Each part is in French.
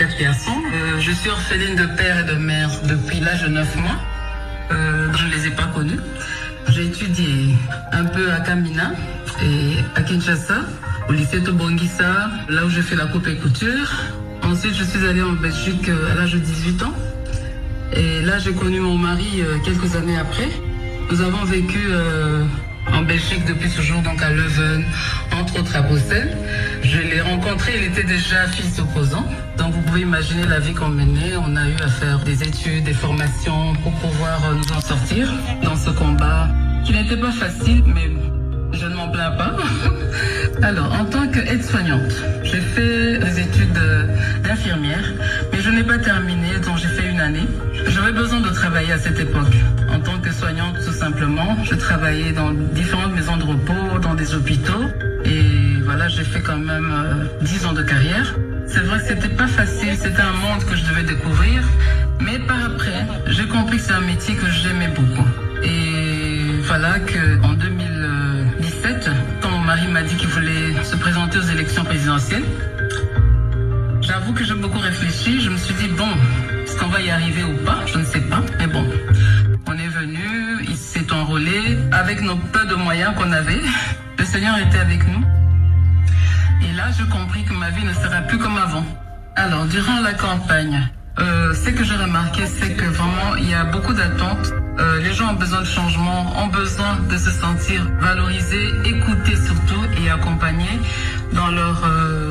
4 garçons. Je suis orpheline de père et de mère depuis l'âge de 9 mois. Je ne les ai pas connus. J'ai étudié un peu à Kamina et à Kinshasa, au lycée Tobongisa, là où j'ai fait la coupe et couture. Ensuite, je suis allée en Belgique à l'âge de 18 ans. Et là, j'ai connu mon mari quelques années après. Nous avons vécu en Belgique depuis toujours, donc à Leuven, entre autres à Bruxelles. Je l'ai rencontré, il était déjà fils d'opposant. Donc vous pouvez imaginer la vie qu'on menait. On a eu à faire des études, des formations pour pouvoir nous en sortir dans ce combat qui n'était pas facile, mais je ne m'en plains pas. Alors, en tant qu'aide-soignante, j'ai fait des études d'infirmière, mais je n'ai pas terminé, donc j'ai fait une année. J'avais besoin de travailler à cette époque. En tant que soignante, tout simplement, je travaillais dans différentes maisons de repos, dans des hôpitaux, et voilà, j'ai fait quand même 10 ans de carrière. C'est vrai que c'était pas facile, c'était un monde que je devais découvrir, mais par après, j'ai compris que c'est un métier que j'aimais beaucoup. Et voilà qu'en 2017, quand mon mari m'a dit qu'il voulait se présenter aux élections présidentielles, j'avoue que j'ai beaucoup réfléchi. Je me suis dit, bon, est-ce qu'on va y arriver ou pas? Je ne sais pas. Mais bon, on est venu, il s'est enrôlé avec nos peu de moyens qu'on avait. Le Seigneur était avec nous. Et là, j'ai compris que ma vie ne sera plus comme avant. Alors, durant la campagne, ce que j'ai remarqué, c'est que vraiment, il y a beaucoup d'attentes. Les gens ont besoin de changement, ont besoin de se sentir valorisés, écoutés surtout et accompagnés dans leur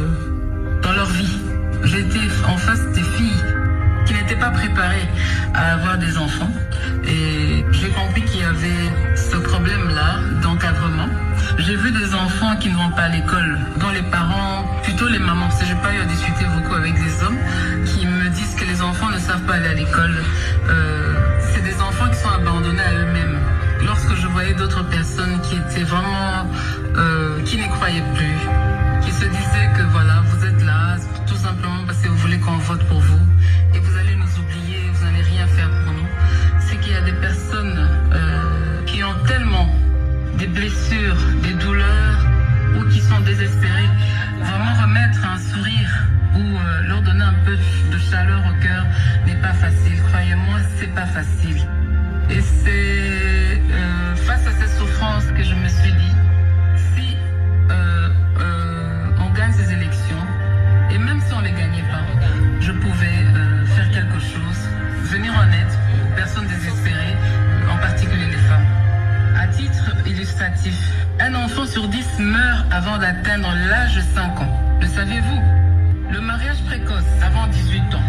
vie. J'étais en face des filles qui n'étaient pas préparées à avoir des enfants et j'ai compris qu'il y avait ce problème-là d'encadrement. J'ai vu des enfants qui ne vont pas à l'école, dont les parents, plutôt les mamans, parce que j'ai pas eu à discuter beaucoup avec des hommes, qui me disent que les enfants ne savent pas aller à l'école. C'est des enfants qui sont abandonnés à eux-mêmes. Lorsque je voyais d'autres personnes qui étaient vraiment, qui n'y croyaient plus, qui se disaient que voilà, vous êtes là, tout simplement parce que vous voulez qu'on vote pour vous, et vous allez nous oublier, vous n'allez rien faire pour nous. C'est qu'il y a des personnes qui ont tellement des blessures, des douleurs, ou qui sont désespérées. Vraiment remettre un sourire ou leur donner un peu de chaleur au cœur n'est pas facile. Croyez-moi, c'est pas facile. Et c'est face à ces souffrances que je me suis dit, si on gagne ces élections, et même si on ne les gagnait pas, je pouvais faire quelque chose, venir en aide aux personnes désespérées, en particulier les femmes. À titre illustratif, un enfant sur 10 meurt avant d'atteindre l'âge de 5 ans. Le saviez-vous? Le mariage précoce avant 18 ans.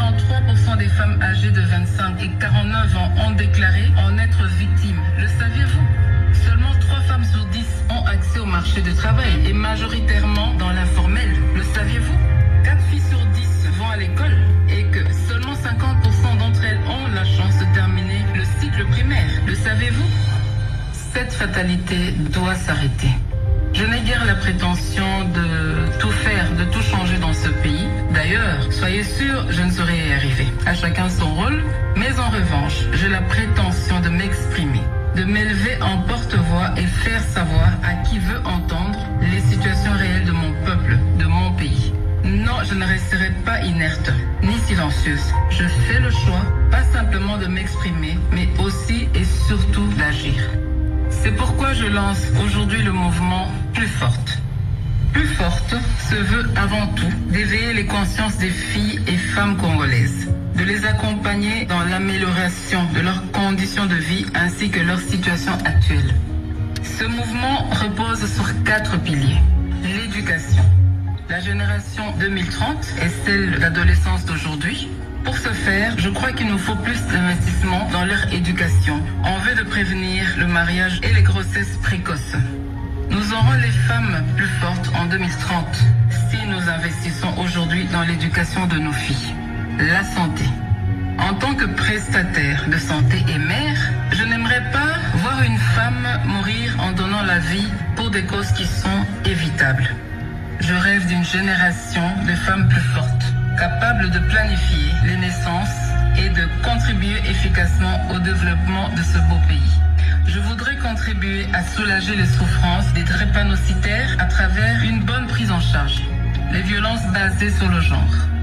43% des femmes âgées de 25 et 49 ans ont déclaré en être victimes. Le saviez-vous? Seulement 3 femmes sur 10 ont accès au marché du travail et majoritairement dans l'informel. Le saviez-vous? 4 filles sur 10 vont à l'école et que seulement 50% d'entre elles ont la chance de terminer le cycle primaire. Le savez-vous? Cette fatalité doit s'arrêter. Je n'ai guère la prétention de tout faire, de tout changer dans ce pays. D'ailleurs, soyez sûrs, je ne saurais y arriver. À chacun son rôle, mais en revanche, j'ai la prétention de m'exprimer, de m'élever en porte-voix et faire savoir à qui veut entendre les situations réelles de mon peuple, de mon pays. Non, je ne resterai pas inerte, ni silencieuse. Je fais le choix, pas simplement de m'exprimer, mais aussi et surtout d'agir. C'est pourquoi je lance aujourd'hui le mouvement Plus Forte. Plus Forte se veut avant tout d'éveiller les consciences des filles et femmes congolaises, de les accompagner dans l'amélioration de leurs conditions de vie ainsi que leur situation actuelle. Ce mouvement repose sur 4 piliers. L'éducation. La génération 2030 est celle de l'adolescence d'aujourd'hui. Pour ce faire, je crois qu'il nous faut plus d'investissement dans leur éducation en vue de prévenir le mariage et les grossesses précoces. Nous aurons les femmes plus fortes en 2030 si nous investissons aujourd'hui dans l'éducation de nos filles. La santé. En tant que prestataire de santé et mère, je n'aimerais pas voir une femme mourir en donnant la vie pour des causes qui sont évitables. Je rêve d'une génération de femmes plus fortes, capables de planifier les naissances et de contribuer efficacement au développement de ce beau pays. Je voudrais contribuer à soulager les souffrances des drépanocytaires à travers une bonne prise en charge, les violences basées sur le genre,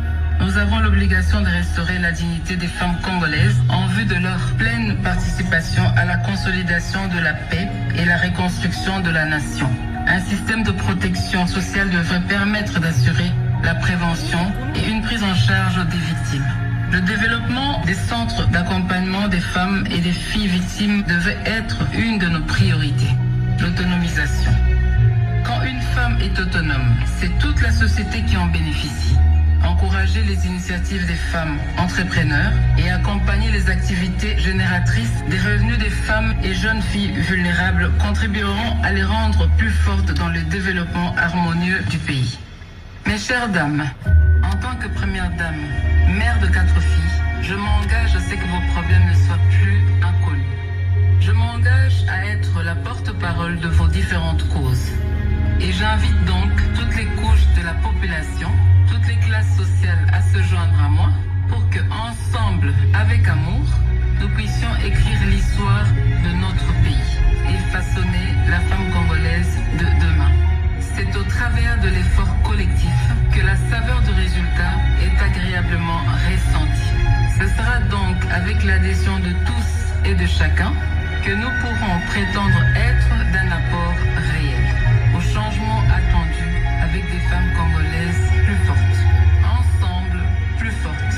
nous avons l'obligation de restaurer la dignité des femmes congolaises en vue de leur pleine participation à la consolidation de la paix et la reconstruction de la nation. Un système de protection sociale devrait permettre d'assurer la prévention et une prise en charge des victimes. Le développement des centres d'accompagnement des femmes et des filles victimes devait être une de nos priorités. L'autonomisation. Quand une femme est autonome, c'est toute la société qui en bénéficie. Encourager les initiatives des femmes entrepreneurs et accompagner les activités génératrices des revenus des femmes et jeunes filles vulnérables contribueront à les rendre plus fortes dans le développement harmonieux du pays. Mes chères dames, en tant que première dame, mère de 4 filles, je m'engage à ce que vos problèmes ne soient plus inconnus. Je m'engage à être la porte-parole de vos différentes causes. Et j'invite donc toutes les couches de la population, toutes les classes sociales à se joindre à moi pour que, ensemble, avec amour, nous puissions écrire l'histoire de notre pays et façonner la femme congolaise de demain. C'est au travers de l'effort collectif que la saveur du résultat est agréablement ressentie. Ce sera donc avec l'adhésion de tous et de chacun que nous pourrons prétendre être d'un apport réel au changement attendu avec des femmes congolaises plus fortes. Ensemble, plus fortes.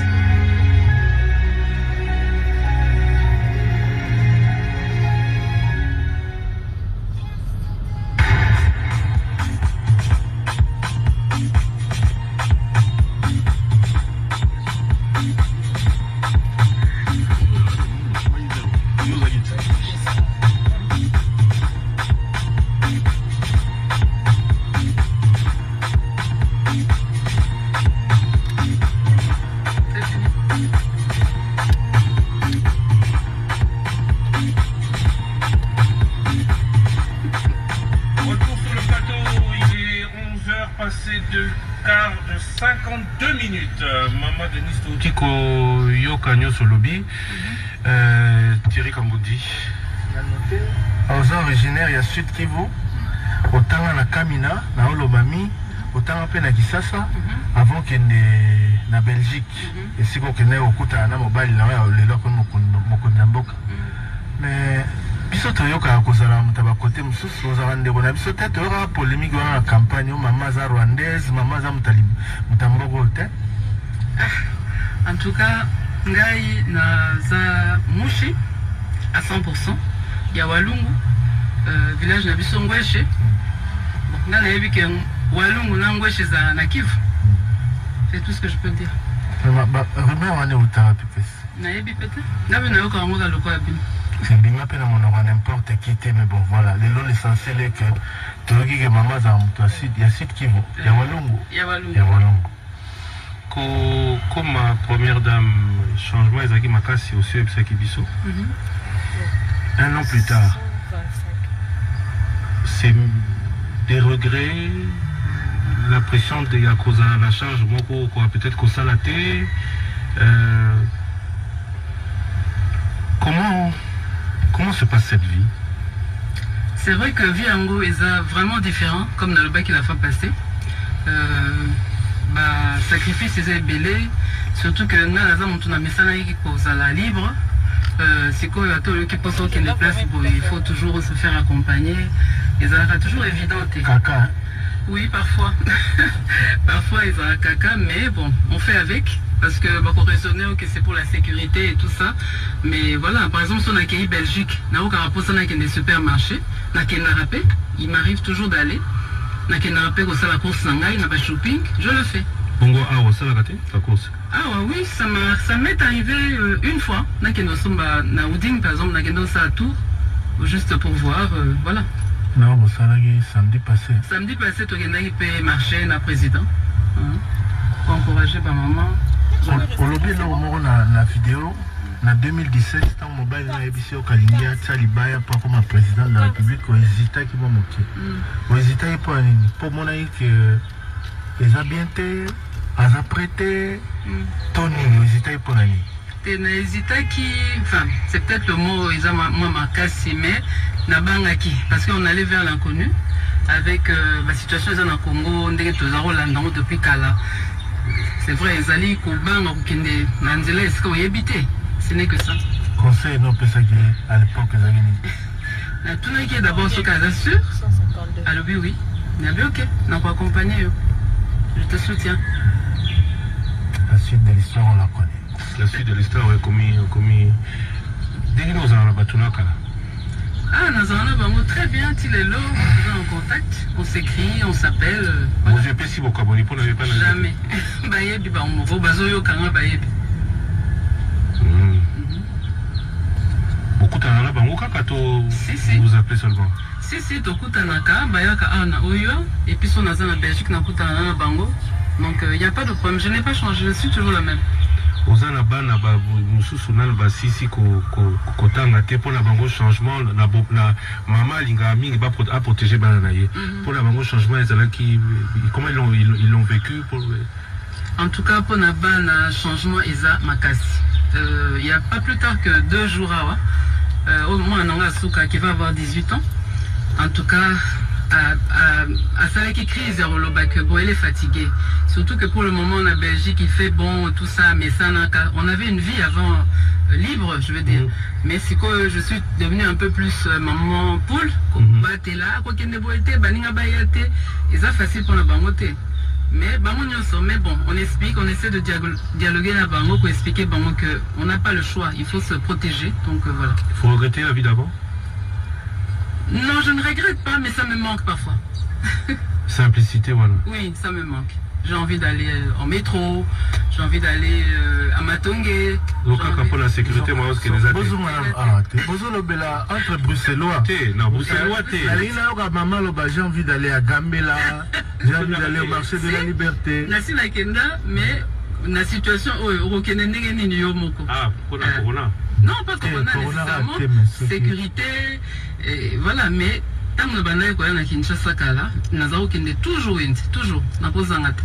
De 52 minutes. Maman Denis Toutiko Yokanyo Solobi, Thierry Kamboudi. Aux originaires, il y a Sud Kivu, autant à la Kamina, na Olobami, autant à Pena Kisasa, avant qu'il n'ait na Belgique. Et si vous connaissez au Kouta, na mobile, là, les locaux Mokondamboka. Mais biso toyoka kozala mutaba côté mususu ozarande bona biso tete ora polémique wana campagne maman za rwandaise maman za mutamboko te. En tout cas ngai na za mushi à 100% ya Walungu village na biso Ngweshe. Bon nga na yebi ke Walungu na Ngweshe za na Kivu. C'est tout ce que je peux dire. Remets wana uta pipes. Na yebi pete ngabe na yoka ngoka lokwa bino. C'est bien appelé mon nom n'importe qui était mais bon voilà l'essentiel est que tu regardes que maman a un site il y a site qui vaut il y a Walungu comme ma première dame changement ezaki makasi aussi ebisaki biso un an plus tard c'est des regrets la pression de ya cause la charge moko quoi peut-être que ça la té Comment se passe cette vie? C'est vrai que vie en Ango est vraiment différent, comme dans le bac qu'il a fait passer. Sacrifice est belé, surtout que nous avons un message qui cause à la libre. C'est quoi qui pense qu'il y a des places, il faut toujours se faire accompagner. Et ça sera toujours évident. Caca. Oui, parfois. Parfois, ils ont un caca, mais bon, on fait avec. Parce que on raisonne que c'est pour la sécurité et tout ça. Mais voilà, par exemple, si on a accueilli Belgique, on a des supermarchés, il m'arrive toujours d'aller. La course la shopping, je le fais. Bongo, la course. Ah oui, ça m'est arrivé une fois. Par exemple, à Tours, juste pour voir, voilà. Non, samedi passé. Samedi passé, tu as marché na président. Pour encourager ma maman. Au lobby, la vidéo, en 2017, quand mobile a été au Kalingia, Tsalibaya, pas comme président de la République, on hésita qui m'a moqué. On hésita pour mon avis que les habités, les apprêtés, Tony, on hésita pour l'année. Enfin, c'est peut-être le mot, ils ont moins marqué, mais Nabangaki, parce qu'on allait vers l'inconnu avec la situation dans le Congo, on est tous en Hollande depuis Kala. C'est vrai, Ezali, Kobang, Kende, Nanzela, est-ce qu'on y habité? Ce n'est que ça. Conseil, non, peut-être à l'époque, tout le monde qui est d'abord sur cas sûr. Alors oui, il a bien ok, on n'a pas accompagné. Je te soutiens. La suite de l'histoire, on la connaît. La suite de l'histoire est commis. Dès que nous avons la ah, nous avons très bien, il est là, on est en contact, on s'écrit, on s'appelle. Vous avez pas si beaucoup abonné pour n'avoir pas jamais. Bayebi, on va bazoyo kanga bayebi. Beaucoup de bango kakato vous appelez seulement. Si, tokutanaka, bayaka ana oyo, et puis son azan en Belgique n'a kutana bango. Donc il n'y a pas de problème, je n'ai pas changé, je suis toujours la même. Ozana bana ba mususu nana ba sisi ko tanga te pour la bango changement na maman linga mingi ba a protéger bana na ye. Pour la bango changement qui comment ils l'ont vécu pour en tout cas pour na bana changement isa makasi. Il n'y a pas plus tard que 2 jours au moins Nanga Souka qui va avoir 18 ans. En tout cas à ça qui crise bon, elle est fatiguée. Surtout que pour le moment en Belgique il fait bon tout ça, mais ça on avait une vie avant libre, je veux dire. Mais c'est que je suis devenue un peu plus maman poule. Et ça facile pour la bangoté. Mais bon, on explique, on essaie de dialoguer la bango pour expliquer bango que on n'a pas le choix, il faut se protéger. Donc voilà. Il faut regretter la vie d'avant? Non, je ne regrette pas, mais ça me manque parfois. Simplicité, voilà. Oui, ça me manque. J'ai envie d'aller en métro, j'ai envie d'aller à Matongé. Donc, pour la sécurité, moi, ce que les athées. Entre Bruxellois. Non, Bruxellois, maman, j'ai envie d'aller à Gambela, j'ai envie d'aller au marché de la liberté. Mais la situation, ah, pour la corona. Non, pas corona, nécessairement. Sécurité, et voilà, mais. Tant que nous avons Kinshasa, nous avons toujours, na posangate.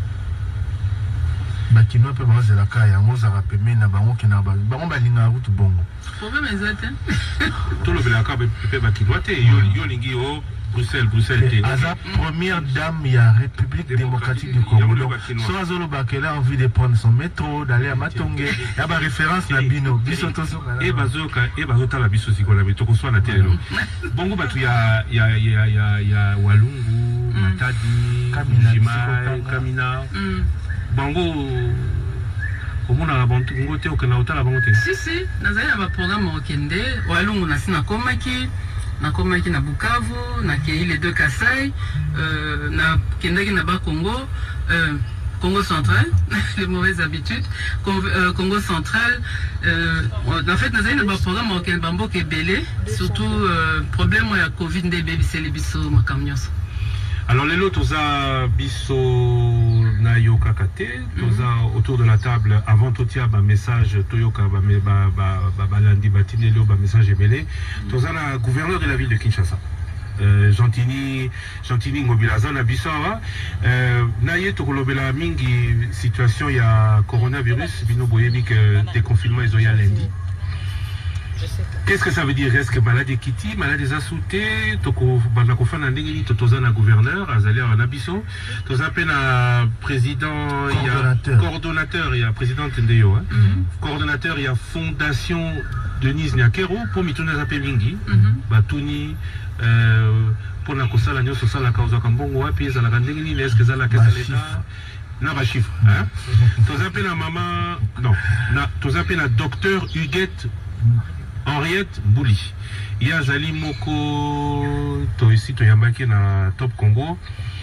Bakino pe baza la kaya, ngoza rapeme na bango kina ba. Bango balinga rutu bongo. Problème est tout le belaka pe bakino te yo lingi o Bruxelles te. Aza première dame de la République démocratique du Congo. So azolo bakela envie de prendre son métro, d'aller à Matongé. Ya ba référence na bino. Biso toso. Et bazota la biso sikola mais toko so na télé. Bongo batu ya Walungu, Matadi, Kamina. Bango omona la bantu ngote okena otala bango te. Si nazali na ba programme okende Walungu nasina komaki na Bukavu na Keile de Kasai na kendaki na ba Congo central, les mauvaises habitudes, Congo central. En fait, nous avons un programme auquel Bambo est belé, surtout problème de la Covid de baby c'est les biso makamnyos. Alors les lots toza biso na yoka kate, toza autour de la table avant totia ba message toyoka ba landi batine lo ba message belé, toza la gouverneur de la ville de Kinshasa. Gentini Ngobilaza na bisawa na yeto kolobela mingi situation ya coronavirus bino boyebi que déconfinement ils ont ya lundi. Qu'est-ce que ça veut dire? Est-ce que maladie kiti, maladie asouté, toko bana ko fana ndengeli totoza na gouverneur azali na biso, toza pe na président ya coordonnateur ya président Ndeyo coordonnateur ya fondation Denise Nyakero pour mituna zape mingi batuni pour la kosala nyoso sala kauza kambongo wapi za la ndengeli est-ce que za la kesa l'état na ba chiffre hein toza pe na maman non na toza pe na docteur Huguette Henriette Bouli. Il y a Zali Moko Toisi Toyambaki na Top Congo.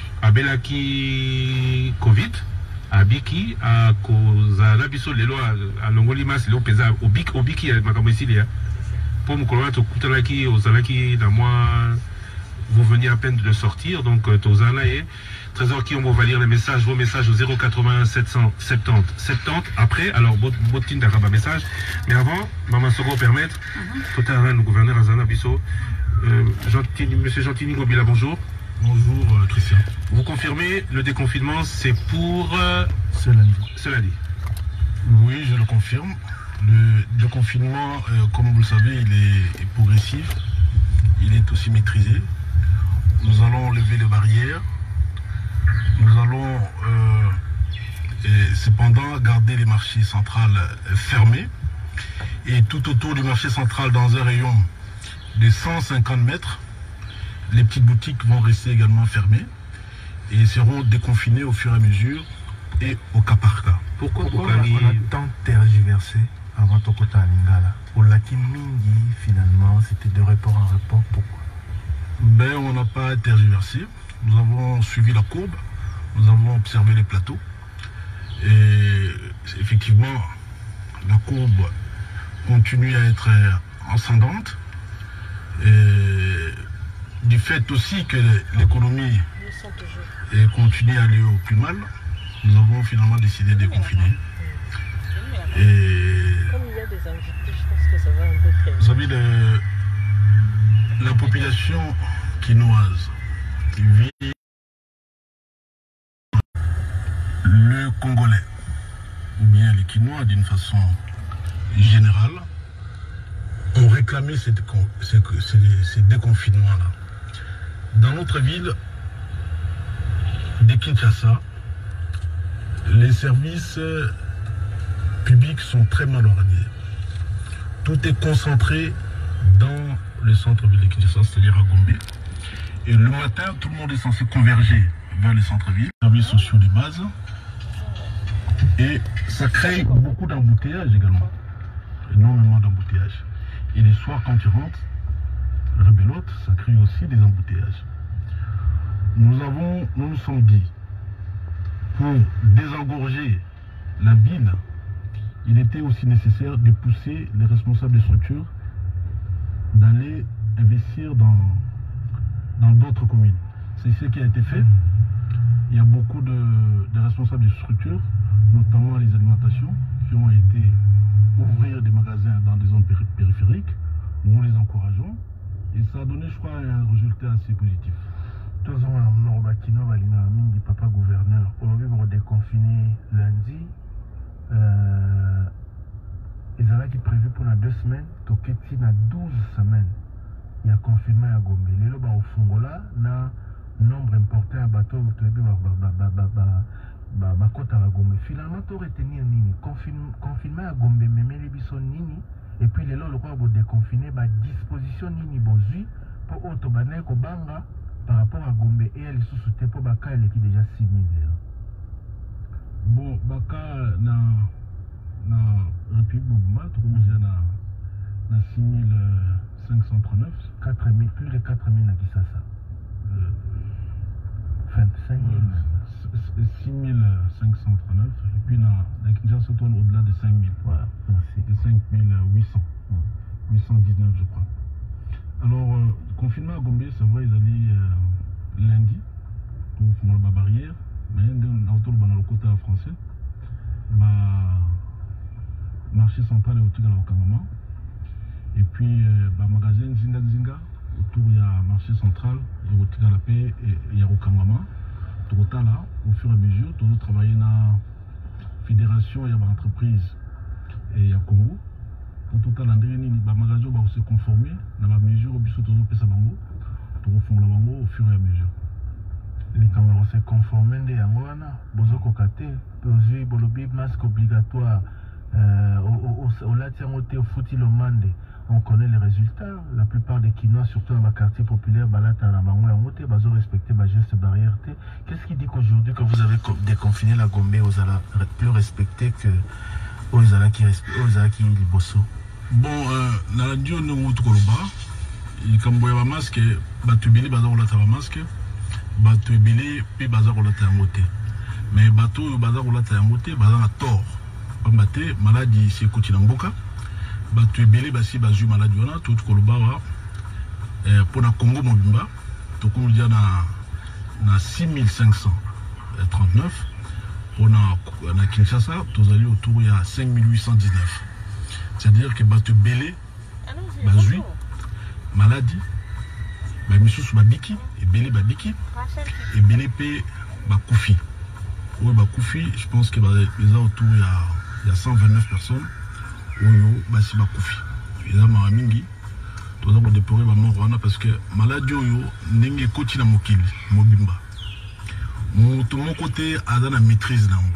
Abelaki Covid. Abiki a koza labiso lelo a longoli mas lelo pesa obiki makamwesilia. Pour mukoloa to kutalaki ozalaki na moi vous venez à peine de sortir donc tozana et Trésor qui on va lire les messages, vos messages au 081 770 70 après alors bottine d'araba message mais avant maman Soro permettre tout à l'heure le gouverneur Azana Bisso monsieur Gentini Ngobila bonjour. Bonjour Christian. Vous confirmez le déconfinement c'est pour ce lundi. Ce lundi. Oui, je le confirme. Le déconfinement comme vous le savez il est progressif, il est aussi maîtrisé. Nous allons lever les barrières. Nous allons et cependant garder les marchés centrales fermés. Et tout autour du marché central, dans un rayon de 150 mètres, les petites boutiques vont rester également fermées et seront déconfinées au fur et à mesure et au cas par cas. Pourquoi on a tant tergiversé avant Tokota Lingala? Au Laki Mingi, finalement, c'était de report en report. Pourquoi? Ben, on n'a pas tergiversé. Nous avons suivi la courbe, nous avons observé les plateaux. Et effectivement, la courbe continue à être ascendante. Et du fait aussi que l'économie continue à aller au plus mal, nous avons finalement décidé de confiner. Et comme il y a des invités, je pense que ça va un peu très vite. Vous savez, la population quinoise qui vit le Congolais, ou bien les Quinois d'une façon générale, ont réclamé ces déconfinements-là. Dans notre ville de Kinshasa, les services publics sont très mal organisés. Tout est concentré dans le centre-ville de Kinshasa, c'est-à-dire à Gombe. Et le matin, tout le monde est censé converger vers les centres-villes, services sociaux de base. Et ça crée beaucoup d'embouteillages également. Énormément d'embouteillages. Et les soirs, quand tu rentres, rebelote, ça crée aussi des embouteillages. Nous nous sommes dit, pour désengorger la ville, il était aussi nécessaire de pousser les responsables des structures d'aller investir dans d'autres communes. C'est ce qui a été fait. Il y a beaucoup de responsables des structures, notamment les alimentations, qui ont été ouvrir des magasins dans des zones périphériques. Nous les encourageons et ça a donné, je crois, un résultat assez positif. Papa gouverneur, aujourd'hui vous déconfiné lundi. Ils ont qui prévu pour 2 semaines, Toketi na 12 semaines. Il y a confinement à Gombe. Les loba au Fongola, na nombre important à bateau, bakota à Gombe. Finalement, tu retenir nini? Confinement à Gombe, même les bisons nini. Et puis les lois, le quoi vous déconfiner, disposition nini bozui pour autobaner kobanga par rapport à Gombe et elle sous-souté pour Baka, elle est déjà 6 000. Bon, Baka, na République Bobumba, tout comme déjà na 6539, 4000, plus de 4000 à Kisasa. 5 000. 6539, et puis na Kinshasa se tourne au-delà de 5000. Voilà, de 5800. 819, je crois. Alors, confinement à Gombe, c'est vrai, ils allaient lundi pour faire la barrière, mais autour de le côté français, marché central et autour de la Okangama. Et puis, magasin Zinga, autour il y a marché central, il y a autour de la paix et il y a Okangama. Tout là, au fur et à mesure, tout travailler dans la fédération et l'entreprise et il y a Congo. Pour tout à les magasins vont se conformer dans la mesure où ils ont fait bango, pour fond la bango au fur et à mesure. Les camarades se conformer de Angoana, bozo kokate, poser bolobi masque obligatoire au latiamoté au foutilomande. On connaît les résultats. La plupart des Quinois, surtout dans le quartier populaire, balata na bango yamoté, bazo respecter les gestes barrières. Qu'est-ce qui dit qu'aujourd'hui, quand vous avez déconfiné la Gombe, vous allez plus respecter que aux ala qui liboso? Bon, na radio no mutu koloba, ikambo ya masque, batu bili baza kolata ba masque, batu bili pe baza kolata yango te. Mais batu baza kolata yango te, baza na tort. Pambate maladie c'est kuti na mboka. Batu bili basi bazu maladie wana tout koloba wa pour na Congo mobimba, to ko dia na 6539. On a Kinshasa, tous allés autour il y a 5819. C'est-à-dire que batu belé, bazui, maladie, missus babiki, et belé babiki, et belé pe bakoufi. Oui, bakoufi, je pense que les autour il y a 129 personnes. Oui, basi bakoufi. Et là, Maramingi, tous allons déplorer ma mort parce que maladie yo n'engue koti na mokili, mobimba. Mon côté a dans la maîtrise là.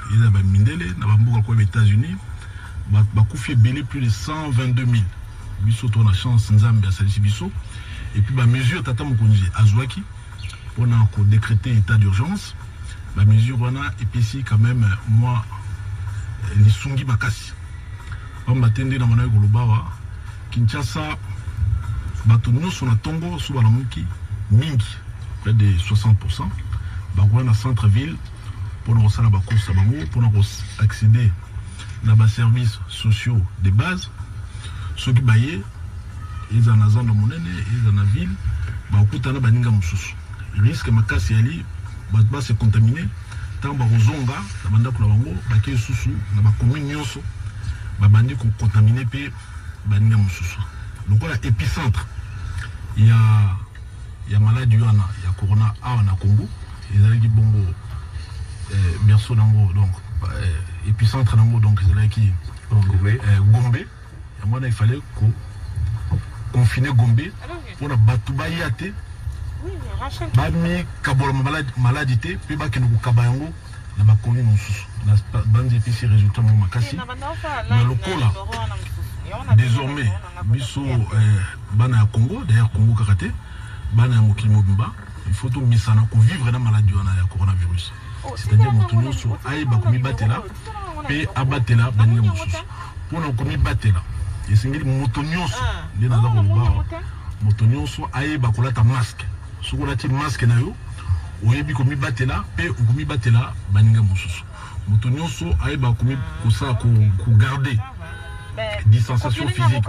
il y a Mindele, na bamboka kwa États-Unis, bakufi belé plus de 122 000. Biso to na chance nzambe asalisi biso. Et puis ba mesure tata mokonzi azwaki pour na ko décréter état d'urgence. Ba mesure wana et puis si quand même moi lisungi makasi. Pamba tende na manayo kolobawa Kinshasa bato nyonso na tongo so balamuki mingi près de 60%. Bakoya na centre-ville pour nous resala ba course bango pour nous accéder na ba services sociaux de base. Ceux qui baillent ils en azando monene ils en ville ba okutana baninga mususu. Risque makasi ali ba se contaminer tant ba rozonga na banda kula bango ba ke susu na ba commune nyonso ba bandi ko contaminer pe baninga mususu. Donc voilà épicentre. Il y a maladie il y a corona na Congo. Ils allaient qui bongo berceau nango donc épicentre nango donc ils allaient qui Gombe. Et moi il fallait confiner Gombe pour la batouba yate. Ba mi kabola maladie te pe ba kenu kabayango na ba commune mususu. Na bande épicier résultat mo makasi. Mais le cola désormais biso bana ya Congo d'ailleurs Congo karaté bana ya mokili mobimba il faut tout misana ko vivre na maladie wana ya coronavirus. C'est-à-dire motunyo so ay ba ko mi batela pe abatela bani mususu pona ko mi batela esengeli motunyo so ndi na za ko ba motunyo so ay ba ko lata masque so ko lati masque na yo oyebi ko mi batela pe ko mi batela bani mususu motunyo so ay ba ko mi ko sa ko garder distanciation physique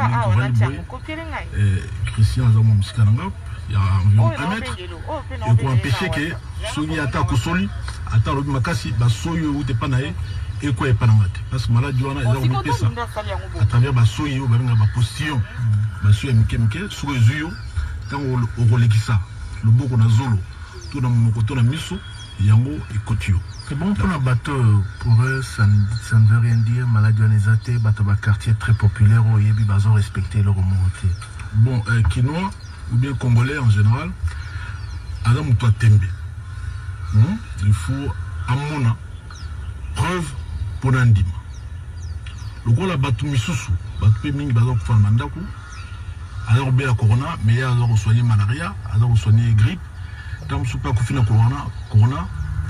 Christian Zamo Msikananga il y a environ 1 mètre et pour empêcher que ceux qui attaquent au sol attaquent le makasi ba soyo ou te panae et quoi panamate parce que maladie wana ils ont mis ça à travers ba soyo ba nga ba postillon ba soyo mike sur les yeux quand on relekisa le boko na zolo tout dans mon côté na miso yango et kotio. C'est bon pour un bateau, pour eux, ça ne veut rien dire. Maladie anésaté, bateau quartier très populaire, où ils ont respecté leur communauté. Bon, Quinois, ou bien Congolais en général, Adam Toa Tembe. Il faut, à mon preuve pour Nandima. Le gros, la bateau Misusu, bateau Ming, bateau Fanmandaku, alors bien la corona, mais il y a soigner malaria, alors soigner grippe, tant que pas confiner corona.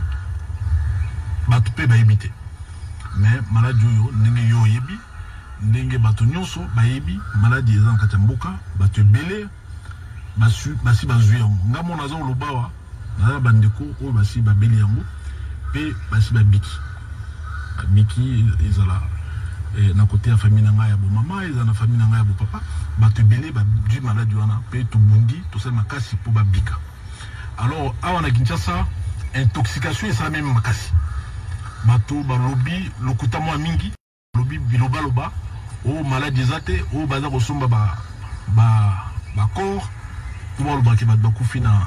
Bato pe ba ebité mais maladie yo ndenge yo yebi ndenge bato nyonso ba yebi maladie eza nkati ya mboka bato ebele basi bazwi yango nga mona aza lobawa na bandeko oyo basi babeli yango pe basi babiki ezala na côté ya famille na ngai ya bo mama eza na famille na ngai ya bo papa bato ebele bazwi maladie wana pe tobundi tosala makasi po babika alors awa na Kinshasa intoxication ezala même makasi bato balobi lokuta mwa mingi lobi biloba loba o maladie zate o baza kosomba ba corps pour loba ke bato bakufi na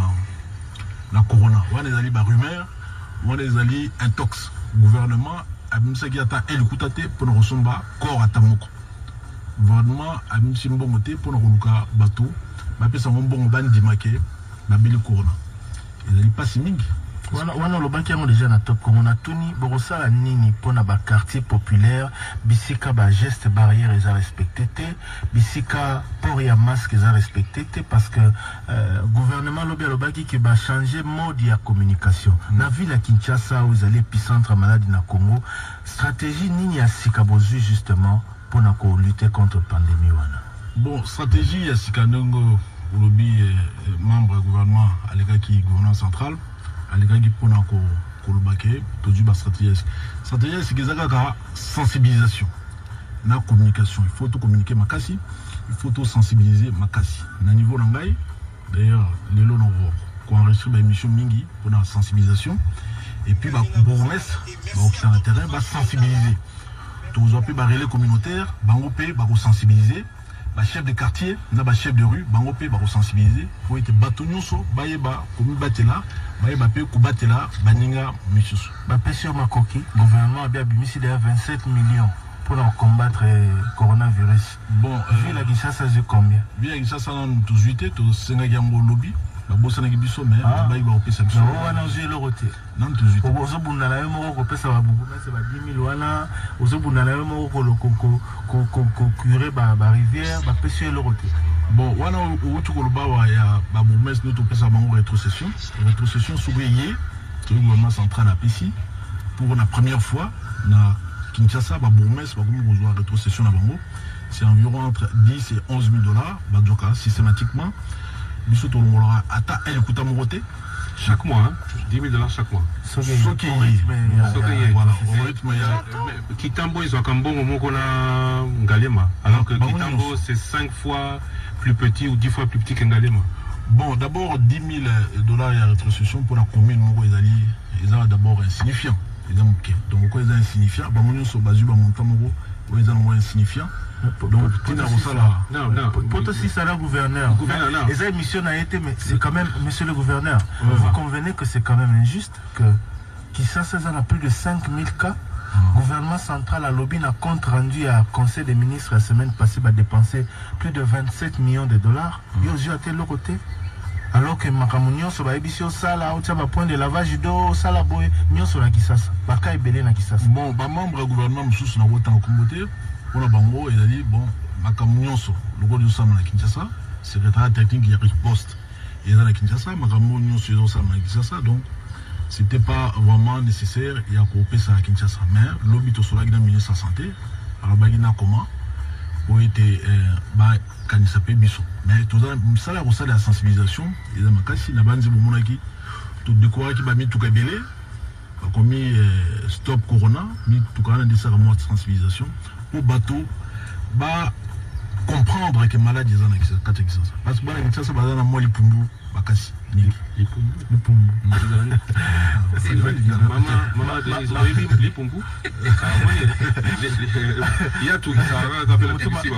corona wana ezali ba rumeur wana ezali intox gouvernement abimisaki ata elikuta te mpona kosomba corps ata moko gouvernement abimisi mbongo te mpona koluka bato bapesa ngo mbongo bandimake babeli corona ezali pasi mingi. Wana lobaki yango déjà na top comme on a tuni borosala nini pona ba quartier populaire bisika ba geste barrière les a respecté te bisika port ya masque les a respecté te parce que gouvernement lobaki qui va changer mode ya communication na ville à Kinshasa où ils allaient épicentre maladie na Congo stratégie nini ya sika bozu justement pona ko lutter contre pandémie wana. Bon stratégie ya sika ndongo lobby membre du gouvernement aleka ki gouvernement central alekaki mpona kolobake tozu ba stratégie c'est que ezaka sensibilisation na communication il faut tout communiquer makasi il faut tout sensibiliser makasi na niveau na ngai d'ailleurs lelo na ko enregistrer ba émission mingi mpona sensibilisation et puis ba bourgmestre ba okita na terrain ba sensibiliser tozo pe ba relais communautaire bango pe ba ko sensibiliser ba chef de quartier na ba chef de rue bango pe ba ko sensibiliser faut être bato nyonso bayeba komi batela bayeba pe ko batela baninga misusu ba pesio makoki gouvernement a bien bimisi de 27 millions pour combattre coronavirus. Bon ville à Kinshasa c'est combien? Ville à Kinshasa na 18 to senga yango lobby babosa na biso mais bayi ba opesa biso wana ozi lorote nan tout suite ozobunda na yo moko kopesa babukumese ba 10 000 wana ozobunda na yo moko ko curer ba rivière ba pesi lorote. Bon wana otu koloba wa ya ba bourgmestre nous topesa bango rétrocession soubeyé le gouvernement central a pesi pour la première fois na Kinshasa ba bourgmestre ba komi kozwa rétrocession na bango c'est environ entre 10 et 11 000 dollars badoka systématiquement biso tolongolaka ata un ekuta moko te chaque mois, 10 000 dollars chaque mois. Voilà, au rythme. Kitambo, ils ont un bon moment qu'on a Ngalema. Alors que Kitambo, c'est 5 fois plus petit ou 10 fois plus petit qu'Ngalema. Bon, d'abord, 10 000 dollars de rétrocession pour la commune, ils sont d'abord insignifiants. Donc, ils sont insignifiants. Ils sont insignifiants. Donc, pour toi, si ça là, gouverneur, les émissions a été, mais c'est quand même, monsieur le gouverneur, vous convenez que c'est quand même injuste que Kinshasa a plus de 5 000 cas. Gouvernement central a lobby un compte rendu à Conseil des ministres la semaine passée, va dépenser plus de 27 millions de dollars. Ils ont été l'autre côté. Alors que Makamounion, sur la émission, ça là, on a point de lavage d'eau, ça là, Nyon sur la Kinshasa. Baka est belé na Kinshasa. Bon, membre du gouvernement, monsieur, n'a pas autant combattu. On a bango, il a dit, bon, Makamounion, le rôle de Sam à Kinshasa, secrétaire technique, il y a riposte. Il est à Kinshasa, Makamounion, c'est dans Sam à Kinshasa, donc. C'était pas vraiment nécessaire, il y a coopé ça à Kinshasa. Mais l'objet de cela, il y a un ministre de la Santé, alors il y a comment, pour être, quand il s'appelle Bissot. Mais tout ça, ça, la sensibilisation, il y a un cas, il y a un moment qui, tout découvert qui va mettre tout cabelé, comme stop corona, tout cas, des mois de sensibilisation, pour bateau, comprendre que maladie est en Kinshasa. Parce que Kinshasa, il y a un mois de pumbu, bakasi. Maman Denise, les pompous. Il y a tout qui s'appelle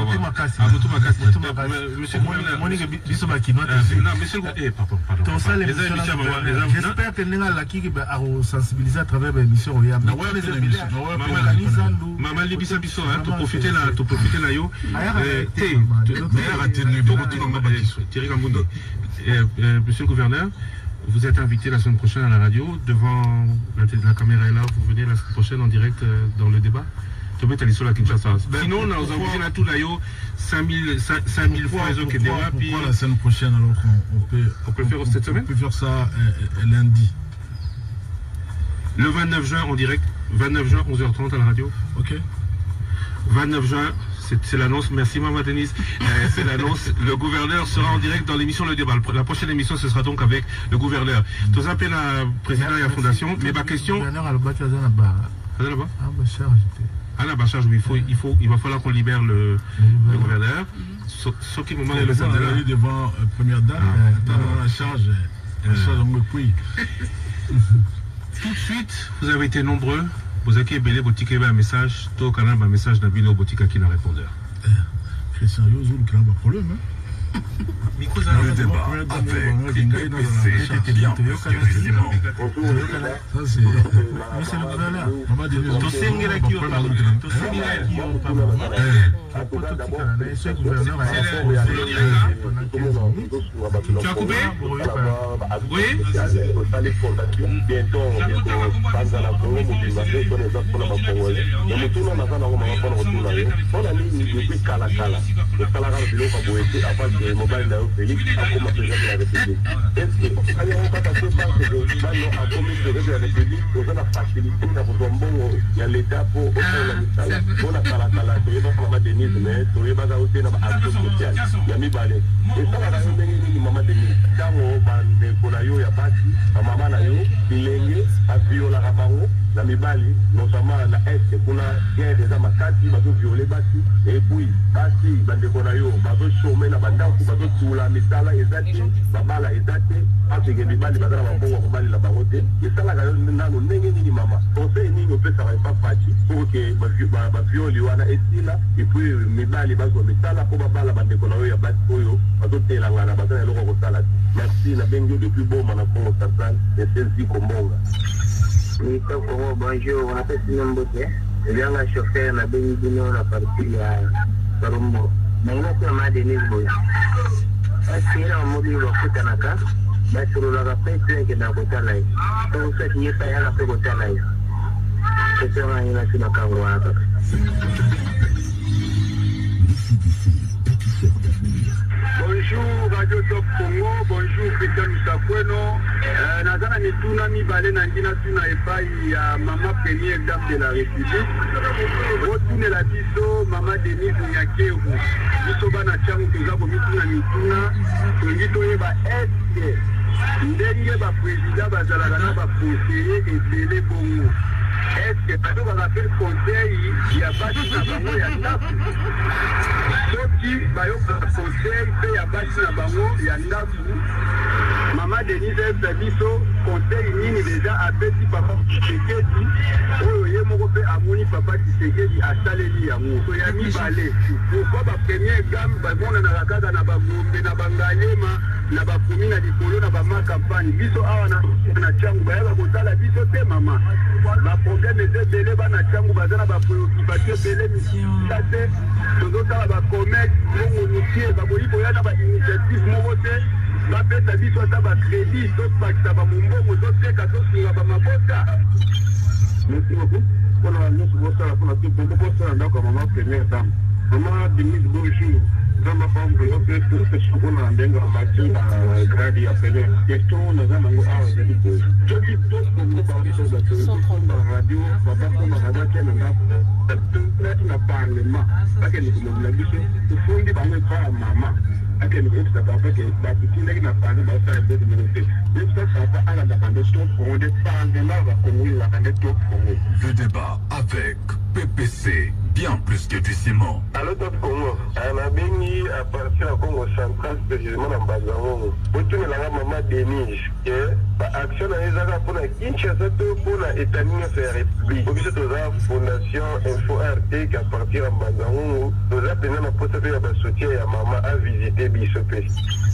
j'espère que nous allons sensibiliser à travers l'émission. Maman Libisa Bisso, tu profites là, yo. Monsieur le gouverneur, vous êtes invité la semaine prochaine à la radio, devant la caméra est là, vous venez la semaine prochaine en direct dans le débat. Sinon, on a envoyé là tout là, 5000 fois les autres débat. Pourquoi la semaine prochaine alors on peut le faire cette semaine? On peut faire ça lundi. Le 29 juin en direct, 29 juin 11h30 à la radio. Ok. 29 juin. C'est l'annonce, merci Maman Denise, c'est l'annonce, le gouverneur sera en direct dans l'émission Le Débat. La prochaine émission, ce sera donc avec le gouverneur. Tous appels la président et la fondation, mais ma question... Le gouverneur là-bas. À la charge, il va falloir qu'on libère le gouverneur. Sauf qu'il moment le gouverneur devant première dame, la charge tout de suite, vous avez été nombreux. Vous avez belé boutique un message, tout canal un message d'Abino boutique qui n'a répondeur. Christian Yozo, le canal problème. Le débat avec tu as coupé? Oui. mobile na Félix akoma président de la République. Est-ce que allez on va passer par ce ballon à commis de la République pour la facilité na bombongo ya l'état pour la misala. On a kala to yeba Maman Denise mais to yeba za aussi na action sociale. Ya mibale. Et ça la ndenge ni Maman Denise. Tango bande kona yo ya basi, mama na yo bilenge a viola rabango na mibali notamment na est kuna guerre des amakati bazo violer basi et puis basi bande kona yo bazo chômer na bandaku bazo tula misala ezati babala ezati parce que mibali bazala babongo kobali la barote et ça la nano ndenge nini mama conseil nini opesa pas parti pour que ba violi wana etila et puis mibali bazo misala ko babala bande kona yo ya basi oyo bazo tela ngana bazala loko ko sala. Merci na bengo depuis Boma na Congo Central et celle-ci Kombonga. Nico Congo, bonjour, on appelle Sinombote. Je viens à chauffeur, na Benidino, na partie à Sarumbo. Mais il y a Maman Denise Boya. Est-ce qu'il y a un mobile au Kutanaka? basololaka mpe te ekenda kotala ye donc seki ye tayaka mpe kotala ye kesera ye nasi makango wana kaka. Bonjour Radio Top Congo, bonjour Christian Moussafoueno. Nazana mituna mibale na ngina tuna epai ya Mama Première Dame de la République. Rotune la biso Mama Denise Nyakeru. Biso bana changu tuzako mituna tongi toyeba eske ndenge ba président bazalaka na ba conseiller ebele bongo. Est-ce que bato bakapeli conseil ya basi na bango ya ndako soki bayokaka conseil mpe ya basi na bango ya ndako Mama Denise eza biso conseil nini deja apesi papa Tshisekedi oyo ye moko mpe amoni papa Tshisekedi asaleli yango so ya mibale pourkoi bapremière gamme bamonanaka kaka na bagombe na bangalema na bakomi na likolo na bamakampagne biso awa na ntiango bayaka kotala biso te mama baproblème eza ebele bana ntiango baza na bapreoccupation ebele misisa te tozotala bacommerce bongo mitie baboyi koya na bainitiative moko te bapesa biso ata bacrédit topakisa bamombongo toteka tosunga bamabota. Merci beaucoup mpona nyonso bosala mpona topongo bosala ndako ya mama première dame mama Denise bonjour zamba pambo yo mpe topesa mpona ndenge ya mati na gradi ya pele question naza nango awa ezali boye soki topongo babiso bato na radio bapasa bazaki na ndako toplati na parlement bakende kolobela biso tofundi bango epai ya mama akende koyebisa papa ke bakitindaki na pande basala ebete moko te yebisa papa alandaka nde topongo nde parlement bakongolelaka nde topongo. Le débat avec PPC, bien plus que du ciment. Allô Top Congo, nabengi à partir ya Congo central précisément na Mbazangongo botunelanga mama Denise ke baaction na ye ezaka mpona Kinshasa to mpona état nyonso ya république po biso toza fondation Info RT ke à partir ya Mbazangongo toza mpenza na posa mpe ya basoutien ya mama avisite biso mpe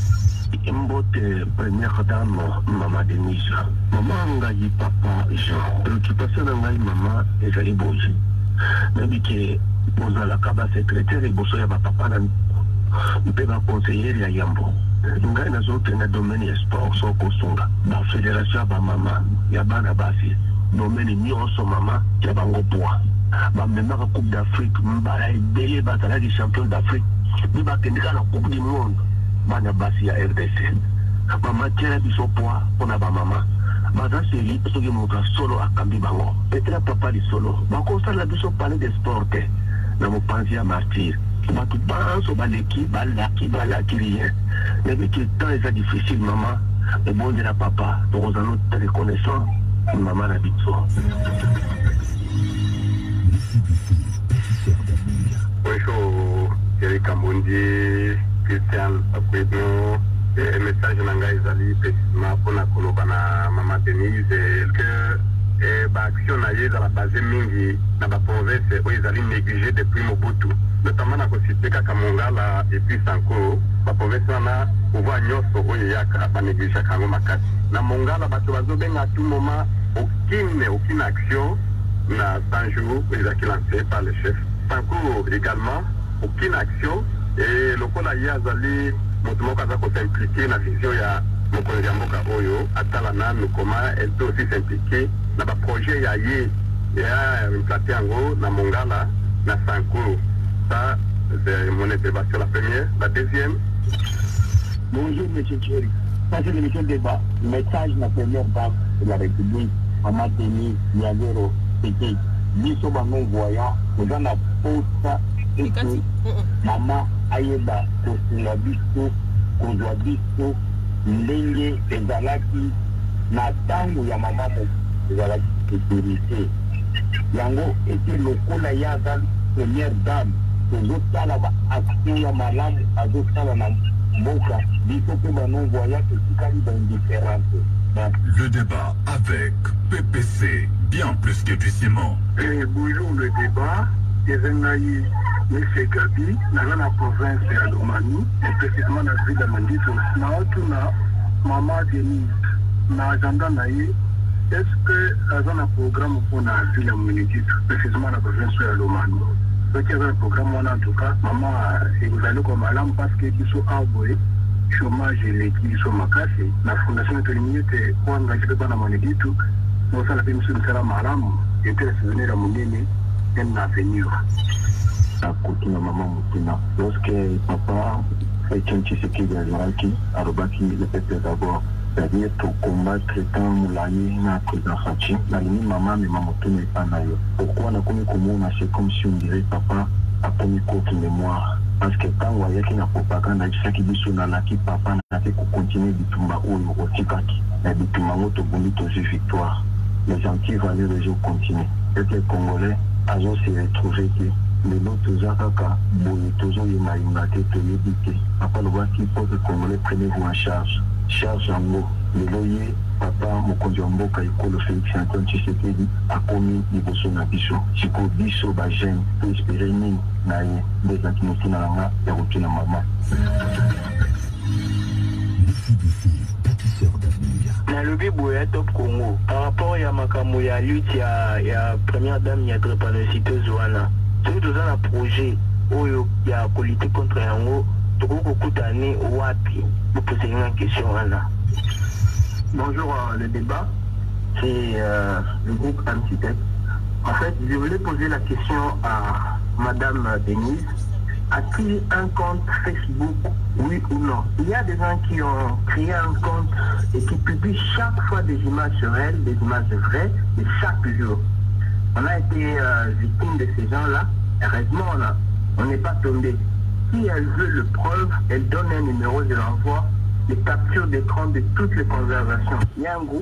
Mbote première dame Mama Denise mama ngai papa Jean préoccupation na ngai mama ezali boye nayebi ke bozalaka basekrétaire liboso ya bapapa na mpe baconseillere ya yambo ngai nazokende domaine ya sport so kosunga bafédération ya bamama ya bana basi domaine nyonso mama ya bango poa bamemaka coupe d'Afrique mbala ebele bazalaki champion d'Afrique mpe bakendeka na coupe du monde bana basi ya RDC bamatiela biso poa mpona bamama baza seri soki moto solo akambi bango petela papa lisolo bakosala biso palais de sport te na mopanzi ya martyre bato banso baleki balaki rien nayebiki temps eza difficile mama ebondela papa tokozala ota reconnaissant mama na biso. Bonjour Eric Kambondi Christian Akwedno message na ngai ezali précisément mpona koloba na mama Denise que baaction na ye ezala base mingi na baprovince oyo ezali négligé depuis Mobutu notamment na kosite kaka Mongala et puis Sankuru baprovince wana pouvoir nyonso oyo eyaka banégligeaka yango makasi na Mongala bato bazobenga à tout moment aucune action na 100 jours ezalaki lancé par le chef Sankuru également aucune action et lokola ye azali moto moko aza kosimplike na vision ya mokonzi ya mboka oyo atala nanu koma elle peut aussi s'impliquer na baprojet ya ye ya implante yango na Mongala na Sankuru. Ça c'est mon intervention la première. La deuxième. Bonjour monsieur Thierry, ça c'est l'émission débat message na première dame de la République Mama Denise Nyagero Peke biso bango voyant oza na posa ete mama ayeba kosunga biso kozwa biso ndenge ezalaki na ntango ya mama moko ezalaki sécurité yango ete lokola ye aza première dame tozosala baaction ya malamu azosala na mboka biso mpe banon-voyant totikali baindifférence. Le débat avec PPC, bien plus que du ciment. Bonjour le débat. Ezengayi M. Gabi, dans la province de Lomami, et précisément dans la ville de Mandito, na Mama Denise, na agenda naïe, est-ce que dans un programme pour la ville de Mandito, précisément dans la province de Lomami? Donc il y a un programme en tout cas, maman, et vous allez comme alarme parce que ils sont aboués, chômage eleki so makasi na fondation tolingi te kwanga kipe bana monedi tu mosala pe msu msala malamu epela souvenir ya monene en avenir akotuna mama mutina lorsque papa Etienne Tshisekedi azalaki alobaki le peuple d'abord c'est-à-dire pour combattre tant moulaye na président Fachi nalingi mama mema motuna epa na yo pourquoi nakomi komona c'est comme si on dirait papa akomi koki mémoire parce que ntango ayaki na propagande ayebisaki biso nalaki papa nake kocontinue bitumba oyo otikaki na bitumba yango tobundi tozwi victoire les gentils valeurs ezocontinue peuple congolais azosi retrouve te lelo toza kaka boye tozoyengayenga te toyebi te papa alobaki peuple congolais prenez-vous en charge yango lelo ye papa mokonzi wa mboka ekolo Félix Antoine Tshisekedi akomi liboso na biso siko biso bajeune to espere nini na ye nde ezalaki motina nanga ya kotuna mama nalobi boya Top Congo par rapport ya makambo ya lutte ya première dame ya drépanocytose wana soki toza na projet oyo ya kolite contre yango tokoki kokutani wapi boposelinga question wana. Bonjour, le débat, c'est le groupe Antitech. En fait, je voulais poser la question à Madame Denise. A-t-il un compte Facebook, oui ou non? Il y a des gens qui ont créé un compte et qui publient chaque fois des images sur elle, des images vraies, et chaque jour. On a été victime de ces gens-là. Heureusement, on n'est pas tombé. Si elle veut le preuve, elle donne un numéro, je l'envoie. Les captures d'écran de toutes les conversations. Il y a un groupe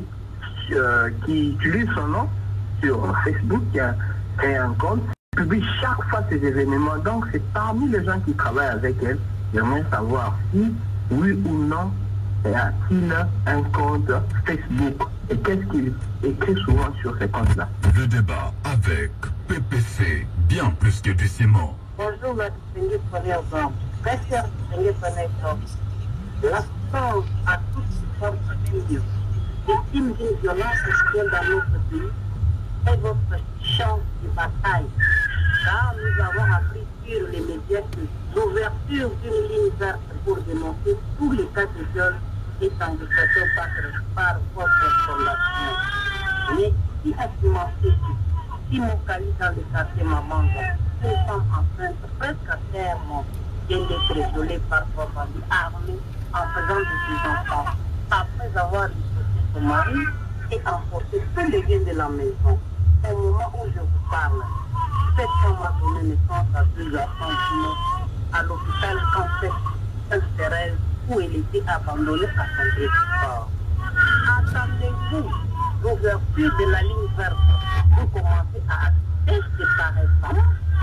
qui utilise son nom sur Facebook, qui a créé un compte, publie chaque fois ces événements. Donc c'est parmi les gens qui travaillent avec elle. J'aimerais savoir si, oui ou non, y a-t-il un compte Facebook et qu'est-ce qu'il écrit souvent sur ces comptes-là. Le débat avec PPC, bien plus que du ciment. Bonjour, ma distinguée première dame. Très chère distinguée première dame. La France à toutes les formes de milieu. Victime d'une violence sexuelle dans notre pays est votre champ de bataille. Car nous avons appris sur les médias que l'ouverture d'une ligne verte pour dénoncer tous les cas de viol est en discussion par votre fondation. Mais si assumé si mon cali dans le quartier Mamanga, une femme enceinte presque à terme vient d'être violée par trois bandits armés en faisant de ses enfants, après avoir licencié son mari et emporté tous les biens de la maison. Au moment où je vous parle, cette femme a donné naissance à deux enfants à l'hôpital Cancer Sainte-Thérèse où elle était abandonnée à son départ. Attendez-vous l'ouverture de la ligne verte pour commencer à assister séparer femmes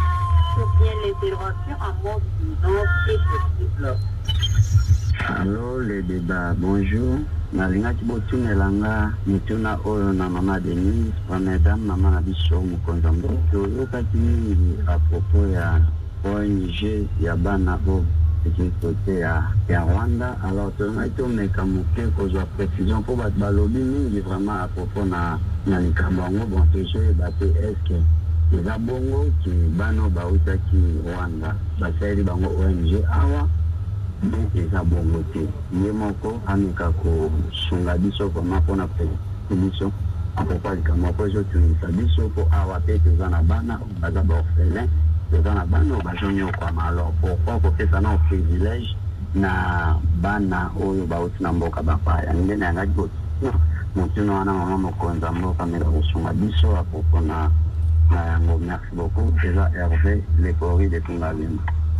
ou bien l'intervention en mode d'urgence est possible. Allô, le débat, bonjour. Nalingaki botunelanga mituna oyo na mama Denise, mesdames mama na biso mokonzi mboka oyokaki mingi à propos ya ONG ya bana bo côté ya Rwanda. Alors tolingaki tomeka moke kozwa précision mpo bato balobi mingi vraiment à propos na likambo yango. Bon tozoyeba te estce eza bongo ki bana bautaki Rwanda basaleli bango ONG awa eza bongo te ye moko ameka kosunga biso vraimen mpona biso apopo likambo mpo ezotungisa biso mpo awa mpe toza na bana baza baorphelin, toza na bana oyo bazonyokwama. Alors pourquoi kopesa na privilège na bana oyo bauti na mboka bapaya nde na yangaki motuna wana mama mokonzi ya mboka meka kosunga biso apopo na yango. Merci beaucoup. Eza Hervé Lepori de Tungalima.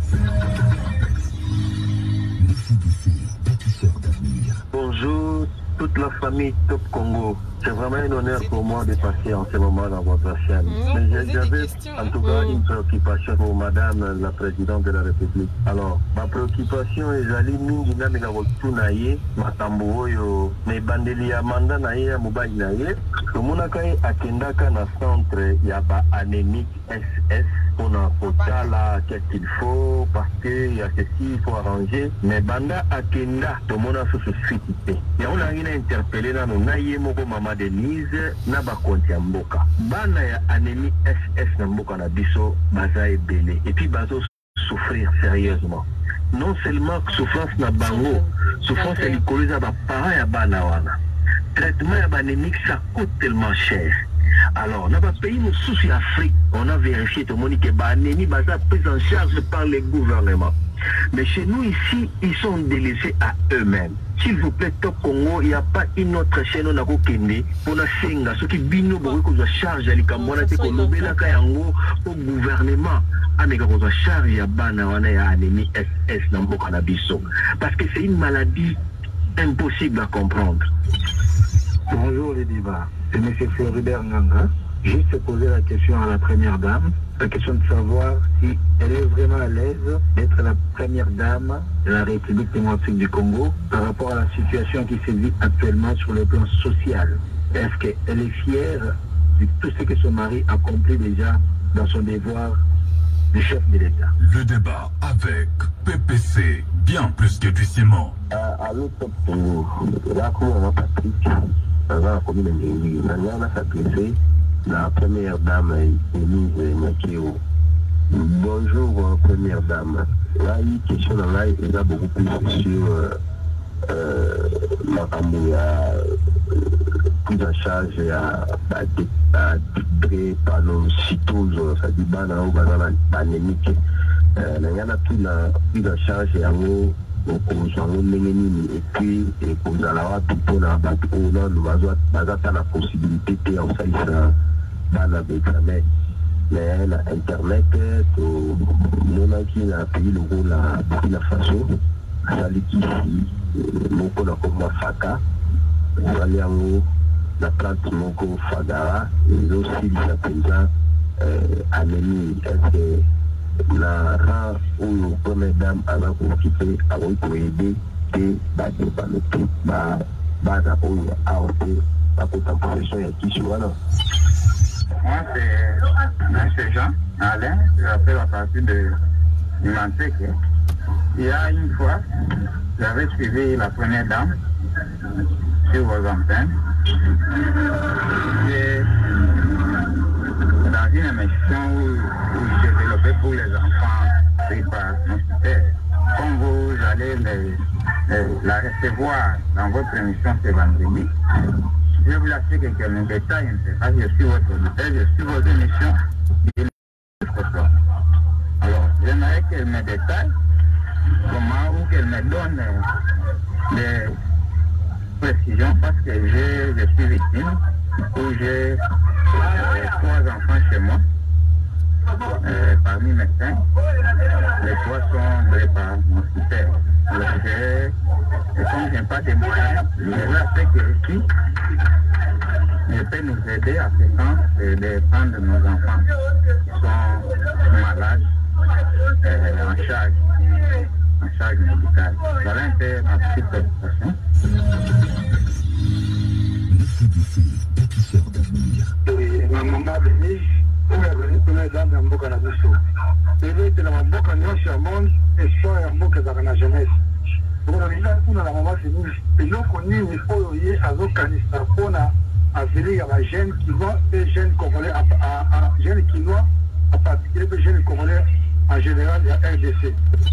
Bonjour toute la famille Top Congo. C'est vraiment un honneur pour moi de passer en ce moment dans votre chaîne. Mais j'avais en tout cas une préoccupation pour Madame la Présidente de la République. Alors, ma préoccupation est d'aller mingi na meka kotunaye makambo oyo me bandeli ya manda na ye ya mobali na ye tomonaka ye akendaka na centre ya ba-anémique SS mpona kotala qu'est-ce qu'il faut parce que ya ceci il faut arranger mais banda akenda tomona susu suite te yango nangi na interpellé nano na ye moko mama Denise na bakonti ya mboka bana ya anémie SS na mboka na biso baza ebele et puis bazo souffrir sérieusement. Non seulement souffrance na bango souffrance ya likolo eza baparent ya bana wana. Traitement ya banémique ça coûte tellement cher. Alors, dans le pays sous l'Afrique, on a vérifié tout le monde que l'anémie est prise en charge par les gouvernements. Mais chez nous ici, ils sont délaissés à eux-mêmes. S'il vous plaît, au Congo, il n'y a pas une autre chaîne on a kende pour la senga. Ce qui bino beaucoup de charge à l'Ikamwana, c'est qu'on l'obéla kayango au gouvernement. Avec la charge ya bana wana ya anémie SS dans le cannabiso. Parce que c'est une maladie impossible à comprendre. Bonjour les débats. C'est M. Floribert Nganga. Juste poser la question à la première dame. La question de savoir si elle est vraiment à l'aise d'être la première dame de la République démocratique du Congo par rapport à la situation qui se vit actuellement sur le plan social. Est-ce qu'elle est fière de tout ce que son mari accomplit déjà dans son devoir de chef de l'État? Le débat avec PPC, bien plus que du ciment. À l'autre là, comme on a Patrick, on a commis on a s'adressé la première dame Émise Nyakio. Bonjour première dame. Là, il y a une question là, il y a beaucoup plus sur ma prise en charge à titré par nos cytoses, ça dit bana ou banana anémique. Il y a tout la prise en charge et et puis pour la pour la la possibilité de faire dans l'examen. Mais l'internet, nous avons qui a payé le rôle à la façon, ça qui nous connaissons comme FACA, nous allons la plante Moko Fagara, et aussi les paysans anémie. Est-ce que la rang ou première dame a occupé à aider et Moi, c'est Jean Alain, je fais la partie de Mantec. Il y a une fois, j'avais suivi la première dame sur vos antennes. Et dans une émission où j'ai développé pour les enfants pris par nos tuteurs, comme vous allez la recevoir dans votre émission ce vendredi, je vais vous lâcher quelques détails. Je suis votre auditeur, je suis votre émission. Alors, j'aimerais qu'elle me détaille comment ou qu'elle me donne des précisions parce que je suis victime où j'ai 3 enfants chez moi. Parmi mes 5, les 3 sont brés par mon tuteur. Alors, comme je n'ai pas de moyens, je vais lâcher que ici, je peux nous aider à ce temps de prendre nos enfants qui sont malades en charge médicale. Voilà un peu ma petite présentation. Ma maman Denise, on est venu pour les dames dans Mboka Nabuso. Et lui, c'est la Mboka Nyonsi à monde et soit à Mboka dans la jeunesse. Donc, on a la maman Denise. Et donc, on est il faut y aller à l'Okanista pour aviler à la jeune qui voit et jeunes congolais, jeunes quinois, en particulier les jeunes congolais en général, il y a RDC.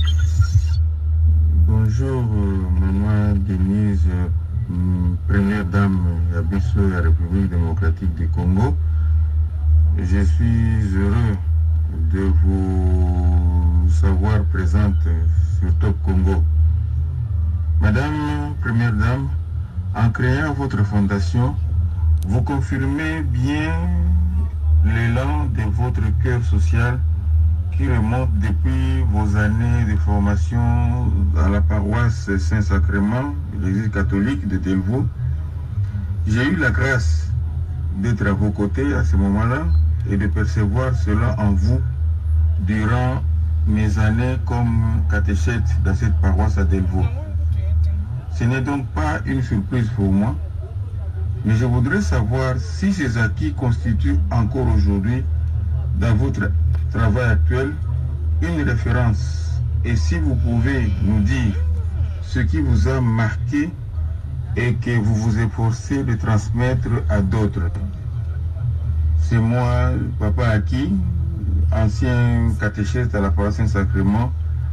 Bonjour, maman Denise, première dame de la République démocratique du Congo. Je suis heureux de vous savoir présente sur Top Congo. Madame, première dame, en créant votre fondation, vous confirmez bien l'élan de votre cœur social qui remonte depuis vos années de formation à la paroisse Saint-Sacrement, l'église catholique de Delvaux. J'ai eu la grâce d'être à vos côtés à ce moment-là et de percevoir cela en vous durant mes années comme catéchète dans cette paroisse à Delvaux. Ce n'est donc pas une surprise pour moi, mais je voudrais savoir si ces acquis constituent encore aujourd'hui, dans votre travail actuel, une référence. Et si vous pouvez nous dire ce qui vous a marqué et que vous vous efforcez de transmettre à d'autres. C'est moi, Papa Aki, ancien catéchiste à la paroisse Saint-Sacrement,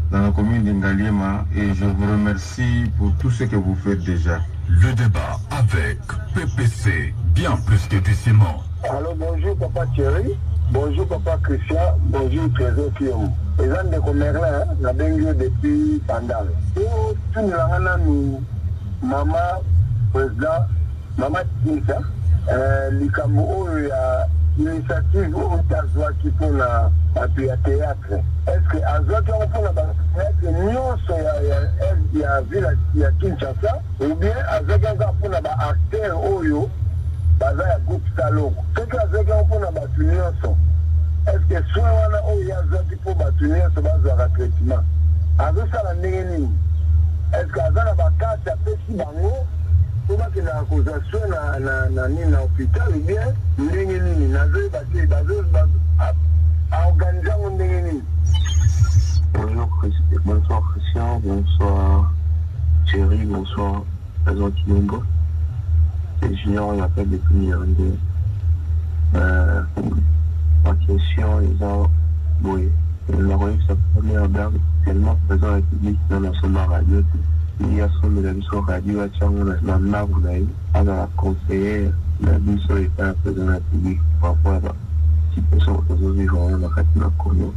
dans la commune d'Ingaliema et je vous remercie pour tout ce que vous faites déjà. Le débat avec PPC, bien plus que du ciment. Alors bonjour papa Thierry, bonjour papa Christian, bonjour Trésor Kiyomu. Les gens de Comerlin, la bengue depuis Pandal. Tout nous maman, président, maman Tinsa, l'Ikambo, il y a l'initiative où il qui pour la théâtre. Est-ce que Azoki on peut la théâtre, il y a ville, il y a Kinshasa, ou bien Azoki on peut la acteur Oyo, baza ya groupe Salon. Ce que Azoki on peut la battre, est-ce que soit on a Azoki pour battre ce base de traitement? Azoki ça la négative. Est-ce que Azoki la carte a fait si bango? Comment que la accusation na hôpital ou bien ndengeni na zé basé à organiser mon ndengeni. Bonsoir Christian, bonsoir Thierry, bonsoir Azon Kilombo. Et Junior il appelle depuis Mirandé. Ma question est en oui. La religion sa première dame tellement présent à la République dans la Soma Radio. Il y a son de la mission radio à Tchangou, la Mavoulaï, à la conseillère, la mission est pas présent à la République par rapport à la situation aujourd'hui, on a fait ma connu.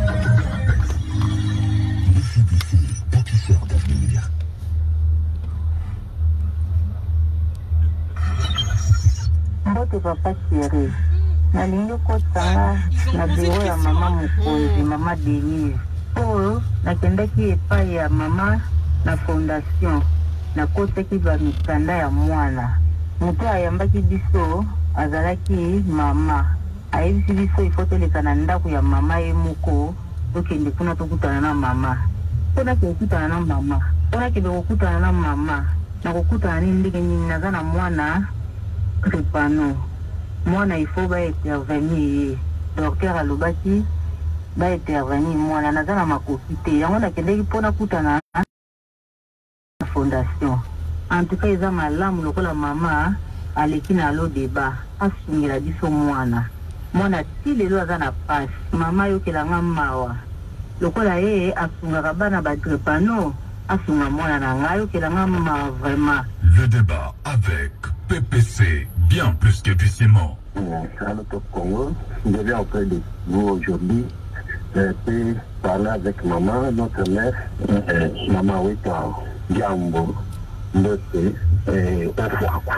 Mbote papa Thierry, nalingi kotanga na biro ya mama Mukonzi, mama Denise. Oyo nakendaki epai ya mama na fondation na kotaki ba mikanda ya mwana. Mutu ayambaki biso azalaki mama. Ayebisi biso ifoteleka na ndako ya mama ye moko tokende kuna tokutana na mama. Mpona kokutana na mama. Mpona kebe kokutana na mama. Na kokutana ni ndenge nini naza na mwana Kripano. Mwana ifo ba intervenir. Docteur alobaki ba intervenir mwana naza na makoki te. Yango nakendeki mpona kutana fondation. En tout cas, ils ont malamu lokola mama aleki na lo débat. Asungela biso mwana. Mwana ti lelo aza na passe. Mama yokelanga mawa. Lokola ye asungaka bana ba trepano. Asunga mwana na ngai yokelanga mawa vraiment. Le débat avec PPC, bien plus que du ciment. À notre Congo, je viens auprès de vous aujourd'hui. Puis parler avec maman, notre mère, maman Wita Gambo, Mbote, et Ofuaku.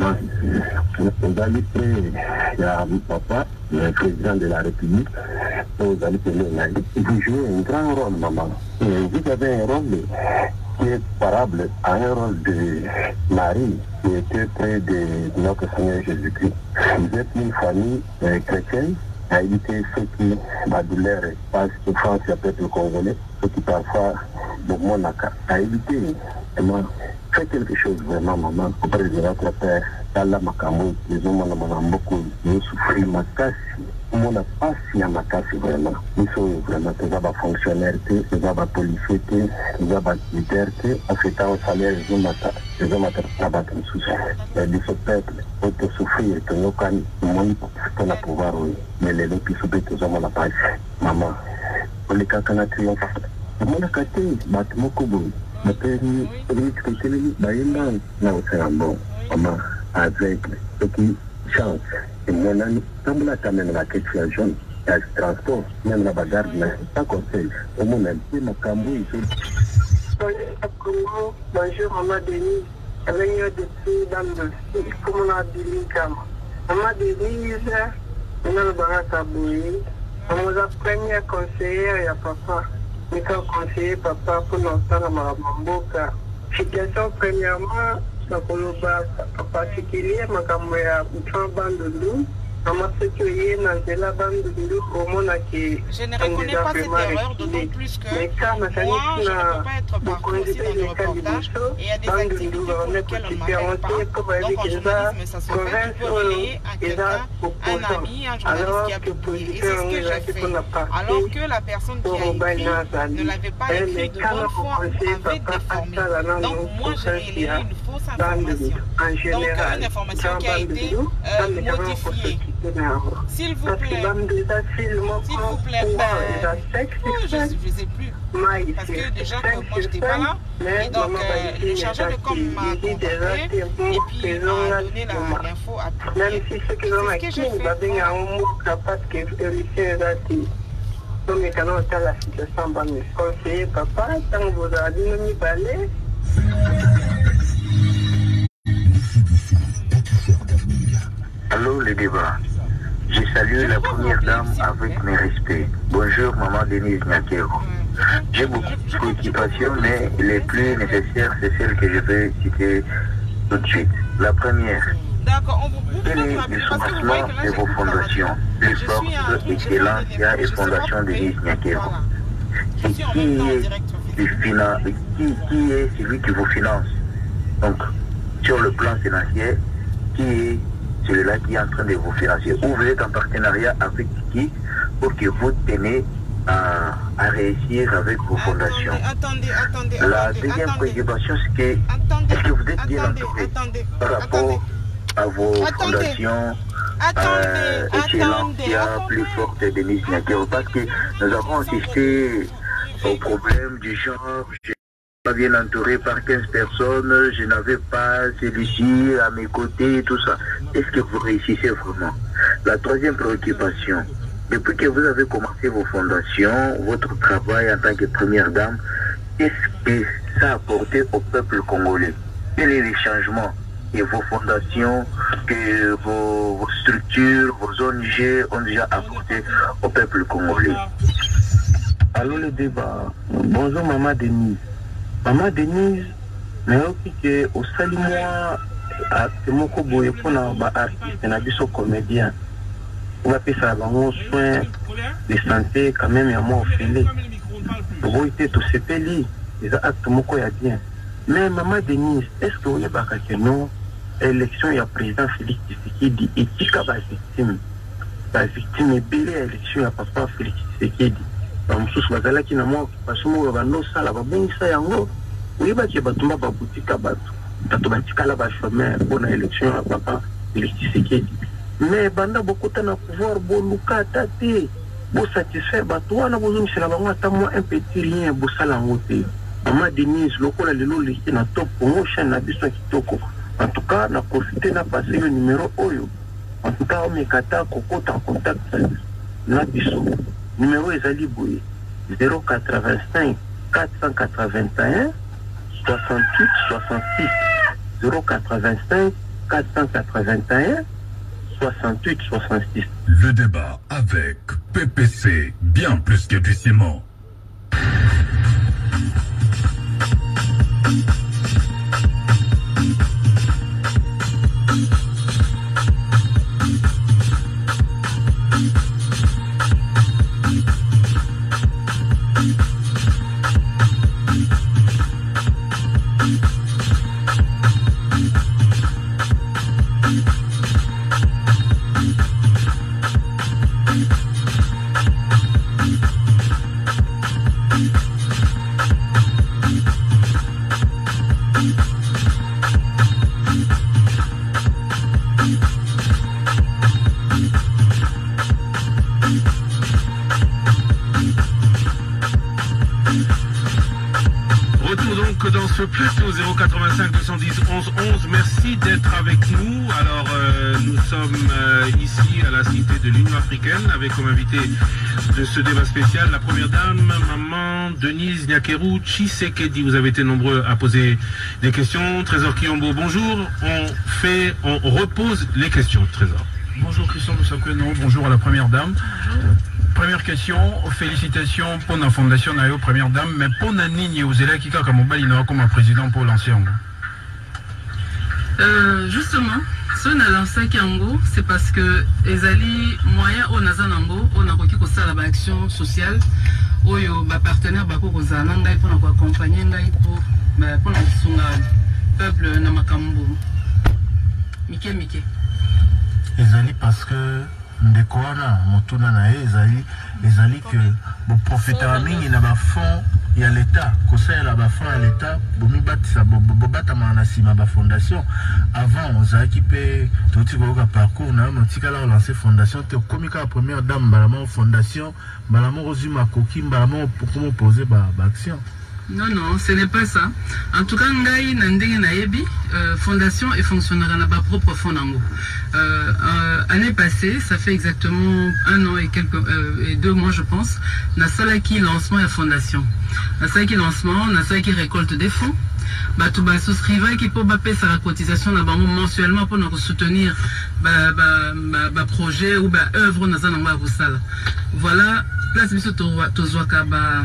Vous allez il y a mon papa, le président de la République, vous allez vous jouez un grand rôle, maman. Et vous avez un rôle qui est comparable à un rôle de Marie, qui était près de notre Seigneur Jésus-Christ. Vous êtes une famille chrétienne, à éviter ceux qui, ma douleur, passent souffrance à peuple congolais, ceux qui parfois, donc mon à éviter. Faites quelque chose vraiment, maman, auprès de notre père. Tala Makamou, les hommes ont beaucoup, nous souffrons ma casse. On a pas si à ma casse vraiment. Nous sommes vraiment des fonctionnaires, des policiers, des militaires, en fait, un salaire, les hommes ont tabac comme souci. De ce peuple, on peut souffrir, que nous, quand on peut pouvoir, mais les gens qui souffrent, les hommes ont pas. Maman, pour les cas qu'on a triomphé, on a cassé, bâtiment Kobo. Avec ce qui change, et mon ami, comme la caméra la question jaune, le transport, même la bagarre, pas conseil, au moment où ma cambouille. Bonjour, maman Denise. Avec depuis Dame comme on a dit, maman Denise, on a le barak à bouillir. On a première conseillère, il y a papa. Mais quand conseiller papa pour l'instant à Maramboka, situation premièrement, ça en particulier, ma caméra, une bande de loup, maman sécurité dans la bande de loup, au monde qui. Je ne reconnais pas cette erreur, d'autant plus que moi, je ne peux pas être partout aussi dans le reportage, et il y a des activités pour lesquelles on ne m'appelle pas. Donc en journalisme, ça se fait, tu peux relayer à quelqu'un, un ami, un journaliste qui a publié. Et c'est ce que j'ai fait. Alors que la personne qui a écrit ne l'avait pas écrit de bonne foi, avait déformé. Donc moi, j'ai relayé une faute fausse information. Donc, une information qui a été modifiée. S'il vous plaît, je ne sais plus. Parce que déjà que moi, je n'étais pas là. Et donc, le chargeur de com m'a contacté et puis m'a donné l'info à tout. C'est ce que j'ai fait. Donc, quand on a la situation, on va me conseiller, papa, tant que vous avez mis balai. Allô, les débats. Je salue la première dame avec mes respects. Bonjour, maman Denise Nyakero. J'ai beaucoup de préoccupations, mais les plus nécessaires, c'est celles que je vais citer tout de suite. La première. Quel est le soubassement de vos fondations, les forces Excellencia et Fondation Denise Nyakero? Et qui est celui qui vous finance? Donc, sur le plan financier, qui est celui-là qui est en train de vous financer? Ou vous êtes en partenariat avec qui pour que vous tenez à réussir avec vos fondations? La deuxième préoccupation, c'est que est-ce que vous êtes bien entouré par rapport à vos fondations Excellencia plus forte de Denise Nyakero? Parce que nous avons assisté au problème du genre, je n'étais pas bien entouré par 15 personnes, je n'avais pas celui-ci à mes côtés, tout ça. Est-ce que vous réussissez vraiment? La troisième préoccupation, depuis que vous avez commencé vos fondations, votre travail en tant que première dame, qu'est-ce que ça a apporté au peuple congolais? Quel est le changement que vos fondations, que vos structures, vos ONG ont déjà apporté au peuple congolais? Allô le débat. Bonjour maman Denise. Maman Denise, mais aussi au salut moi à Temoko Boye pour un artiste, un abisso comédien. On va faire ça un soin de santé quand même à moi au filet. Vous êtes tout ce pays, les actes moko ya bien. Mais maman Denise, est-ce que vous avez que non? Élection il y a président Félix Tshisekedi et qui a victime? La victime est belle à l'élection il y a papa Félix Tshisekedi. Bamususu bazalaki na mwa occupation banosala babongisa yango oyebaki batumba babutika bato batikala bachomere mpona élection ya papa Félix Tshisekedi. Mais banda bokota na pouvoir boluka ata te bosatisfaire bato wana bozomisela bango ata mwa un petit rien bosala yango te. Mama Denise lokola lelo leki na top Congo chaîne na biso ya kitoko. En tout cas na profiter na passer le numéro oyo. En tout cas omekata kokota en contact na biso. Numéro ezali boye 085 481 68 66 085 481 68 66. Le débat avec PPC, bien plus que du ciment. Ce plateau 085 210 11 11, merci d'être avec nous. Alors nous sommes ici à la Cité de l'Union africaine avec comme invité de ce débat spécial la première dame, maman Denise Nyakero Tshisekedi. Vous avez été nombreux à poser des questions. Trésor Kiyombo, bonjour. On repose les questions, Trésor. Bonjour Christian Moussakoueno, bonjour à la première dame. Première question, félicitations pour la fondation Nayo première dame, mais pour Nanini Ozela qui comme comme président pour l'ancien. Justement, ce qu'on a lancé Kiango, c'est parce que les alliés moyens au Nazanango, on a requis pour ça la action sociale, où il y a partenaire pour accompagner pour le peuple Namakambo. Mike. Les alliés parce que ndekwana motuna na ezali que bo profiter mingi na ba fond il y a l'État, conseil là bas fin l'État, bomi batisa bobata manasima ba fondation avant on a équipé tout le parcours na motika la lancer fondation te komika première dame balamo fondation balamo rozuma koki balamo comment poser ba action. Non, non, ce n'est pas ça. En tout cas, Ngai Nandenge Naebi, fondation et fonctionnera dans ma propre fondation. Année passée, ça fait exactement 1 an et 2 mois, je pense, na salaki lancement et fondation. Na salaki lancement, na salaki récolte des fonds. Bah tout bah souscrivant qui peut baper sa cotisation là mensuellement pour nous soutenir bah projet ou bah œuvre dans un endroit où ça. Voilà. Place biso tozwaka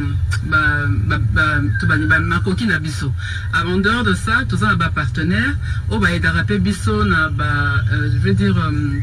makoki na biso. En dehors de ça, tous un partenaire au ba aider biso na je veux dire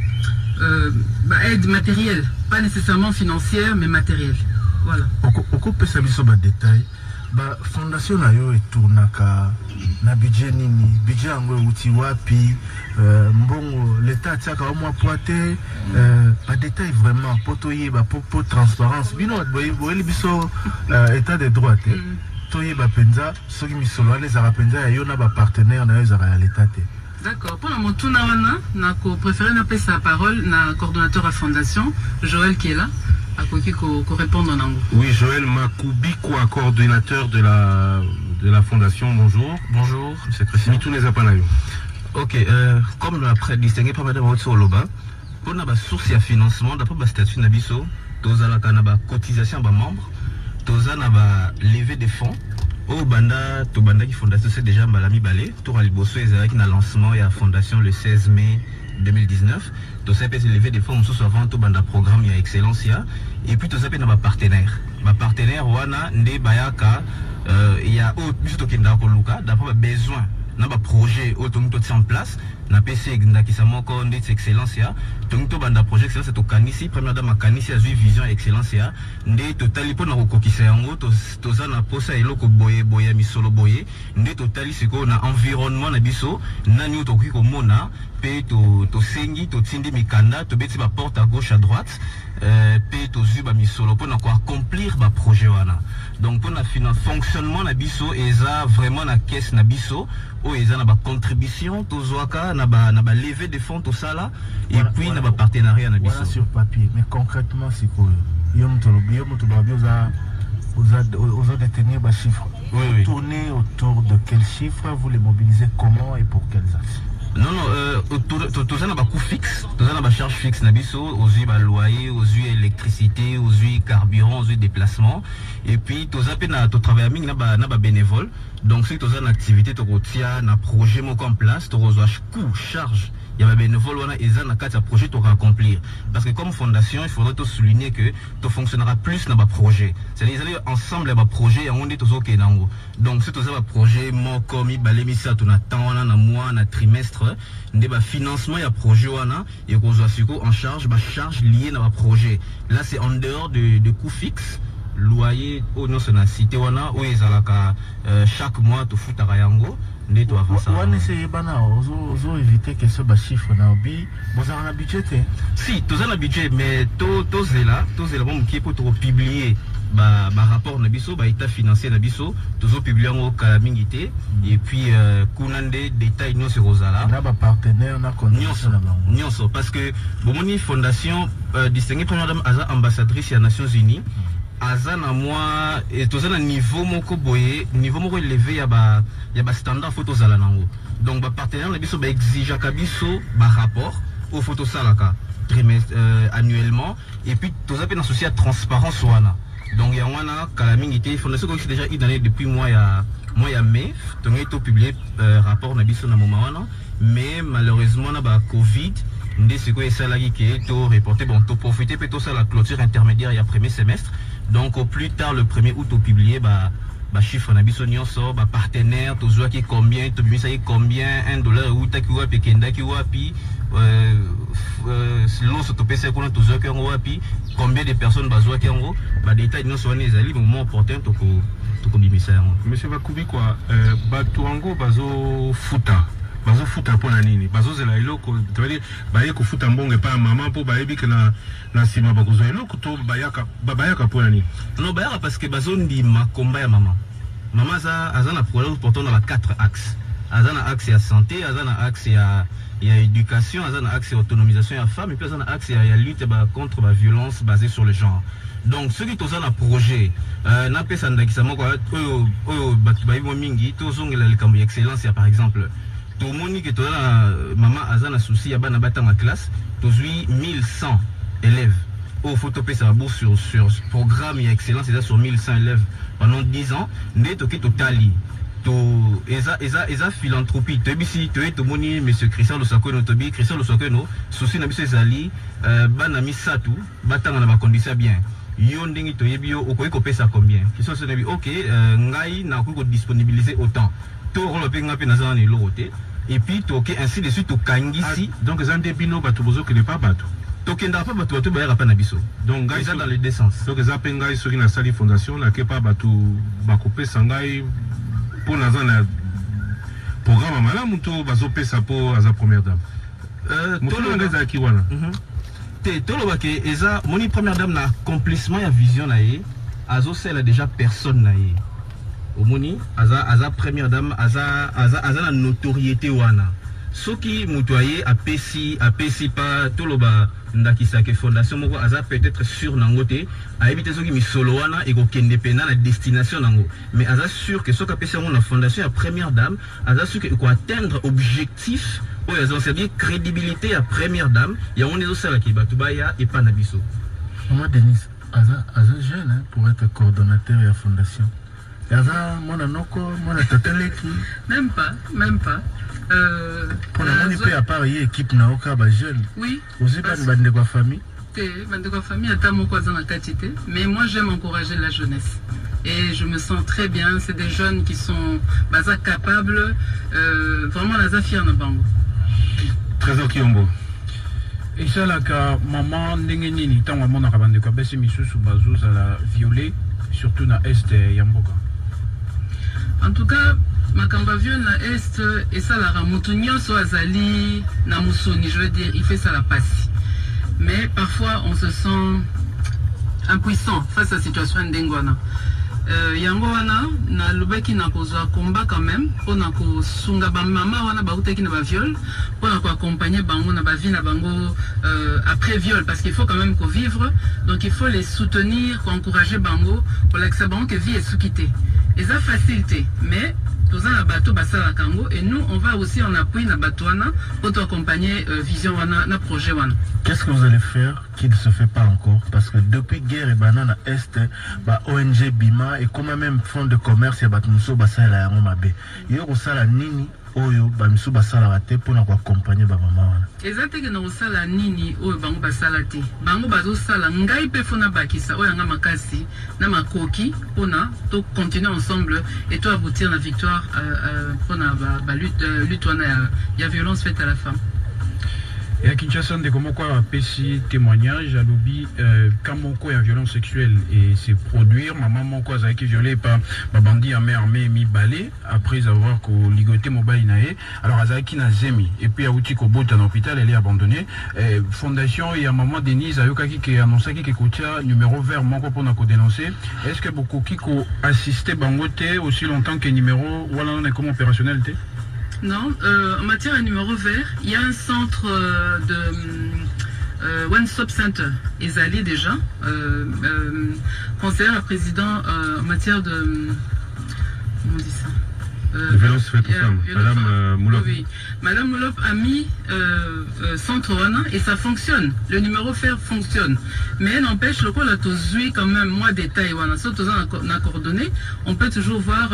aide matérielle, pas nécessairement financière mais matérielle. Voilà. Oko pesa biso ba détail. Ba fondation na yo etournaka na budget nini budget yango uti wapi mbongo l'état tiaka au moins poité ba détail vraiment potoye ba pour transparence bino boyeli biso état de droit toye ba penza soki misolo les arapenza yo na ba partenaire na yo za l'état te. D'accord. Pour mon tour na ko préféré na pesa la parole na coordonnateur à fondation Joël qui est là. Répondre en anglais. Oui, Joël Makoubi, coordinateur de la fondation. Bonjour. Bonjour, M. Christian. Tout les apanayo. Ok, comme après distinguer par Madame Loba, pour la source de financement, d'après le statut Nabiso, tous la cotisation des membres, tous la levée des fonds. Au Banda, tout Banda qui fondation, c'est déjà Malami Balé, tout à l'Ibosso, et qui a lancement et la fondation le 16 mai 2019. Tout ça peut lever des fonds, nous sommes avant tout banda programme, il y a excellence, et puis tout ça peut être ma partenaire. Ma partenaire, Wana, Nde Bayaka, il y a autre qui est d'après besoin. Dans le projet, autant en place, na PC qui s'amoko ndé excellence ya, donc banda projet excellence c'est au Kanisi, première dame Kanisi a eu vision excellence ya, ndé totali pour na kokisa yango, toza na posa eloko boye boye misolo boye, ndé totali siko na environnement na biso, nani to ki ko mona, pe to sengi to tindi mikanda, to beti ba porte à gauche à droite, pe to zuba misolo pour na ko accomplir ba projet wana. Donc pour na fonctionnement na biso eza vraiment na caisse na biso, o eza na ba contribution to zoaka na ba lever des fonds tout ça là et voilà, puis na ba partenariat na biso. Voilà sur papier, mais concrètement c'est quoi? Yom to osa détenir ba chiffres. Oui. Tourner autour de quels chiffres, vous les mobilisez comment et pour quelles actions? Non, tout ça n'a pas coût fixe, tout ça n'a pas charge fixe, aux yeux loyer, aux yeux électricité, aux yeux carburant, aux yeux déplacement. Et puis, tout ça, tu travailles avec n'a pas bénévole. Donc, si tu as une activité, tu as un projet en place, tu as un coût, charge. Il y a des bénévoles qui ont un projet pour accomplir. Parce que comme fondation, il faudrait te souligner que tu fonctionneras plus dans le projet. C'est-à-dire ensemble dans le projet et on est tous OK. Donc si tu as un projet, moi comme il y a tout un mois, un trimestre, il y a un financement, il y a un projet et qu'on soit en charge, charge liée dans le projet. Là c'est en dehors de coûts fixes. Loyer, au nom de la cité, où chaque mois tu fous ta rayango. On essaye de éviter que ce chiffre n'a pas un budget. Si, tu as un budget, mais tu es là qui pour publier rapport nabiso, état financier nabiso, tu as publié en calamité et puis kunande détails non sur Rosala. On a un partenaire, on a connu. Parce que Bomoni Fondation distinguée première dame ambassadrice des Nations Unies. Azana moi et tout ça niveau moko boye niveau moko élevé y a ba standard photo zala nango donc ba partenaire na biso ba exige ka biso ba rapport aux photos salaka trimestre annuellement et puis tout ça peut associé à transparence wana donc ya wana kala mingité fondation ko déjà idane depuis mois ya mai donc il a publié rapport na biso na moment wana mais malheureusement na ba covid ndé ce que ça là qui est tout reporté bon tout profiter plutôt ça la clôture intermédiaire il y a premier semestre. Donc au plus tard le 1er août au publié chiffre na biso nyonso partenaire to zwa ki combien to bimisa ki combien $1 ou ta ki wapi kenda ki wapi loso to pesa ko na to zwa ki wapi combien de personnes bazwa ki ngo détail nyonso wana ezali moment opportun to ko bimisa yango. Monsieur Bakubi quoi batuango bazo futa bazo futa pona nini bazo zela eloko to dire baye ko futa mbonge pa maman po bayebi que na sima bakozo eloko to bayaka pona nini non bayaka parce que bazo ndima komba ya maman azana problème pourtant dans la 4 axes azana axe ya santé azana axe ya éducation azana axe ya autonomisation ya femme et puis azana axe ya lutte contre la violence basée sur le genre. Donc ceux qui sont un projet n'a pas ça ndakisa moko oyo batu bayibo mingi to zongela likambo ya excellence ya par exemple to moni que to maman azana souci ya bana batanga classe to zui 1100 élèves au photopé ça bourse sur programme ya excellence c'est sur 1100 élèves pendant 10 ans ndeto ki totali to eza philanthropie to bisi to moni monsieur Christian Losakweno tobi Christian Losakweno souci na biso ezali bana misatu batanga na ba conditions bien yo ndingi to yebi yo okoki kopesa combien Christian se nabi OK ngai na ko disponibiliser autant to rolope ngapi na zana eloko te et puis to OK ainsi de suite to kangisi donc zande bino bato bozo que ne pas bato tokenda pa bato bayaka pa na biso donc ngai za dans les deux sens donc za pe ngai soki na sali fondation na ke pa bato bakopesa ngai pour na zana programme malamu to bazopesa po aza première dame tolo ngeza ki wana tolo bake eza moni première dame na accomplissement ya vision na ye azo sela déjà personne na ye omoni aza première dame aza na notoriété wana soki mutoye apesi pa toloba ndakisa ke fondation moko aza peut-être sûr nango te aibite soki misolo wana ekokende pena na destination nango mais aza sûr que soki apesi yango na fondation ya première dame aza sûr que eko atteindre objectif oyo aza c'est-à-dire crédibilité ya première dame yango nde ezosalaki bato baya epa na biso. Maman Denise aza jeune hein, pour être coordonnateur ya fondation aza mwana noko mwana tateleki même pas pour la monnaie à part équipe na oka ba jeune oui aussi pas bande de famille bande de famille ata moko za na quantité mais moi j'aime encourager la jeunesse et je me sens très bien c'est des jeunes qui sont baza capables vraiment naza fier na bango Trésor Kiombo esalaka maman ndenge nini ntango amonaka bandeko basi misusu bazozala violé surtout na est ya mboka. En tout cas makamba viol na est et ça la mutu nyonso azali na musoni, je veux dire il fait ça la passe mais parfois on se sent impuissant face à la situation ndengwana yango wana na lobeki na kozwa combat quand même pona ko sunga ba mama wana ba uteki na ba viol pona ko accompagner bango na ba vie na bango après viol parce qu'il faut quand même vivre donc il faut les soutenir, encourager bango pour l'accès bango que vie est soukité et ça facilité mais tous un bateau basala kango et nous on va aussi en appui na batouana pour accompagner vision wana na projet wana. Qu'est-ce que vous allez faire qui ne se fait pas encore parce que depuis guerre et banana est ba ONG Bima et comme même fonds de commerce ya batmuso basala yango mabe yo ko sala nini oyo bamiso basala bate pour na accompagner ba mama wana ezate na osala nini oyo bango basala te bango bazo sala ngai pe fona bakisa oyo nga makasi na makoki pona to continuer ensemble et to aboutir na victoire pona ba lutte wana ya violence faite à la femme. Et à Kinshasa, on a quoi petit témoignage à l'oubli quand mon quoi a violence sexuelle et c'est produire maman mon quoi a été violé par ma bandit à mère armée mi balai après avoir ligoté mobile nae alors Azaki na zemi et puis à outil ko bota dans l'hôpital elle est abandonnée fondation et à maman Denise ayokaki qui annoncé qui kotia numéro vert mon quoi pour na ko dénoncer est-ce que beaucoup qui ko assisté bangote aussi longtemps que numéro voilà on est comme opérationnel té. Non, en matière de numéro vert, il y a un centre de One Stop Center. Ils allaient déjà, conseiller à président en matière de... Comment on dit ça violence faite aux femmes. Madame Moulop. Oui. Madame Moulop a mis centre Wana et ça fonctionne. Le numéro vert fonctionne. Mais n'empêche, le coup, la tozui quand même, moins détail. Surtout on a coordonné, on peut toujours voir...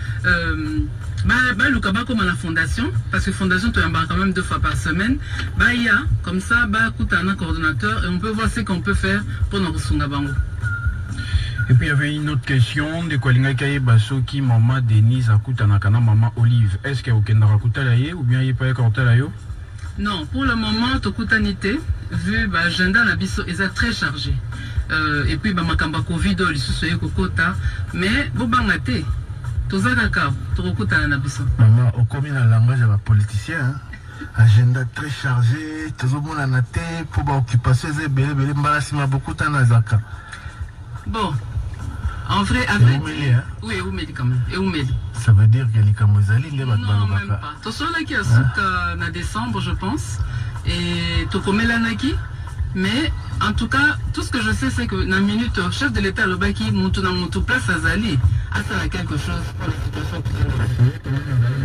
le cabas comme à la fondation, parce que fondation tu embarques quand même 2 fois par semaine, il y a comme ça, coûte un coordonnateur et on peut voir ce qu'on peut faire pour nos Sungabango. Et puis il y avait une autre question de Kwalinga Kaye Basso qui maman Denise a coûté un maman Olive. Est-ce qu'il y a aucun rakutalaye ou bien il n'y a pas de non, pour le moment, Tokutanité, vu l'agenda Nabiso est très chargé. Et puis Makamba Covid, mais bon bangate. tozaka tokokutana na biso. Maman, au commis dans le langage de la politicien, agenda très chargé, tout le monde en a été pour l'occupation, beaucoup de temps. Bon, en vrai, avec... Oui, Oumeli quand même. Et Oumeli. Ça veut dire que les Kamozali, les non, même pas. Tu sais là qui a souk en décembre, je pense. Et tu connais la Naki. Mais en tout cas, tout ce que je sais, c'est que dans la minute, le chef de l'État, le Baki, monte dans mon tout place à Zali. Ah, ça a quelque chose pour la situation.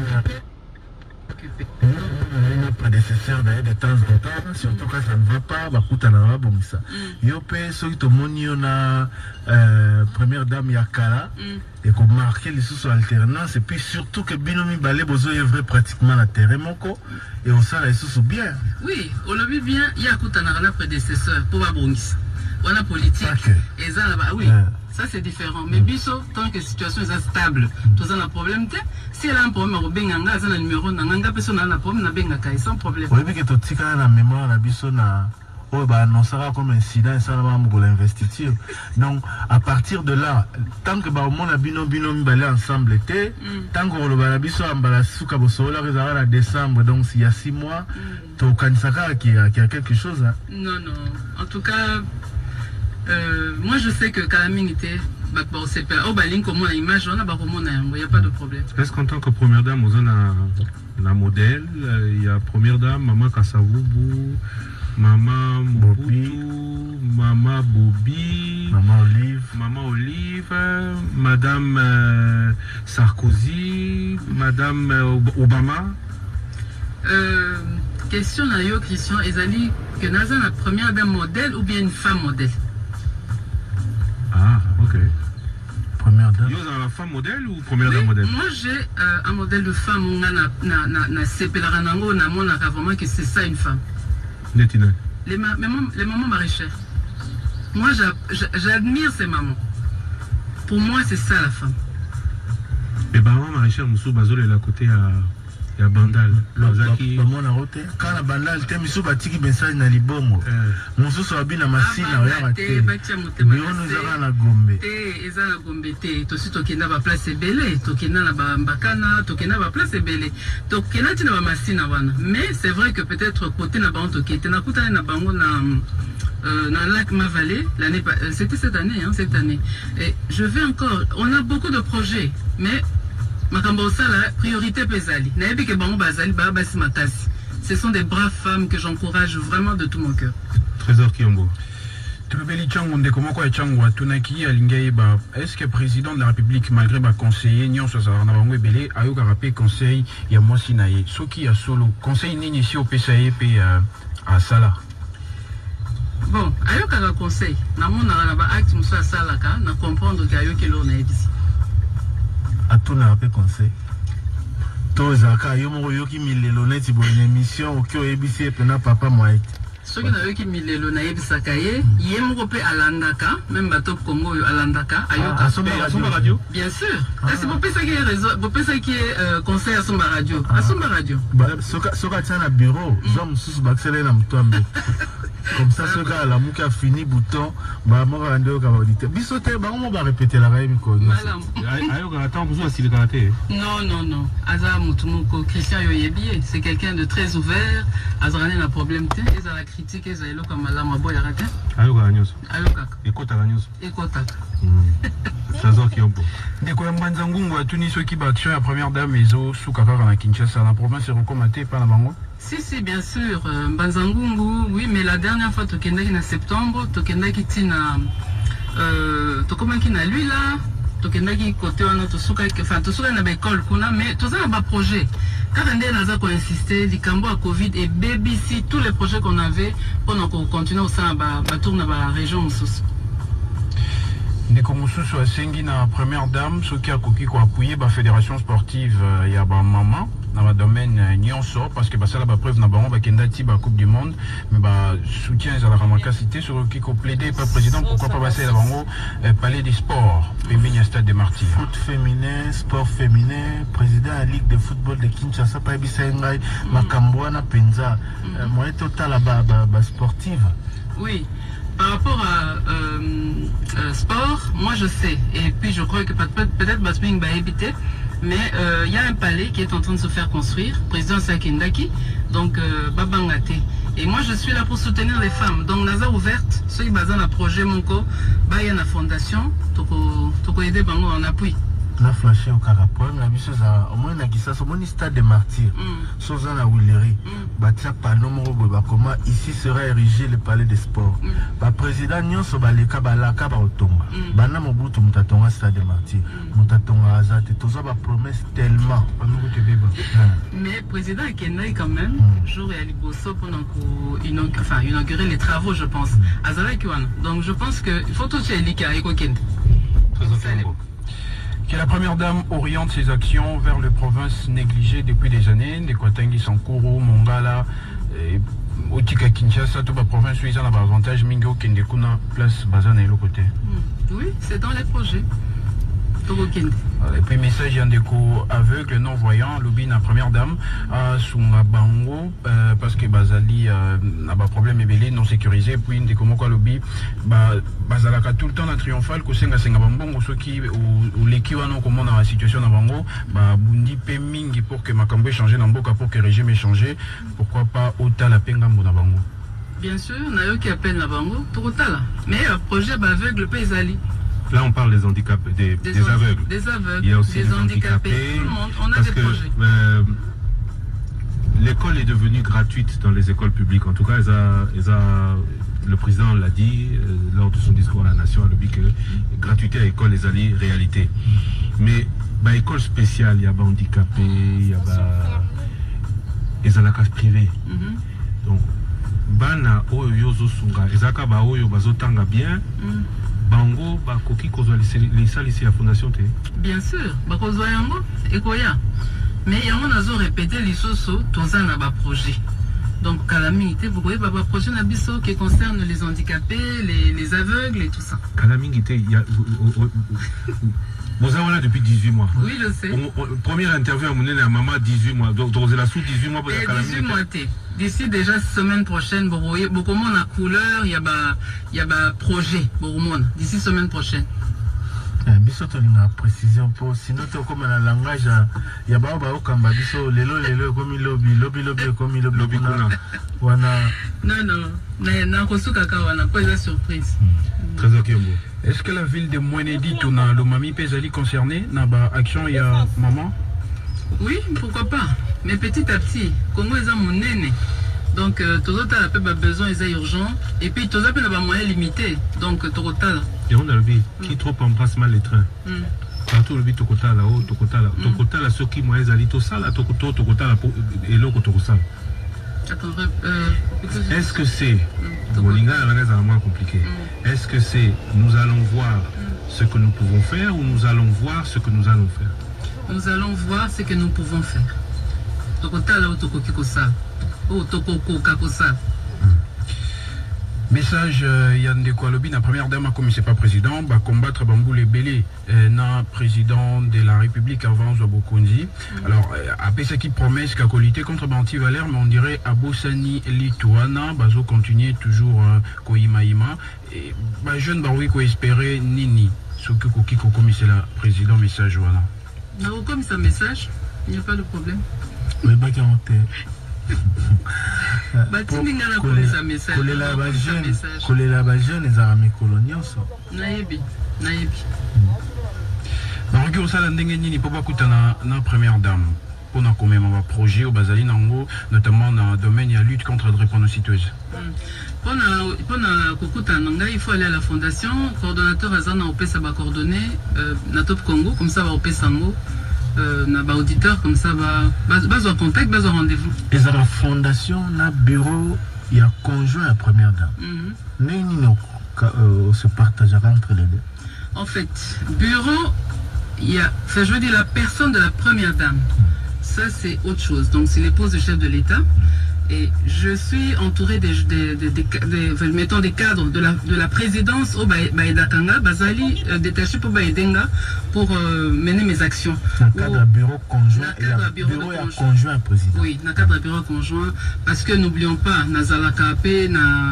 Prédécesseur d'ailleurs de temps en temps, surtout quand ça ne va pas, bakutana bon ça. Yope ceux qui te monient première dame Yakala et qu'on marquait les sous alternance et puis surtout que Binomi Balé Bozo est vrai pratiquement la terre moko et on sait les sous bien. Oui, on le vit bien. Yakutana la prédécesseur pour Babongis. On a politique et ça là-bas oui. Ça c'est différent. Mais biso, tant que la situation est stable, tout un problème. Si elle a un problème, elle a un numéro, elle a un problème, elle a sans problème. Oui, mais que tu as la mémoire, la biso na, oh bah non ça va comme incident, ça va pour l'investiture. Donc à partir de là, tant que bah au moins la bino balé ensemble était, tant que le bah la biso ambala souka bosso là réservé à décembre, donc s'il y a 6 mois, tu as qui a quelque chose. Hein? Non. En tout cas. Moi je sais que Kalamine était c'est pas au balin comme on image on a pas comme on il y a pas de problème. Est-ce qu'en tant que première dame on a la modèle, il y a première dame maman Kasavubu, maman Mobutu, maman Bobby, maman Olive, madame Sarkozy, madame Obama. Question à yo Christian, ezali que naza la première dame modèle ou bien une femme modèle? Ah, ok. Première dame. Vous avez la femme modèle ou première dame modèle? Moi j'ai un modèle de femme, on a séparanango, on a vraiment que c'est ça une femme. Les mamans maraîchères. Moi j'admire ces mamans. Pour moi c'est ça la femme. Les mamans maraîchères, Moussou Bazol est là côté à. Ya bandal maman na rote kana bandal te miso batiki message na libongo muso so abina masina ya rate biono zaka na gombe eza na gombe te to si to kenda ba place belé to kenda na ba mbakana to kenda ba place belé to kenda tina ba masina wana mais c'est vrai que peut-être côté na ba to kete na kuta na bango na lac Mavallée l'année c'était cette année et je vais encore on a beaucoup de projets mais la priorité pesali. Ce sont des braves femmes que j'encourage vraiment de tout mon cœur. Trésor Kiombo. Est-ce que le président de la République, malgré le conseiller, a conseil, il y a moi Sinaï, ce qui a solo conseil ici au PSAE à Sala. Bon, ayoka un conseil. Na mona na acte musa Salaka, na comprendre que ayoki lo na ebisi. À tout n'a pas conseil. Tozaka yomo yoki milelo neti bo émission okyo ebisi pena papa moite. Ce qui n'a yoki milelo na ebisa kaye, yemo pe alandaka, même bato Congo alandaka, ayoka Asomba radio. Bien sûr. C'est pour ça qu'il y a raison, pour ça qu'il y a conseil à Asomba radio. Asomba radio. Bah soka tient na bureau, zom sous baxele na mtombe. Comme ça, ce gars, la mouka a fini, bouton, bah, moi, on va auditer. Bisoté, bah, on va répéter la règle. Non. Aza Moutoumoko, Christian Yoyebi, c'est quelqu'un de très ouvert. Azrané n'a problème, ils ont la critique, ils ont comme la maboy arrêté. Ayoka news. Ayoka. Écoute la news. Écoute. Trésor Kiombo. Dès Mbanzangungu a tenu ceux qui battent sur la première dame, ils ont sous Kakara à Kinshasa. La province est recommandée par la Bango. Si, bien sûr. Mbanzangungu, oui, mais la dernière fois, tu es en septembre, tu es na lui là, tu es côté enfin, tu es dans l'école, mais tu as un projet. Car on a insisté, les Cambo à Covid et BBC, tous les projets qu'on avait, pour continuer au sein de la région. Dès que Moussou a sengi na première dame, ce qui a appuyé la fédération sportive, il y a maman. Dans le domaine nyonso parce que ça la preuve na bango ba kendati ba coupe du monde mais ba soutien à la ramakacité sur qui ko plaider pas président pourquoi pas passer la bango palais des sports et stade des martyrs foot féminin sport féminin président à la ligue de football de Kinshasa pa bisa ngai makambo na penza moyen total ba sportive. Oui. par rapport à sport, moi je sais. Et puis je crois que peut-être Basming va éviter. Mais il y a un palais qui est en train de se faire construire, président Sakindaki, donc Babangate. Et moi je suis là pour soutenir les femmes. Donc Naza ouverte, ceux qui basent dans le projet Monko, il y a une fondation, pour aider Bango en appui. La flashé au Carapon, la mission au moins na Kisasa, au moins stade des martyrs. Sozan la Willery, batia panneau comment ici sera érigé le palais des sports. Ba président Nyon Sobaleka Balaka ba Otomba. Bana Mobutu Mutatonga stade des martyrs. Mutatonga Azate, tout ça ba promesse tellement. Mais président Kenai quand même, jour et Aliboso pendant inaugurer les travaux, je pense. Azala Kiwan. Donc je pense que il faut tout ce qui est Kende. Que la première dame oriente ses actions vers les provinces négligées depuis des années, des Kwatangi, Sankuru, Mongala, Otika, Kinshasa, toute la province où ils ont l'avantage, Mingo, Kendekuna, place Bazana et l'autre côté. Oui, c'est dans les projets. Et puis message un déco aveugle, non-voyant, lobby la première dame à Sunga Bango parce que Bazali a un problème ébélé non sécurisé, puis une déco quoi lobby Bazalaka tout le temps la triomphale que Senga Senga Bango ceux qui ou l'équivalent comment dans la situation dans Bango Bundi Pemingi pour que Makambo change dans Boka pour que le régime ait changé, pourquoi pas Ota la Pengambo dans Bango. Bien sûr, on a eu qui appellent la Bango pour Ota là, mais le projet aveugle Payzali. Là, on parle des handicapés, des aveugles. Des aveugles, il y a aussi des handicapés. Tout le monde, on a des projets. L'école est devenue gratuite dans les écoles publiques. En tout cas, le président l'a dit lors de son discours à la nation, il a dit que gratuité à l'école est allée réalité. Mais l'école spéciale, il y a des handicapés, il y a la classe privée. Donc, bana oyo sunga, ezaka ba oyo bazotanga bien. Bango, Bakoki, les salles ici à la fondation. Bien sûr, Bakozo Yango, Ekoya. Mais il y a un répété les sosos, tous un projet. Donc, calamité, vous voyez, un projet qui concerne les handicapés, les aveugles et tout ça. Calamité, vous avez là depuis 18 mois. Oui, je sais. Première interview à mon maman 18 mois. Donc, vous avez la sous 18 mois pour la calamité. 18 mois, d'ici déjà semaine prochaine, vous voyez, beaucoup de la couleur, il y a un projet, d'ici semaine prochaine. Biso to linga précision pour sinon to comme un langage ya ba okamba biso lelo comme lobby kuna wana non na kosuka ka wana pas de surprise. Très ok. Est-ce que la ville de Mwenedi tona le mami Pezali concernée na ba action ya maman? Oui, pourquoi pas. Mais petit à petit, Congo est mon nene. Donc tout a besoin est urgent et puis tout a moyen limité. Donc total. Et on a le vie qui trop embrasse mal les trains. Partout le vie tokota là-haut, tokota là ceux qui moyens ali tout ça là tokota là et l'autre tokota. Est-ce que c'est Bolinga la moins compliqué. Est-ce que c'est nous allons voir ce que nous pouvons faire ou nous allons voir ce que nous allons faire? Nous allons voir ce que nous pouvons faire. Tokota là tokoki kosa. Oh tokoko kakosa. Message Yande Koualobi, la première dame, comme c'est pas président, va combattre Bambou les Bélé, na président de la République avant Zobokonzi. Alors, après ce qui promet qu'à lutter contre Banti Valère, mais on dirait Abosani Lituana, Bazo continuer toujours Koimaïma. Et jeune Baroui ko espérer Nini, ce que Koko comme c'est la président message voilà. Non, comme ça message, il n'y a pas de problème. Mais pas qu'à monter. kolela bajeune ezala mikolo nyonso nayebi nakoki kosala ndenge nini mpo bakutana na première dame mpona komema baprojet oyo bazali nango notamment na domaine ya lutte contre la drépanocytose? mpona kokutana na ngai il faut aller à la fondation coordonnateur aza na opesa bacoordonné na top Congo comme ça baopesa yango na ba auditeur comme ça bazwa contact bazwa rendez-vous. Et la fondation na bureau il y a conjoint à première dame. Nini se partagera entre les deux. En fait, bureau il y a je veux dire la personne de la première dame. Ça c'est autre chose. Donc c'est l'épouse du chef de l'État Et je suis entouré mettons des cadres de la présidence au Baïdakanga, Bazali détaché pour Baïdenga pour mener mes actions. Dans le cadre bureau conjoint conjoint président. Oui, dans le cadre bureau conjoint, parce que n'oublions pas, Nazala KP,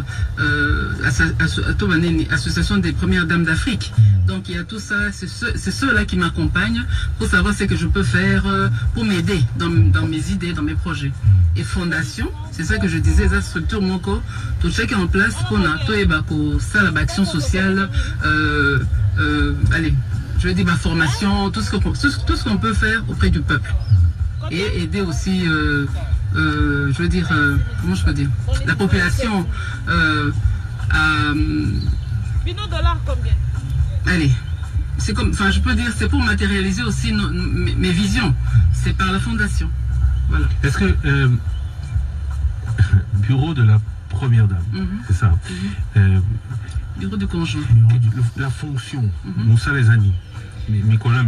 Association des premières dames d'Afrique. Donc il y a tout ça, c'est ceux-là qui m'accompagnent pour savoir ce que je peux faire pour m'aider dans mes idées, dans mes projets. Et fondation, c'est ça que je disais, la structure Moko, tout chacun en place pour ça, l'action sociale, allez, je veux dire ma formation, tout ce qu'on peut faire auprès du peuple. Et aider aussi, je veux dire, comment je peux dire, la population à... $10 combien? Allez, c'est comme, enfin je peux dire, c'est pour matérialiser aussi mes visions. C'est par la fondation. Voilà. Est-ce que bureau de la première dame, c'est ça, bureau du conjoint, la fonction, Moussa les amis, Nicolas,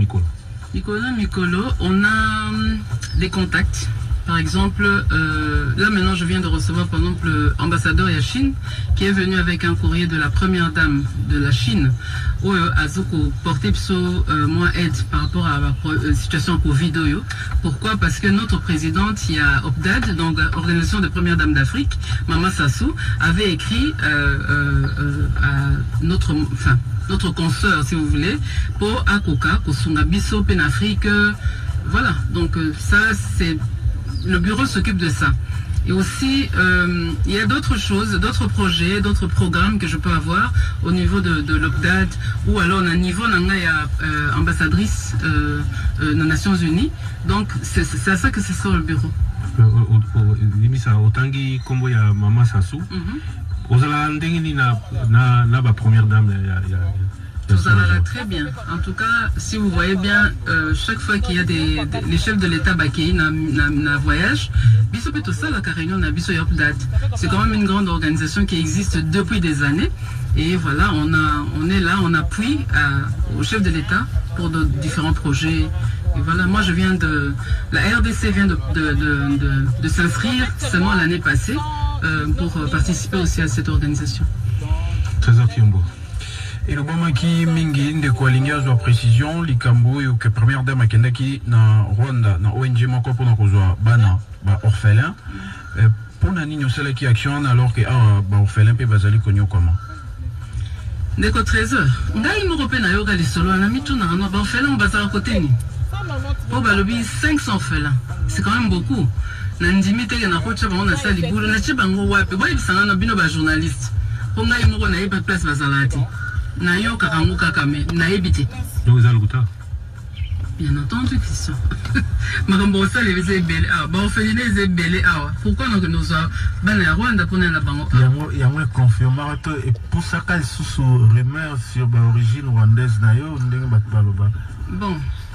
on a des contacts. Par exemple, là maintenant je viens de recevoir par exemple l'ambassadeur Yachine qui est venu avec un courrier de la première dame de la Chine où Azuko portait moi aide par rapport à la situation Covid. Pourquoi? Parce que notre présidente, il y a OPDAD, donc Organisation des premières dames d'Afrique, Mama Sassou, avait écrit à notre consoeur, si vous voulez, pour Akoka, Kosungabiso, Penafrique. Voilà, donc ça c'est... Le bureau s'occupe de ça. Et aussi, il y a d'autres choses, d'autres projets, d'autres programmes que je peux avoir au niveau de l'OPDAD ou alors au niveau de l'ambassadrice des Nations Unies. Donc, c'est à ça que c'est sur le bureau. Otangi Kombo ya Mama Sassou. Ozala ndengini na ba première dame ça va très bien. En tout cas, si vous voyez bien, chaque fois qu'il y a les chefs de l'État qui na voyage, c'est quand même une grande organisation qui existe depuis des années. Et voilà, on est là, on appuie au chef de l'État pour de différents projets. Et voilà, moi je viens de... La RDC vient de s'inscrire seulement l'année passée pour participer aussi à cette organisation. Trésor Kiombo. Et le moment qui mingi de Kwalinga a précision, likambo et que première dame qui na Rwanda na ONG moko pour na bana ba orphelin pour na nino celle qui action alors que ba orphelin pe bazali konyo comment. Ndeko Trésor, ngai mo kopena yo ga lisolo na mitu na ba orphelin bazala côté ni. Pour balobi 500 orphelins, c'est quand même beaucoup. Na ndimi te na kocha ba on a sali bulu na chibango wapi ba ibisanga na bino ba journaliste. Pour ngai mo na iba place bazalati. Nayo Karangu Kakame, Naébité. Nous allons goûter. Bien entendu, Christian. Marambosa, les belés, les belés, pourquoi nous avons la Rwanda pour la banque? Il y a un confirmateur et pour ça qu'elle sous rumeur sur l'origine rwandaise Nayo, bon.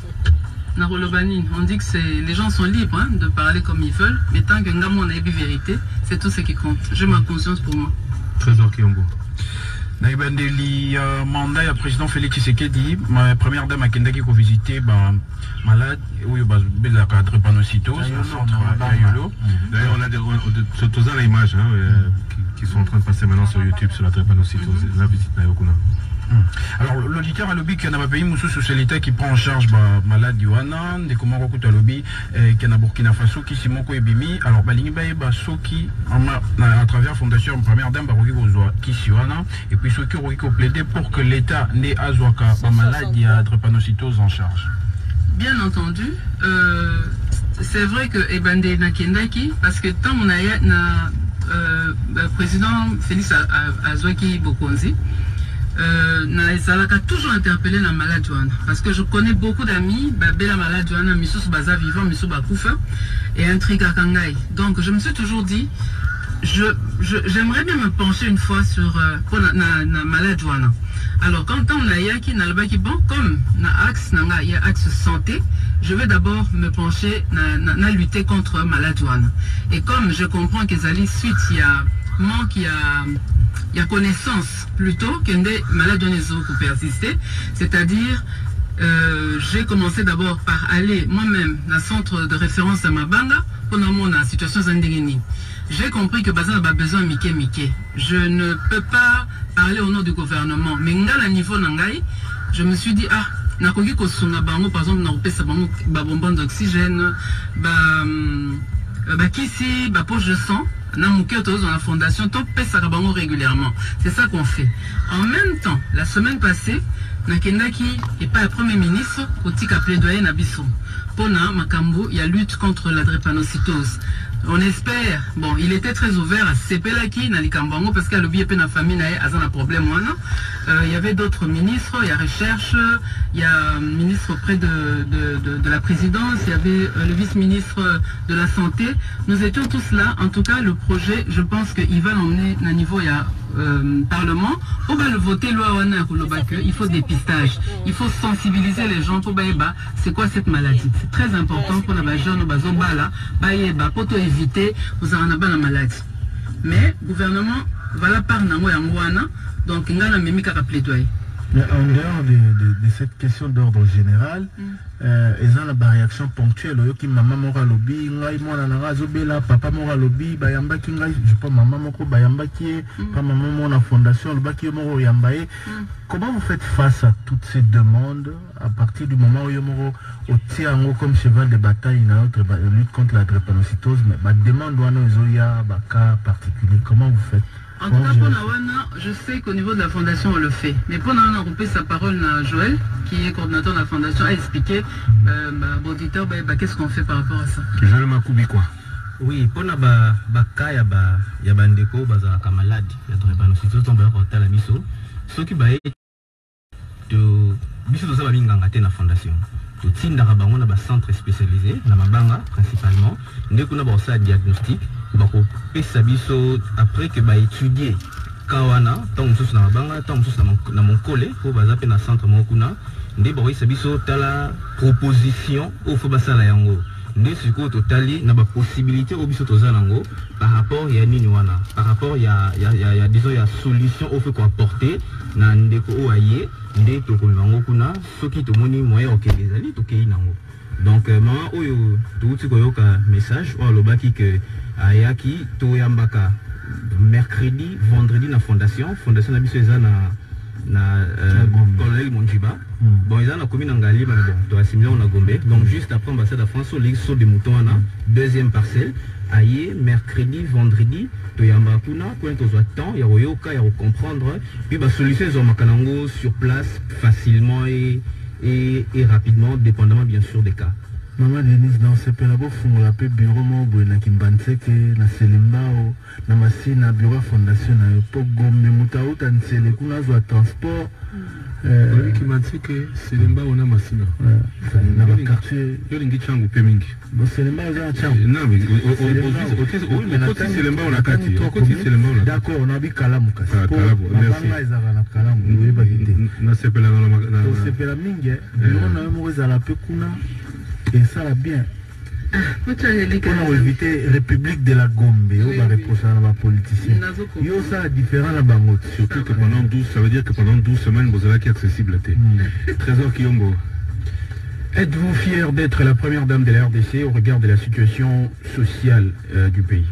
On dit que les gens sont libres de parler comme ils veulent, mais tant que nous avons une vérité, c'est tout ce qui compte. J'ai ma conscience pour moi. Trésor Kiombo. Naibandeli mandat ya président Félix Tshisekedi, ma première dame a kendaki ko visiter malade où il la cadre panocytose d'ailleurs on a surtout dans l'image qui sont en train de passer maintenant sur YouTube sur la drépanocytose la visite Nayokuna. Alors l'auditeur a lobby qu'il y a un pays Moussou socialité qui prend en charge malade Yohana, des comment recoute à lobby qui a Burkina Faso qui s'y manque ebimi. Alors balingi ba soki à travers la fondation première dame barogi kozwa qui Yohana et puis ceux qui ont plaidé pour que l'État n'ait azwaka malade ya drépanocytose en charge. Bien entendu, c'est vrai que Ebande Nakendaki parce que tant on a président Félix Azwaki Bokonzi. Toujours interpellé la maladie parce que je connais beaucoup d'amis la maladie Missous Baza vivant Missous Bakoufa et un truc à Kangai. Donc je me suis toujours dit j'aimerais bien me pencher une fois sur la maladie. Alors quand on a yaki na qui bon comme na axe nanga il y a axe santé, je vais d'abord me pencher na lutter contre la maladie. Et comme je comprends que Zali suite il y a manque il y a connaissance plutôt qu'une des maladies qui persister, c'est-à-dire j'ai commencé d'abord par aller moi-même dans le centre de référence à Mabanga pour la situation zandingini. J'ai compris que Bazan a besoin de Mickey. Je ne peux pas parler au nom du gouvernement. Mais à niveau Nangai, je me suis dit, ah, nakoki kosunga bango, par exemple, na bango bonbon d'oxygène, kisi, poche de sang, na mouké dans la fondation, to pesa bango régulièrement. C'est ça qu'on fait. En même temps, la semaine passée, nakendaki et pas le premier ministre, otika plaidoyer na biso. Pona makambo, il y a lutte contre la drépanocytose. On espère, bon, il était très ouvert à Sepelaki, Nalikambango, parce qu'à l'objet de la famille, il y a un problème. Il y avait d'autres ministres, il y a recherche, il y a un ministre auprès de la présidence, il y avait le vice-ministre de la santé. Nous étions tous là. En tout cas, le projet, je pense qu'il va l'emmener à un niveau, il y a Parlement. On va le voter, il faut dépistage. Il faut sensibiliser les gens pour c'est quoi cette maladie. C'est très important pour la jeune, pour éviter vous en avez la maladie. Mais le gouvernement voilà par donc il y a un plaidoyer. Mais en dehors de cette question d'ordre général, ils ont la réaction ponctuelle. Qui maman mora lobby, papa mora lobby, bayamba qui je sais pas maman moko bayamba qui pas maman mona fondation le baki moro yambaye. Comment vous faites face à toutes ces demandes à partir du moment où yomoro au tiango comme cheval de bataille dans notre lutte contre la drépanocytose, mais ma demande ouana zoya cas particulier. Comment vous faites? En tout cas, pour Nawana, je sais qu'au niveau de la fondation, on le fait. Mais pour Nawana, on peut sa parole à Joël, qui est coordinateur de la fondation, à expliquer auditeur, qu'est-ce qu'on fait par rapport à ça. Joël Makoubi, quoi. Oui, pour Nawana, il y a bandeko, bazaka malade, il y a drépanocytose, on va remonter la biso. Ce qui va être de biso de ça va bien la fondation. Tout signe d'arabango na ba centre spécialisé, na mabanga principalement. Nous avons un diagnostic. Après que bah étudier kawana tant sous na banga tant sous na mon collègue pour bazaper na centre mokuna ndé boy sabiso tala proposition au faut basala yango ndé siko totali na ba possibilité au biso tozanango par rapport ya nini wana par rapport ya disons ya solution au fait qu'on apporter na ndeko oaye ndé to ko mango kuna soki to moni moyen okelezali to kei nango donc maman oyo tout ko yoka message o lobaki que ayaki toyambaka mercredi vendredi na fondation na biso eza na colonel Monjiba bon eza na commune ngali mais bon to assimilé on a Gombe donc juste après ambassade de France au l'exo de Moutoana deuxième parcelle aye mercredi vendredi toyamba kuna quand on a temps ya royoka ya comprendre puis ba solution zo makanango sur place facilement et rapidement dépendamment bien sûr des cas. Maman Denise, dans ce pays-là, il y a un bureau mobile na Kimbanseke, na Selembao, na Massina, bureau fondation, na Pogo, Memutao, na Nsele, kuna zo transport. Kimbanseke, Selembao, na Massina. Na ba quartier. Yo lingi changu pemingi. Bon Selembao za changu. Non mais au Selembao na kati. Au Selembao na. D'accord, on a bi Kalamu kasi. Kalamu, merci. Mabanga ezaka na Kalamu, oui ba kite. Na sepela na. Au sepela mingi, bureau na mo ezala pe kuna. Et ça va bien. On a évité République de la Gombe, on va reprocher à la politicien. Il y a ça différent là bas. Surtout que pendant 12, ça veut dire que pendant 12 semaines, vous allez être accessible à thé. Trésor Kiyombo. Êtes-vous fier d'être la première dame de la RDC au regard de la situation sociale du pays?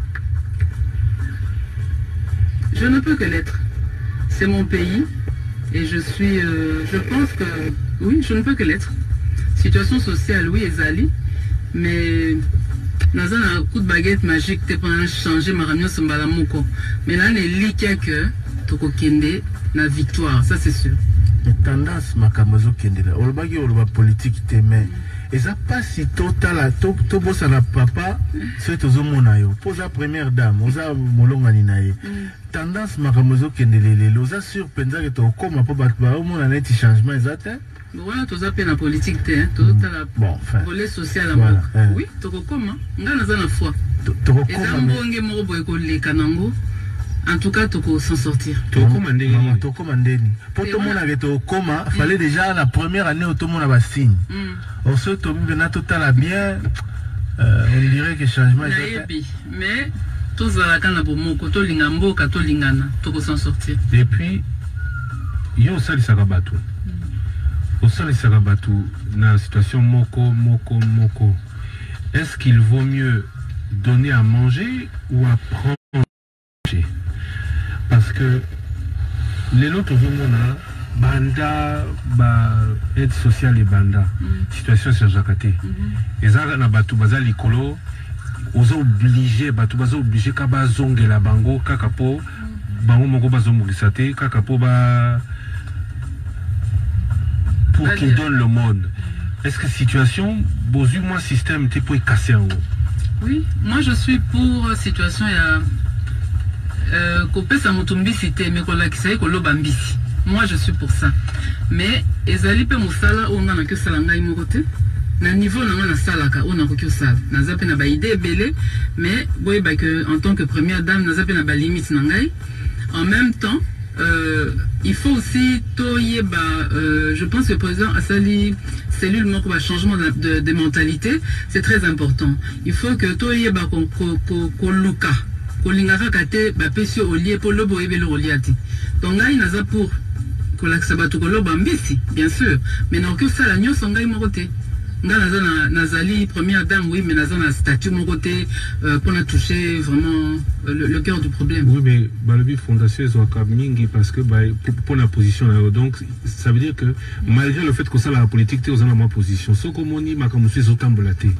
Je ne peux que l'être. C'est mon pays et je suis. Je pense que oui, je ne peux que l'être. Situation sociale, oui, Ezali, mais dans un coup de baguette magique, tu peux changer ma réunion sur Mbalamoko. Mais là, les likia que Toko Kende, la victoire, ça c'est sûr. Les tendances, ma Kamazo Kende, on le bagage, on le politique, mais et ça pas si total, tout boss à la papa, c'est aux hommes, pose la première dame, on a molonganinaye. Tendance, ma Kamazo Kende, les losa sur Penza, et au coma, pour battre, au moins, un petit changement, exact. Voilà, tu as la politique, tu as la volet social. Oui, tu as comment? Tu as la foi. En tout cas, tu peux s'en sortir. Tu as commandé. Pour tout le monde, il fallait déjà la première année où tout le monde avait signe. Ensuite, tu as bien. On dirait que le changement est. Mais tous à la canne pour mon côté, l'ingambo, kato lingana, tu peux s'en sortir. Et puis, il y a aussi le sarabatou. Au sein de Sarabatu, dans la situation moko. est-ce qu'il vaut mieux donner à manger ou apprendre à manger? Parce que les autres banda aide sociale et banda situation sur Jacate et ça na batu baza likolo oza obligé batu baza obligé ka bazongela bango kaka po bango moko bazomukisa te kaka po ba pour qu'ils donnent le monde. Est-ce que situation bozu moi système te pour casser en haut? Oui, moi je suis pour situation ya kopesa mutumbi cité mais kola kisaye koloba mbisi. Moi je suis pour ça. Mais ezali pe musala on na que sala ngai moko te. Na niveau na salaka on a ko sala. Na zape na ba idée belé mais boy ba que en tant que première dame na zape na ba limite na ngai. En même temps il faut aussi toyeba je pense que le président a sali cellule moko ba changement de mentalité, c'est très important. Il faut que toyeba ko luka ko lingaka kate ba pesio olie pour lobo ebele oliati. Donc ngai naza pour ko laksa batu ko loba mbisi bien sûr, mais na ko sala nyoso ngai moko te. Nazali première dame, oui, mais Nazana statut mon côté pour la toucher vraiment le cœur du problème. Oui, mais Balobi Fondation ils ont mingi parce que pour la position là, donc ça veut dire que malgré le fait que ça la politique t'es aux ma position, ce comme on dit ma comme c'est autant bolaté.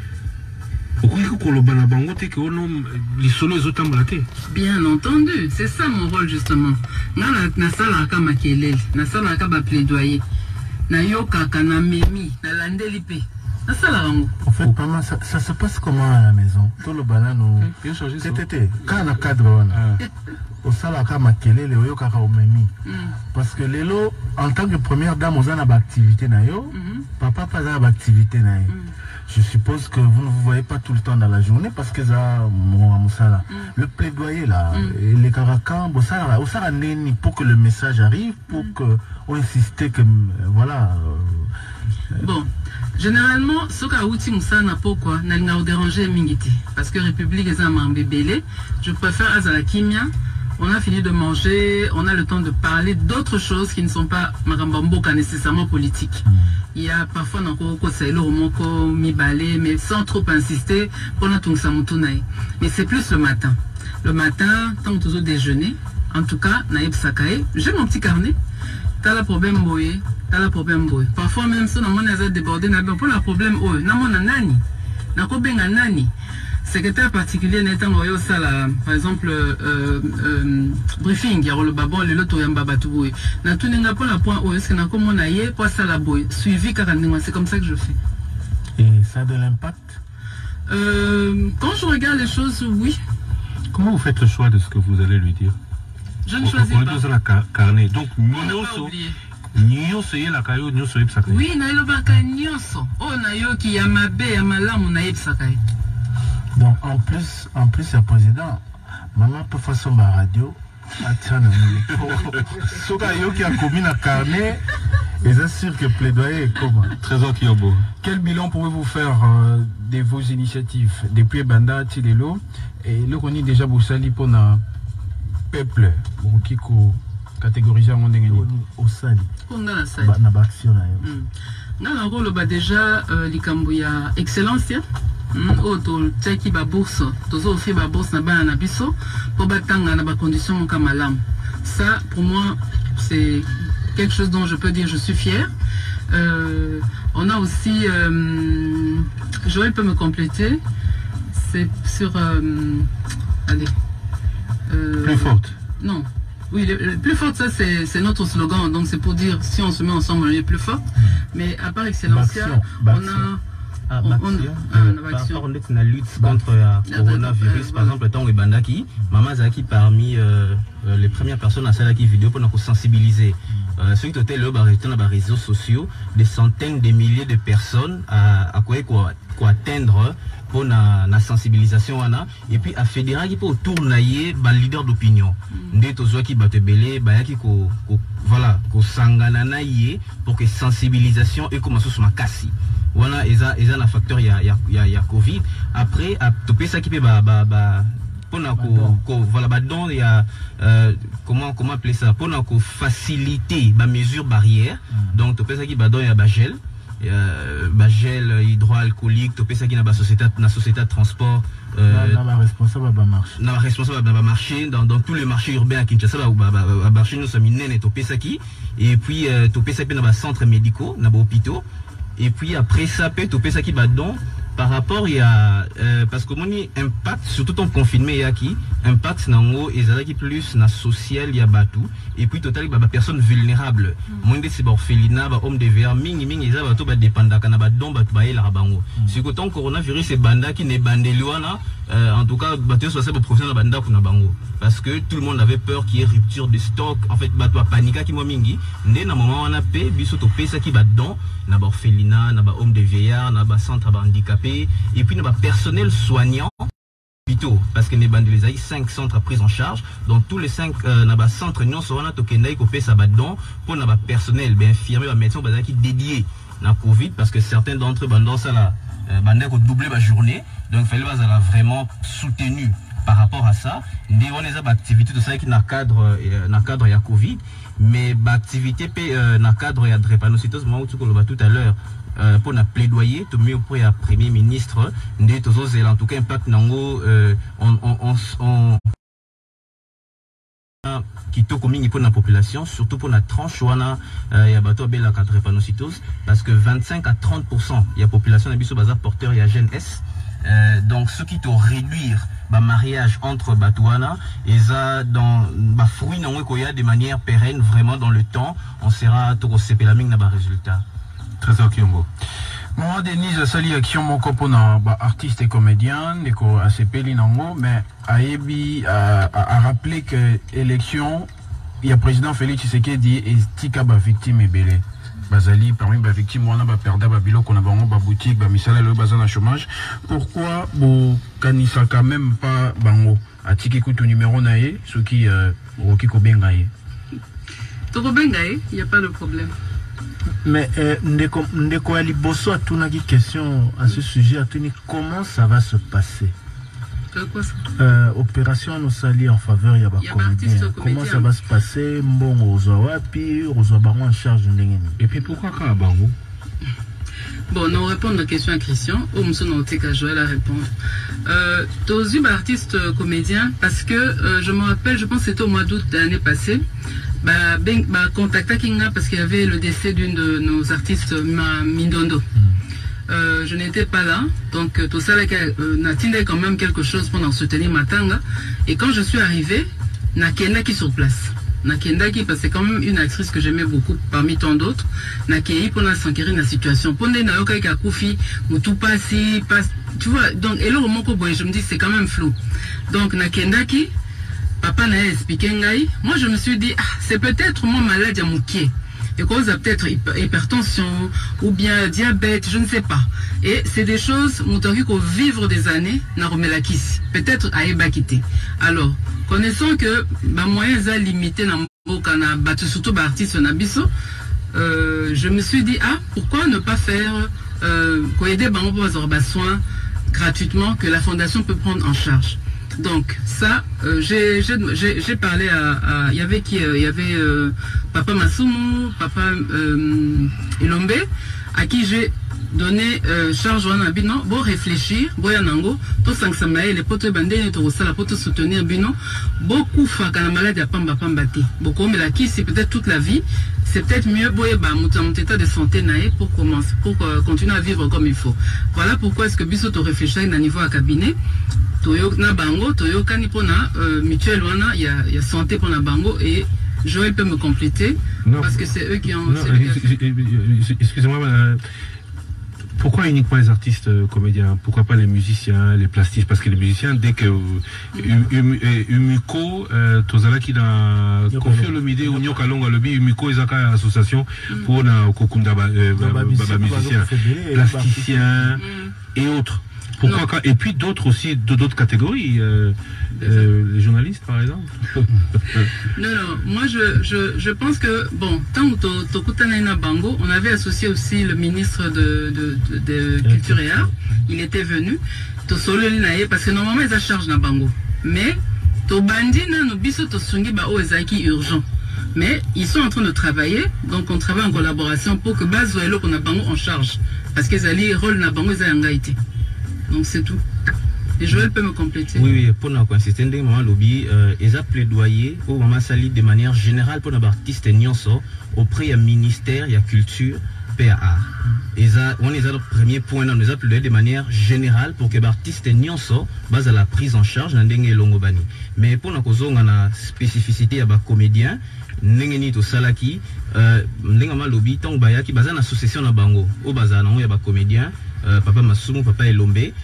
Bien entendu, c'est ça mon rôle justement. Na sala ka makelele, na sala ka ba plaidoyer. Na yoka kana memi na landeli pe na sala rango. En fait maman ça se passe comment à la maison? Tout le banano c'était quand na cadre wana au sala ka makelele yoka ka memi parce que lelo en tant que première dame aux ana ba activité na yo papa pas za ba activité na yo. Je suppose que vous ne vous voyez pas tout le temps dans la journée parce que ça Moussala le plaidoyer là les caracans pour que le message arrive pour que on insiste que voilà bon généralement ce qu'a outil Moussala pourquoi n'a dérangé mingiti parce que République est un mambébélé je préfère Azala Kimia. On a fini de manger, on a le temps de parler d'autres choses qui ne sont pas Marambamboka nécessairement politiques. Il y a parfois mais sans trop insister pour la Tungsamutunaï. Mais c'est plus le matin. Le matin, tant que déjeuner, en tout cas, Naïb Sakae, j'ai mon petit carnet. T'as le problème boye, t'as le problème boye. Parfois même si on a débordé, pour le problème boye, n'a nani, n'a pas bien nani. Secrétaire particulier n'étant par exemple briefing il y a le babon le loto yamba batoué na tout n'enga pas la point où est-ce que na comme on a yé pas ça la boy suivi carrément c'est comme ça que je fais. Et ça a de l'impact? Quand je regarde les choses, oui. Comment vous faites le choix de ce que vous allez lui dire? Je ne choisis pas. La carnet donc oui na yo baka nyoso oh na yo ki ya mabe ya malamu na yebsakai. Donc en plus le président maman peut faire son radio qui a commis la carnet et c'est sûr que plaidoyer comment Trésor Kiobo. Quel bilan pouvez-vous faire de vos initiatives depuis Banda Tilelo et le Roni déjà Boussali pour na peuple qui catégorisé en monde au sali na action na rôle déjà likambuya excellence auto teki ba bourse tozo fait ba bourse na bana na biso pour batanga na ba conditions comme malam. Ça pour moi c'est quelque chose dont je peux dire je suis fier. On a aussi Joël peut me compléter, c'est sur allez plus forte. Non. Oui, le plus fort, ça c'est notre slogan, donc c'est pour dire si on se met ensemble, on est plus fort. Mais à part Excellencia, on a la lutte contre le coronavirus, par exemple, tant Bandaki, Maman Zaki parmi les premières personnes à celle qui vidéo pour nous sensibiliser. Ceux qui étaient là, dans les réseaux sociaux, des centaines de milliers de personnes à quoi atteindre pour la sensibilisation et puis à fédérer qui peut tourner les leaders d'opinion. Des gens qui battent belé, qui voilà, ko sangana pour que sensibilisation et commence sur ma casse. Voilà, ils ont un facteur il y a Covid. Après à topé ça qui peut voilà donc il y a comment appeler ça pour faciliter ma mesure barrière. Donc topé ça qui il y a gel gel hydroalcoolique topesaki na société de transport responsable de marché dans tous les marchés urbains à Kinshasa marché nous sommes nene topesaki et puis topesaki na centres médicaux na hôpitaux et puis après ça peut topesaki don par rapport il y a parce que mon impact surtout en confinement yaki impact nango ezalaki plus na social il y a batou et puis total personnes vulnérables mon de c'est orphelinat homme de verre mingi eza bato ba dépendaka na don bato ba ela bango si que ton coronavirus est banda qui ne bandeliwana en tout cas bato so ça professionnel banda kuna bango parce que tout le monde avait peur qu'il y ait rupture de stock en fait bato panika ki mo mingi ndé na moment wana pe biso to pesa ki don na orphelinat na homme de vieillard na centre handicapé et puis na personnel soignant plutôt parce que les bandeliers ont 5 centres à prise en charge dans tous les 5 na centre non so wana to kendai ko pesa don pour na personnel infirmier médecin qui dédié na Covid parce que certains d'entre eux dans ça la bandé ko doubler la journée donc fallait bazala vraiment soutenu par rapport à ça ndé on les activités de ça qui na cadre ya Covid mais activité na cadre ya drépanocytose moi tout à l'heure pour na plaidoyer tout mieux pour le premier ministre ndé tozo en tout cas impact nango on kitoko mingi pour la population surtout pour la tranche wana ya bato bela ka drépanocytose parce que 25 à 30% ya population na biso baza porteur ya gène S donc ce qui te réduire mariage entre Batouana et ça dans ma fruit non ko ya de manière pérenne vraiment dans le temps on sera to sepelaming na ba résultat très okiongo moi Denise sali action mon compona artiste et comédien neko asepeli nango mais ayebi a rappeler que élection il y a président Félix Tshisekedi et tika ba victime ebele bazali parmi ba victime wana ba perda ba biloko na bango ba boutique ba misala le bazana chômage pourquoi bo kanisa quand même pas bango atiki kutu numéro nae ce qui roki ko bengaye to ko bengaye il y a pas de problème mais ndeko ali bosso a tuna qui question à ce sujet a tuni comment ça va se passer quoi ça opération nous sali en faveur ya ba comédien comment ça va se passer mbongo ozawapi ozabango en charge ndengeni et puis pourquoi ka bango bon on répond à la question à Christian ou monsieur Notika Joël à répondre tous les artistes comédiens parce que je me rappelle je pense que c'était au mois d'août de l'année passée contacta Kinga parce qu'il y avait le décès d'une de nos artistes Mindondo. Je n'étais pas là, donc tout ça n'attendait quand même quelque chose pendant soutenir Matanga. Et quand je suis arrivé, Nakendaki sur place. Nakendaki parce que c'est quand même une actrice que j'aimais beaucoup parmi tant d'autres. Nakei pour s'enquérir de la situation. Pour Nayoka Kakufi, tout passe, tu vois. Donc et là au moment où je me dis c'est quand même flou. Donc Nakendaki. Papa n'a expliqué ngai. Moi je me suis dit c'est peut-être moi malade à Moukié. Et cause peut-être hypertension ou bien diabète, je ne sais pas. Et c'est des choses qu'on vivre des années n'a remelakis. Peut-être à ébakité. Alors, connaissant que ma moyen est limité dans mon battu surtout artiste nabiso, je me suis dit pourquoi ne pas faire aider bango pour avoir soins gratuitement que la fondation peut prendre en charge. Donc ça, j'ai parlé à il y avait qui il y avait Papa Masumu, Papa Elombe, à qui j'ai donné charge wana bino bon réfléchir boya nango to sangsamaye les potes bandé to sala pote soutenir bino beaucoup faka na maladie à pamba te beaucoup mais la qui c'est peut-être toute la vie c'est peut-être mieux boya ba mon état de santé naé pour commencer pour continuer à vivre comme il faut. Voilà pourquoi est-ce que biso to réfléchir na niveau à cabinet toyo na bango toyo kani pona mutuelle wana il y a santé pour na bango et Joël peut me compléter non, parce que c'est eux qui ont excusez-moi pourquoi uniquement les artistes comédiens? Pourquoi pas les musiciens, les plastistes? Parce que les musiciens, dès que Umiko, Tozala qui a confié le midi ou Nyoka Longa Lobby, Umiko est une association pour la Kokunda musiciens, plasticiens et autres. Pourquoi et puis d'autres aussi, d'autres catégories, les journalistes par exemple. Non, moi je pense que, bon, tant que Tokutana Bango, on avait associé aussi le ministre de Culture et Art, il était venu, parce que normalement ils ont charge na Bango. Mais, to bandi na no biso to sungi ba o ezaki urgent. Mais ils sont en train de travailler, donc on travaille en collaboration pour que base soit qu'on a bango en charge. Parce qu'ils allaient rôle na bango ils ont été. Donc c'est tout. Et Joël peut me compléter. Oui, pour nous consister maman lobby, ils ont plaidoyer au maman sali de manière générale pour nos artistes nyonso auprès du ministère, de la culture, PAA. On est à le premier point, nous avons plaidoyer de manière générale pour que les artistes nyonso base à la prise en charge n'endenge longobani. Mais pour nous causer une spécificité à comédien, n'engeni to salaki, n'engama lobby tant baya qui base à l'association na bango, au base à n'engo ya comédien. Papa Masumu, Papa Elombe,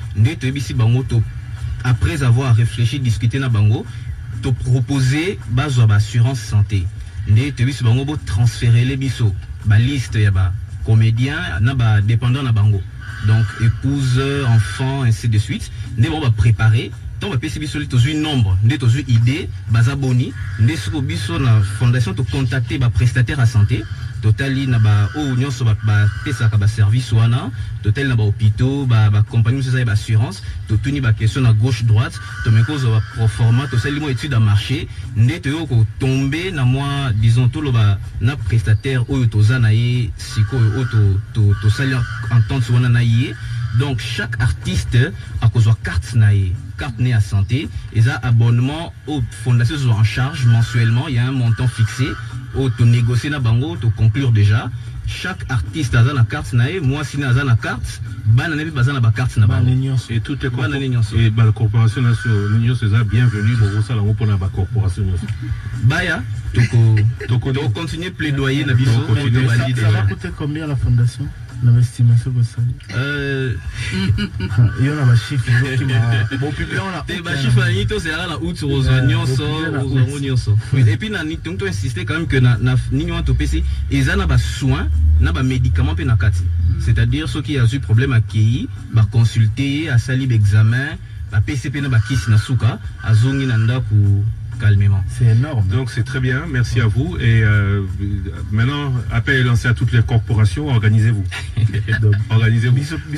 après avoir réfléchi, discuté na bango, te proposer base à assurance santé. Te bango transférer les biso, ba liste ya ba comédien, na ba dépendant na bango. Donc épouse, enfant, ainsi de suite. Ne va préparer. Tant que PCB solide aux nombre, nous avons une idée, basa boni, nous avons la fondation de contacter les prestataires à santé. Totali na ba o union so ba pesa ka ba service wana total na ba hôpitaux ba compagnie c'est ça ba assurance to tuni ba question à gauche droite to me cause ba proforma to sali mo étude à marché ndé to ko tomber na moi disons to lo ba na prestataire o to zana ye siko o to sali entente wana na ye. Donc chaque artiste a cause carte naie, carte née à santé, et ça abonnement aux fondations sont en charge mensuellement, il y a un montant fixé, au to négocier na bango, to conclure déjà. Chaque artiste a une carte naie, moi si na une carte, ban na pas na carte na bango. Et toutes les corporations et la corporation nationale, l'union c'est ça bienvenue pour ça là pour la corporation. Baya, to continuer plaidoyer na biso, ça va coûter combien la fondation? L'estimation pour ça. Il y a un chiffre qui m'a. Bon, puis on a. Des chiffres à l'ito, c'est à la août aux oignons, aux oignons. Et puis, on doit insister quand même que na n'ignorant au PC, ils ont des soins, des médicaments pour nakati. C'est-à-dire ceux qui ont eu problème à KI, va consulter, à salir l'examen, à PCP na bakis na suka, à zongi nanda pour. Calmement. C'est énorme. Donc c'est très bien, merci à vous. Et maintenant, appel est lancé à toutes les corporations, organisez-vous. Organisez-vous.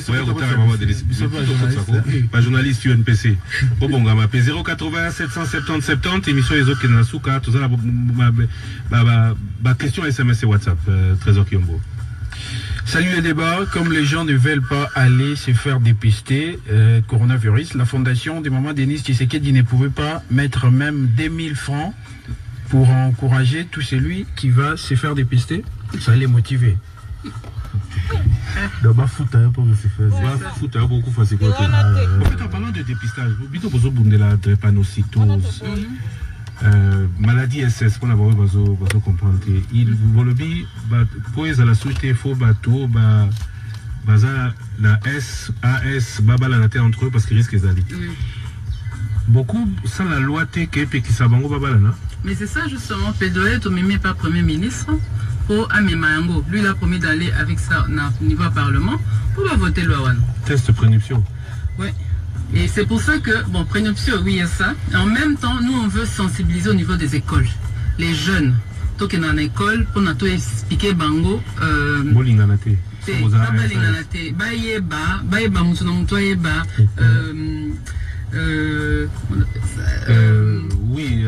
Pas journaliste UNPC. Bon, 080 770 70, émission les autres qui sont souka, tout ça, question SMS et WhatsApp, Trésor Kiombo. Salut les débats, comme les gens ne veulent pas aller se faire dépister coronavirus, la fondation des mamans Denis Tshisekedi ne pouvait pas mettre même 2000 francs pour encourager tout celui qui va se faire dépister. Ça les motiver. D'abord foot pour se faire. Foot beaucoup facile. En parlant de dépistage, vous avez besoin de la drépanocytose. Maladie SS pour l'avoir comprendre il vont le dire pour la société il faut bateau la SAS baba la naté entre eux parce qu'ils risquent d'aller beaucoup sans la loi TK qui s'abango baba là non mais c'est ça justement plaidoyer au même pas premier ministre pour Amemango lui il a promis d'aller avec ça au niveau parlement pour voter loi one test prénuptial ouais. Et c'est pour ça que, bon, prénuptial, oui, il y a ça. Et en même temps, nous, on veut sensibiliser au niveau des écoles. Les jeunes, toi qui es dans l'école, pour nous expliquer bango. Bolinganate. Oui,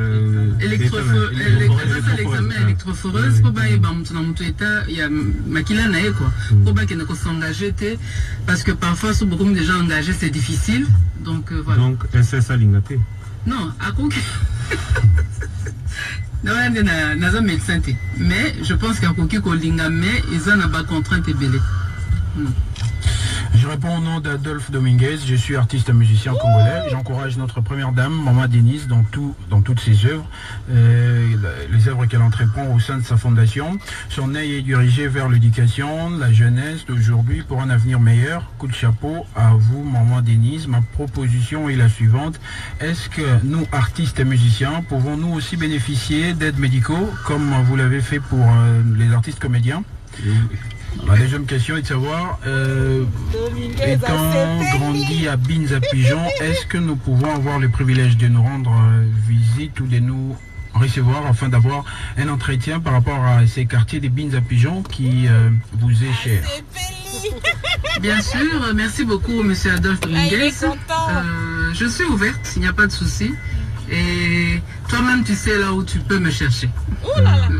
l'examen électrophoreuse pour il y a makila nae quoi pour qu'il ne s'engager parce que parfois sur beaucoup de gens engagés c'est difficile donc voilà. Donc SSA lingate. Non, à quoi non, médecin mais je pense qu'à quoi qu'il linga mais ils ont pas contrainte et belé. Je réponds au nom d'Adolphe Dominguez, je suis artiste musicien congolais. J'encourage notre première dame, Maman Denise, dans toutes ses œuvres, les œuvres qu'elle entreprend au sein de sa fondation. Son œil est dirigé vers l'éducation, la jeunesse d'aujourd'hui pour un avenir meilleur. Coup de chapeau à vous, Maman Denise. Ma proposition est la suivante. Est-ce que nous, artistes et musiciens, pouvons-nous aussi bénéficier d'aides médicaux, comme vous l'avez fait pour les artistes comédiens? La deuxième question est de savoir, étant grandi à Binza Pigeon, est-ce que nous pouvons avoir le privilège de nous rendre visite ou de nous recevoir afin d'avoir un entretien par rapport à ces quartiers de Binza Pigeon qui vous est cher? Bien sûr, merci beaucoup monsieur Adolphe Dominguez. Je suis ouverte, il n'y a pas de souci. Et toi-même, tu sais là où tu peux me chercher. Oh là là.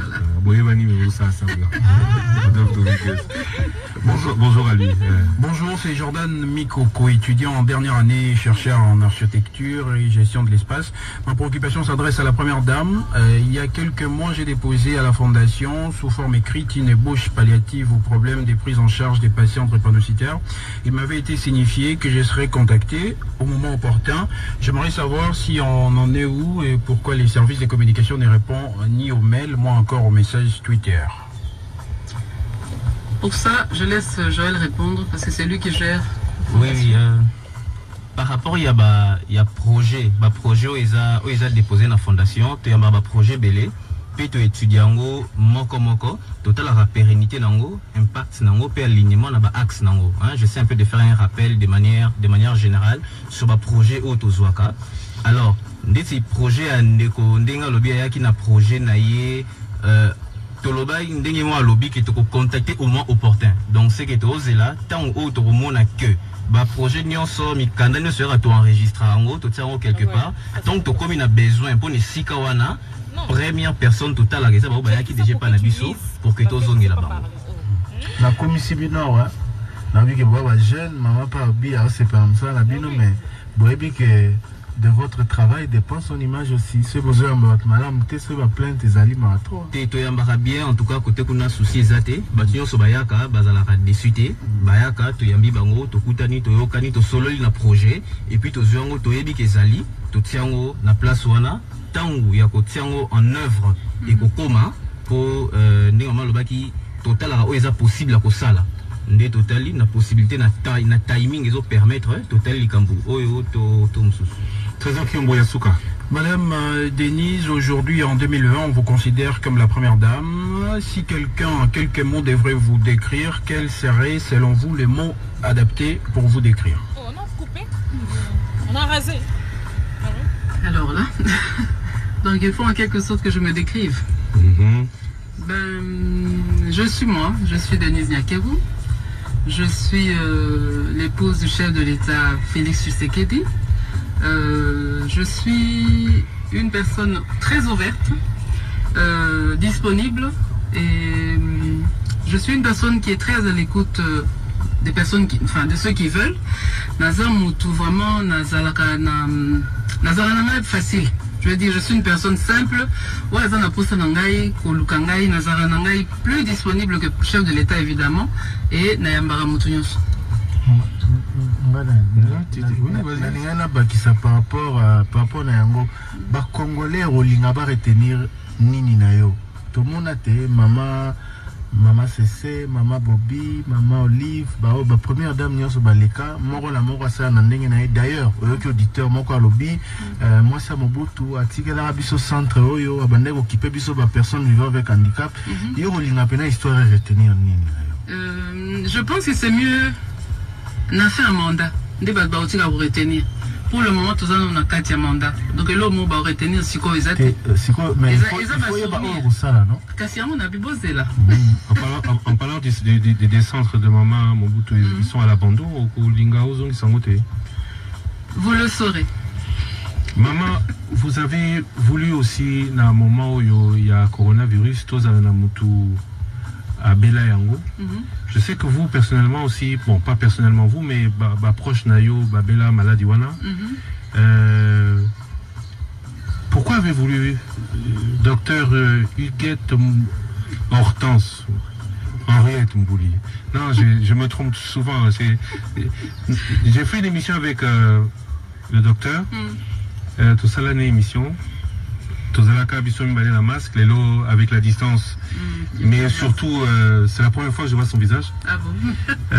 Bonjour à lui. Bonjour, c'est Jordan Mikoko, étudiant en dernière année, chercheur en architecture et gestion de l'espace. Ma préoccupation s'adresse à la première dame. Il y a quelques mois, j'ai déposé à la fondation, sous forme écrite, une ébauche palliative au problème des prises en charge des patients drépanocytaires. Il m'avait été signifié que je serais contacté au moment opportun. J'aimerais savoir si on en est où et pourquoi les services de communication ne répondent ni aux mails, moins encore aux messages Twitter. Pour ça, je laisse Joël répondre parce que c'est lui qui gère. Oui, par rapport, il y a projet où ils ont déposé dans la fondation, il y a un projet belé, puis tu étudies moko, total la pérennité nango, impact nango, puis alignement dans l'axe nango. J'essaie un peu de faire un rappel de manière générale sur le projet Otozwaka. Alors, des projets à ndeko ndenga lobby qui na projet naie toloba ndenge mo lobby qui te contacter au moins opportun. Donc c'est que tu oses là tant au to mona que ba projet nyonso mi kanda ne sera to enregistrer en gros to tiens quelque part. Donc to comme il a besoin pour ne sikawana première personne totale à ça ba qui déjà pas na biso pour que to zonge là-bas. La commission bino ouais. Na vie que baba jeune maman pas bien c'est pas comme ça la bino mais boyebi que de votre travail dépend son image aussi. Ce besoin de votre madame, tu sais, va plaindre tes aliments. Tu es bien, en tout cas, côté qu'on a souci exacté. Bâtiment sur Bayaka, Bazala déçuté. Bayaka, tu yambi bango, tu kutani, tu yokani, tu solo na projet. Et puis tu zuango, tu yebi kezali, tu tiango na place wana. Tango, yako tiango en œuvre et kokoma pour néanmoins le baki total à oeza possible à kosala. Ndé totali na possibilité na timing ils ont permettre total likambu. Oyo to msusu. Madame Denise, aujourd'hui en 2020, on vous considère comme la première dame. Si quelqu'un en quelques mots devrait vous décrire, quels seraient selon vous les mots adaptés pour vous décrire? Oh, on a coupé, on a rasé. Alors là, donc il faut en quelque sorte que je me décrive. Je suis moi, je suis Denise Nyakebu. Je suis l'épouse du chef de l'État Félix Tshisekedi. Je suis une personne très ouverte, disponible et je suis une personne qui est très à l'écoute des personnes, de ceux qui veulent. Nazamutu vraiment nazalaka facile. Je veux dire, je suis une personne simple. Plus disponible que le chef de l'État évidemment et Nayambara Moutounios. Par rapport à Yango, les Congolais rolinga ba retenir nini na yo. Tout le monde a été Maman Cessé, Maman Bobby, Maman Olive, première dame Nyonso Baleka, Moro la Moro ça nandenge na d'ailleurs, oyo auditeur moko lobby, moi ça Mobutu atikela biso centre oyo abande occupé biso ba personne vivant avec handicap. Yo rolinga pena histoire retenir nini. Je pense que c'est mieux n'a fait un mandat. Ndeba ba otika pour retenir. Pour le moment, tous on a 4 mandats. Donc, le mot va retenir ce qu'on a été. Mais il faut y avoir ça là, non? On a bibosé là. En parlant des centres de maman Mobutu, ils sont à l'abandon au Lingao, ils sont votés. Vous le saurez. Maman, vous avez voulu aussi, dans un moment où il y a coronavirus, tous à Namutu à Bela Yango. Je sais que vous, personnellement aussi, bon, pas personnellement vous, mais proche Nayo, Bela Maladiwana. Pourquoi avez-vous voulu docteur Huguette Hortense Henriette Mbouli? Non, je me trompe souvent. J'ai fait une émission avec le docteur. Tout ça, l'année émission. Tout ça, la masque, les lots avec la distance. Mais surtout, c'est la première fois que je vois son visage. Ah bon?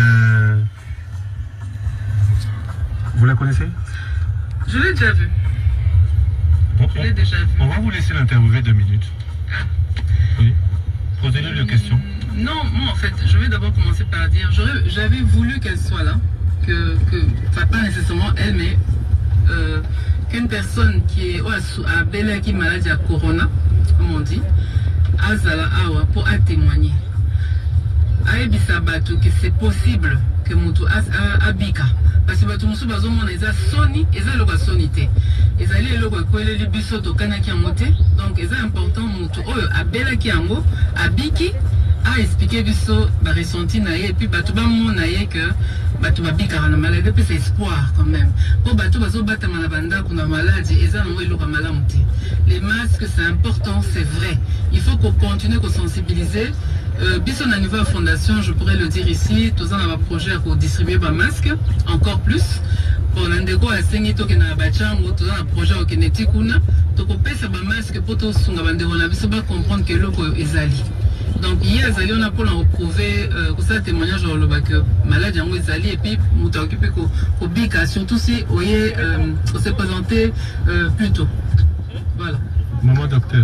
Vous la connaissez? Je l'ai déjà vue. Je l'ai déjà vue. On va vous laisser l'interviewer 2 minutes. Oui. Posez-lui les questions. Non, moi en fait, je vais d'abord commencer par dire, j'avais voulu qu'elle soit là, enfin pas nécessairement elle, mais qu'une personne qui est à Bela qui est malade à Corona, comme on dit, Azala Awa pour témoigner. Aebi Sabato que c'est possible que moto abika parce que bato musu bazomona eza soni eza loka sonité ezali loka kweleli biso to kanaki yango te donc eza important moto oyo abelaki yango abiki a expliquer biso ba ressenti na ye et puis bato ba mona ye que bato babika na maladie puis c'est espoir quand même pour bato bazobata na banda kuna maladie eza nango eloka malamu te. Les masques c'est important, c'est vrai, il faut qu'on continue qu'on sensibiliser. Biso na niveau fondation, je pourrais le dire ici, tous en un projet pour distribuer des masques, encore plus. Pour l'endego à Sengito qui n'a pas chambre, tous un projet au Kinetic kuna, to couper ces masques pour tous son bandero na biso ba comprendre que l'eau est ali. Donc hier Zali on a pour prouver que ça témoignage sur le bac maladie en Zali et puis on t'a occupé qu'au bika surtout si oyez on s'est présenté plus tôt. Voilà. Maman docteur.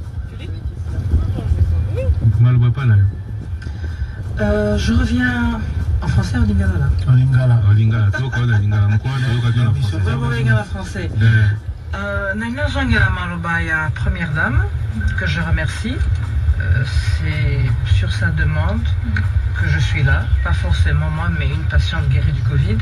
Je reviens en français ou en lingala là? En lingala. En lingala. Tu vois lingala. En français. Nanga Zangela Malobaya, première dame, que je remercie. C'est sur sa demande que je suis là. Pas forcément moi, mais une patiente guérie du Covid.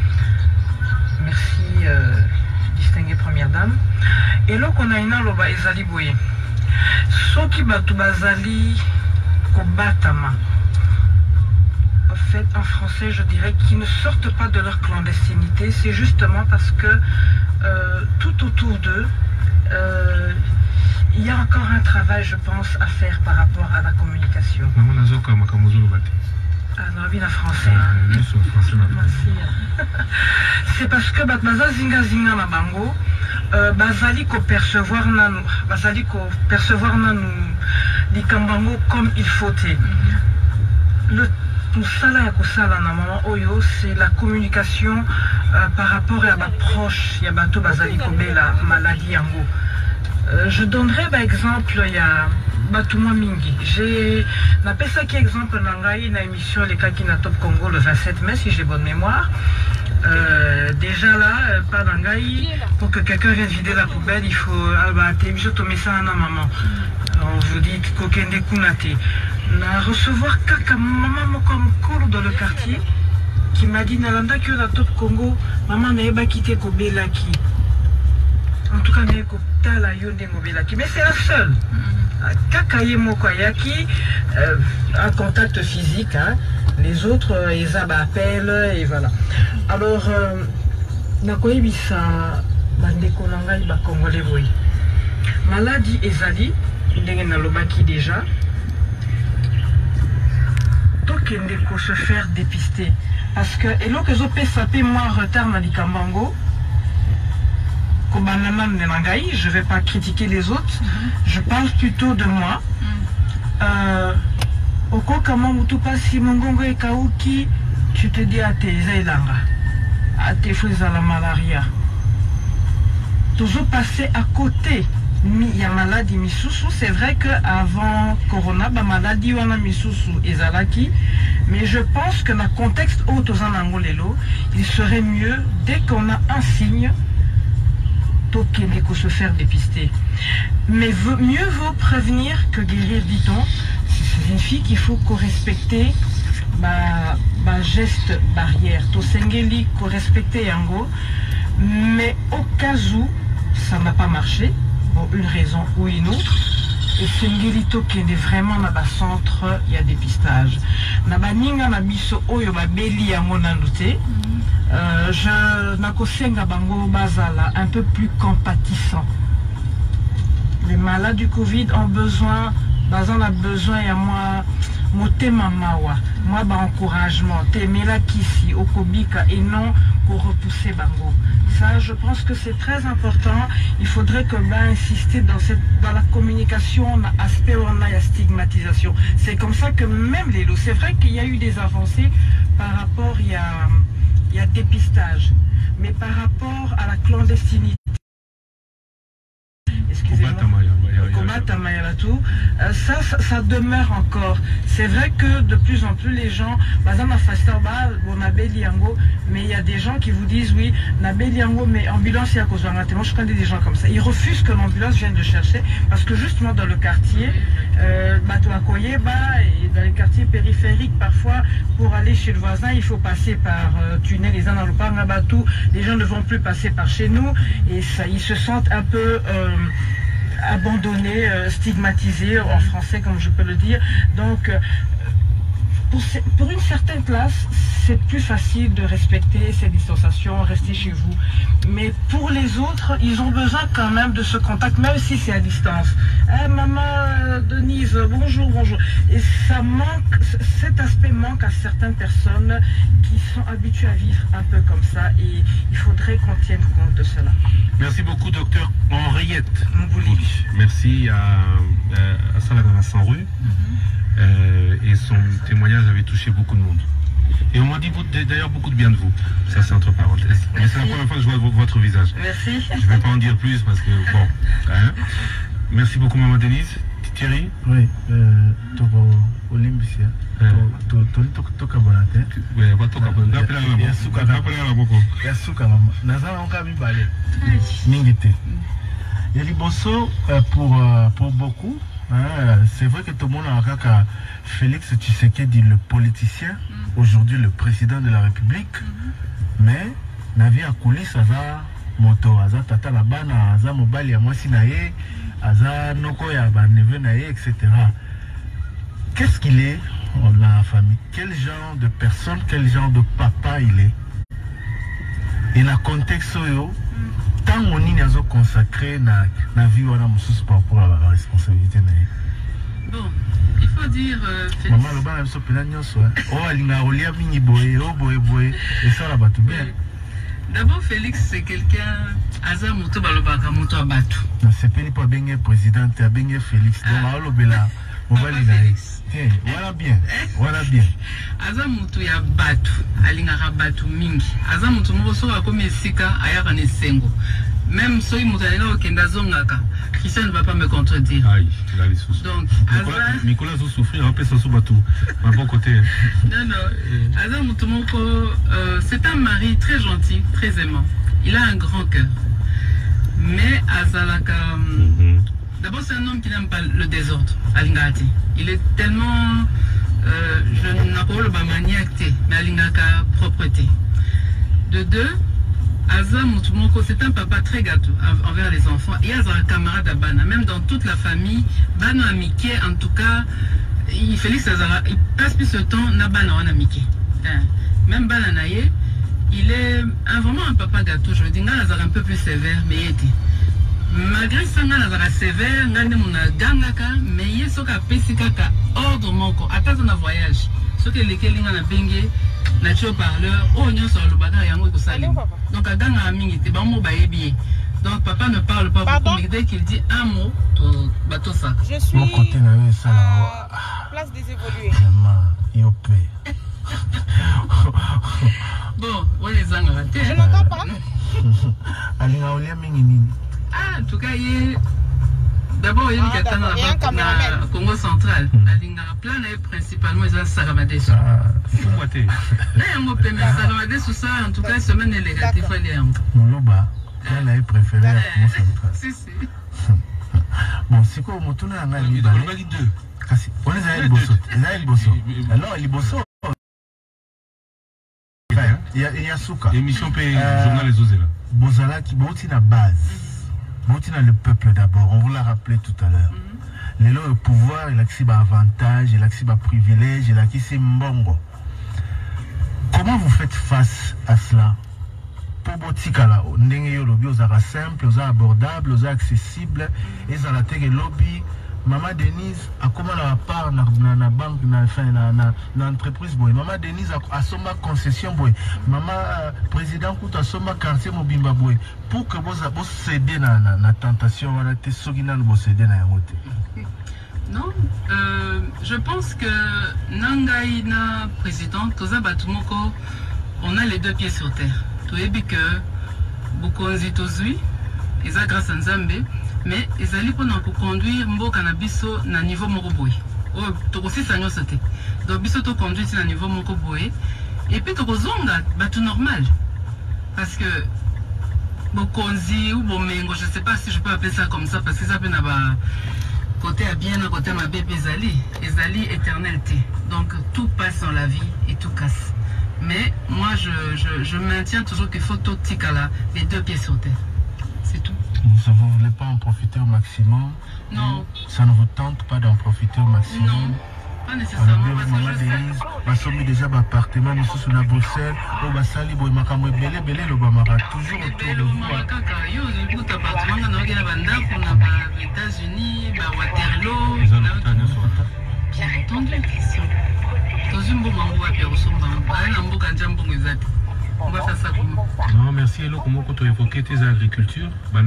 Merci, distinguée première dame. Et là, on a une aloba ezali boye. Soki batu bazali kobatama. En fait, en français, je dirais qu'ils ne sortent pas de leur clandestinité. C'est justement parce que tout autour d'eux, il y a encore un travail, je pense, à faire par rapport à la communication. Ah, non, bien en français. C'est parce que baza zinga zinga na bango, bazali ko percevoir nanu likambango comme il faut. Le Musala ya kosala na maman oyo, c'est la communication par rapport à ma proche, ya bato bazali kobela maladie yango. Je donnerai par exemple, il y a Batouma Mingi. J'ai appelé ça qui exemple dans une émission Les Kakina Top Congo le 27 mai, si j'ai bonne mémoire. Déjà là, pas d'angaï, pour que quelqu'un vienne vider la poubelle, il faut tomber ça à maman. On vous dit Kokende Kunate. Recevoir Kaka, maman comme cours dans le quartier, qui m'a dit Nalanda que la Top Congo, maman n'a pas quitté Kobelaki. En tout cas, mais c'est la seule. Kakaye Mokoyaki, un contact physique. Hein. Les autres, ils appellent et voilà. Alors, Nakoyebisa, Bandeko Nangai Bakongole Boy. Maladie Ezali, Ndengenalobaki déjà. Donc, il faut se faire dépister. Parce que, et là que je peux saper moi en retard dans les Kambango, je ne vais pas critiquer les autres, je parle plutôt de moi. Tu te dis à tes élanga, à tes fruits à la malaria. Toujours passer à côté. Il y a maladie misusu, c'est vrai qu'avant Corona, la maladie wana misusu ezalaki, mais je pense que dans le contexte où il serait mieux, dès qu'on a un signe, qu'il faut se faire dépister. Mais mieux vaut prévenir que guérir, dit-on. C'est une fille qu'il faut respecter geste barrière. Tosengeli qu'on respecter yango. Mais au cas où ça n'a pas marché, pour une raison ou une autre, et Sengelito qui est vraiment dans le centre, il y a dépistage. Nabaninga nabiso oyo babeli yango nandoute. Je nakosenga bango bazala un peu plus compatissant. Les malades du Covid ont besoin, bazan a besoin ya moi motema mawa, moi ba encouragement, temela kisi okobika et non pour repousser bango. Ça, je pense que c'est très important. Il faudrait que insister dans la communication, aspect où on a la stigmatisation. C'est comme ça que même les lots, c'est vrai qu'il y a eu des avancées par rapport, il y a dépistage, mais par rapport à la clandestinité. Excusez-moi. ça demeure encore. C'est vrai que de plus en plus les gens, mais il y a des gens qui vous disent oui, mais ambulance, moi je connais des gens comme ça. Ils refusent que l'ambulance vienne de chercher parce que justement dans le quartier, et dans les quartiers périphériques, parfois pour aller chez le voisin, il faut passer par tunnel, les gens ne vont plus passer par chez nous et ça, ils se sentent un peu abandonnés, stigmatisés en français comme je peux le dire. Donc pour une certaine classe, c'est plus facile de respecter ces distanciations, rester chez vous. Mais pour les autres, ils ont besoin quand même de ce contact, même si c'est à distance. Maman Denise, bonjour, bonjour. Et ça manque, cet aspect manque à certaines personnes qui sont habituées à vivre un peu comme ça. Et il faudrait qu'on tienne compte de cela. Merci beaucoup, docteur Henriette. Merci à Salana Sans-Rue. Et son témoignage avait touché beaucoup de monde. Et on m'a dit d'ailleurs beaucoup de bien de vous. Ça c'est entre parenthèses. Mais c'est la première fois que je vois votre visage. Merci. Je ne vais pas en dire plus parce que bon. Hein? Merci beaucoup maman Denise. Thierry. Oui. Olympia. Pour beaucoup, c'est vrai que tout le monde a Félix Tshisekedi, le politicien, aujourd'hui le président de la République, mais Navi a coulisse Aza moto, Aza tata la bana, Aza mobile ya mwasi naye, Aza noko ya ba neve naye, etc. Qu'est-ce qu'il est dans la famille? Quel genre de personne, quel genre de papa il est? Et dans le contexte tant on y a consacré na vie wana mususu par rapport à la responsabilité naye. Bon, il faut dire maman le bana so pena nyoso oh alinga olia mingi boye oh boye et ça là batu bien. D'abord Félix c'est quelqu'un aza moto balobaka moto abatu. C'est pas bien président a bien Félix donc alobela mobali naye. Voilà bien. Aza moto ya batu alinga batu mingi. Aza moto moko so akomi esika ayaka ne sengo. Même si je suis au Kendazongaka, Christian ne va pas me contredire. Aïe, il a les sous. Donc, Nicolas a souffert, après ça sous bateau. À bon côté. Non. Azam Moutoumoko, c'est un mari très gentil, très aimant. Il a un grand cœur. Mais Azalaka, d'abord c'est un homme qui n'aime pas le désordre, Alingati. Il est tellement, je n'ai pas maniacté, mais Alingaka propreté. De deux, Aza Moutoumoko, c'est un papa très gâteux envers les enfants. Et Aza un camarade à Bana, même dans toute la famille, Bana Amike, en tout cas, Félix Azara, il passe plus de temps na Bana en Amike. Même Bana Naye, il est vraiment un papa gâteau. Je veux dire, Azara un peu plus sévère, mais il était. Malgré ça, Azara sévère, mais il y a ce qu'a pesé ordre moko, attends un voyage. Ce que les Kélinga na Bengue, nature parleur, oh non sur le bagage yango ko salim. Donc à ganga mingi te ba mo ba yebi. Donc papa ne parle pas beaucoup, mais dès qu'il dit un mot, to bateau ça. Je suis mon côté na ça place des évolués. Vraiment, yopé. Bon, on les a raté. Je n'entends pas. Alinga olia mingi nini. Ah, en tout cas, d'abord, il y a un Congo central. Alinga plan principalement ils ont Saramade. Pourquoi t'es? Là, il y a un mot paiement. Saramade sous ça, en tout cas, semaine elle est gâtée. Moloba, plan est préféré à Congo central. Si. Bon, c'est quoi, mon tournoi en Aliba? On a dit deux. On les a eu Bosso. Alors, il Bosso. Il y a Souka. Émission P, journal Les Osés là. Bozala qui bouti la base. Bouti dans le peuple d'abord. On vous l'a rappelé tout à l'heure. Le pouvoir, il a accès à avantage, il a accès à privilège, il a accès à mbongo. Comment vous faites face à cela? Pour Botikala, ndenge yo lobby aux simple, aux abordable, aux accessible, et à la télé lobby. Maman Denise a comment la part na banque na entreprise boy. Maman Denise a soma concession boy. Maman président Kouta a soma quartier mobimba boy. Pour que vous cédez na tentation wala te sogina vous cédez na yangote. Non, je pense que Nangaï na président Toza Batumoko, on a les deux pieds sur terre. Tu es que Bukonzi Tozui, et ça grâce à Nzambe. mais ezali pona ko conduire mboka na biso na niveau moko boye o to ko sisa nyonso te donc biso to conduire na niveau moko boye et puis to ko zonga batu normal parce que bokonzi ou bomengo je sais pas si je peux appeler ça comme ça parce que ça peut na ba côté à bien côté ma bébé ezali éternalité donc tout passe dans la vie et tout casse mais moi je maintiens toujours qu'il faut tout tikala les deux pieds sur terre c'est tout. Vous ne voulez pas en profiter au maximum? Non. Ça ne vous tente pas d'en profiter au maximum? Non, pas nécessairement. Maman Denise, va sommer déjà l'appartement, nous sommes à Bruxelles, au Bassali, au Makamou, belé, le Bamara, toujours autour de vous. Yo, le bout d'appartement, on a la banda, on a les États-Unis, Waterloo. Bien entendu, question. Dans une bonne mambo à Pierre-Osson, un mambo à Djambon exact. On va faire ça comment? Non, merci Hello. Comment tu as évoqué tes agricultures?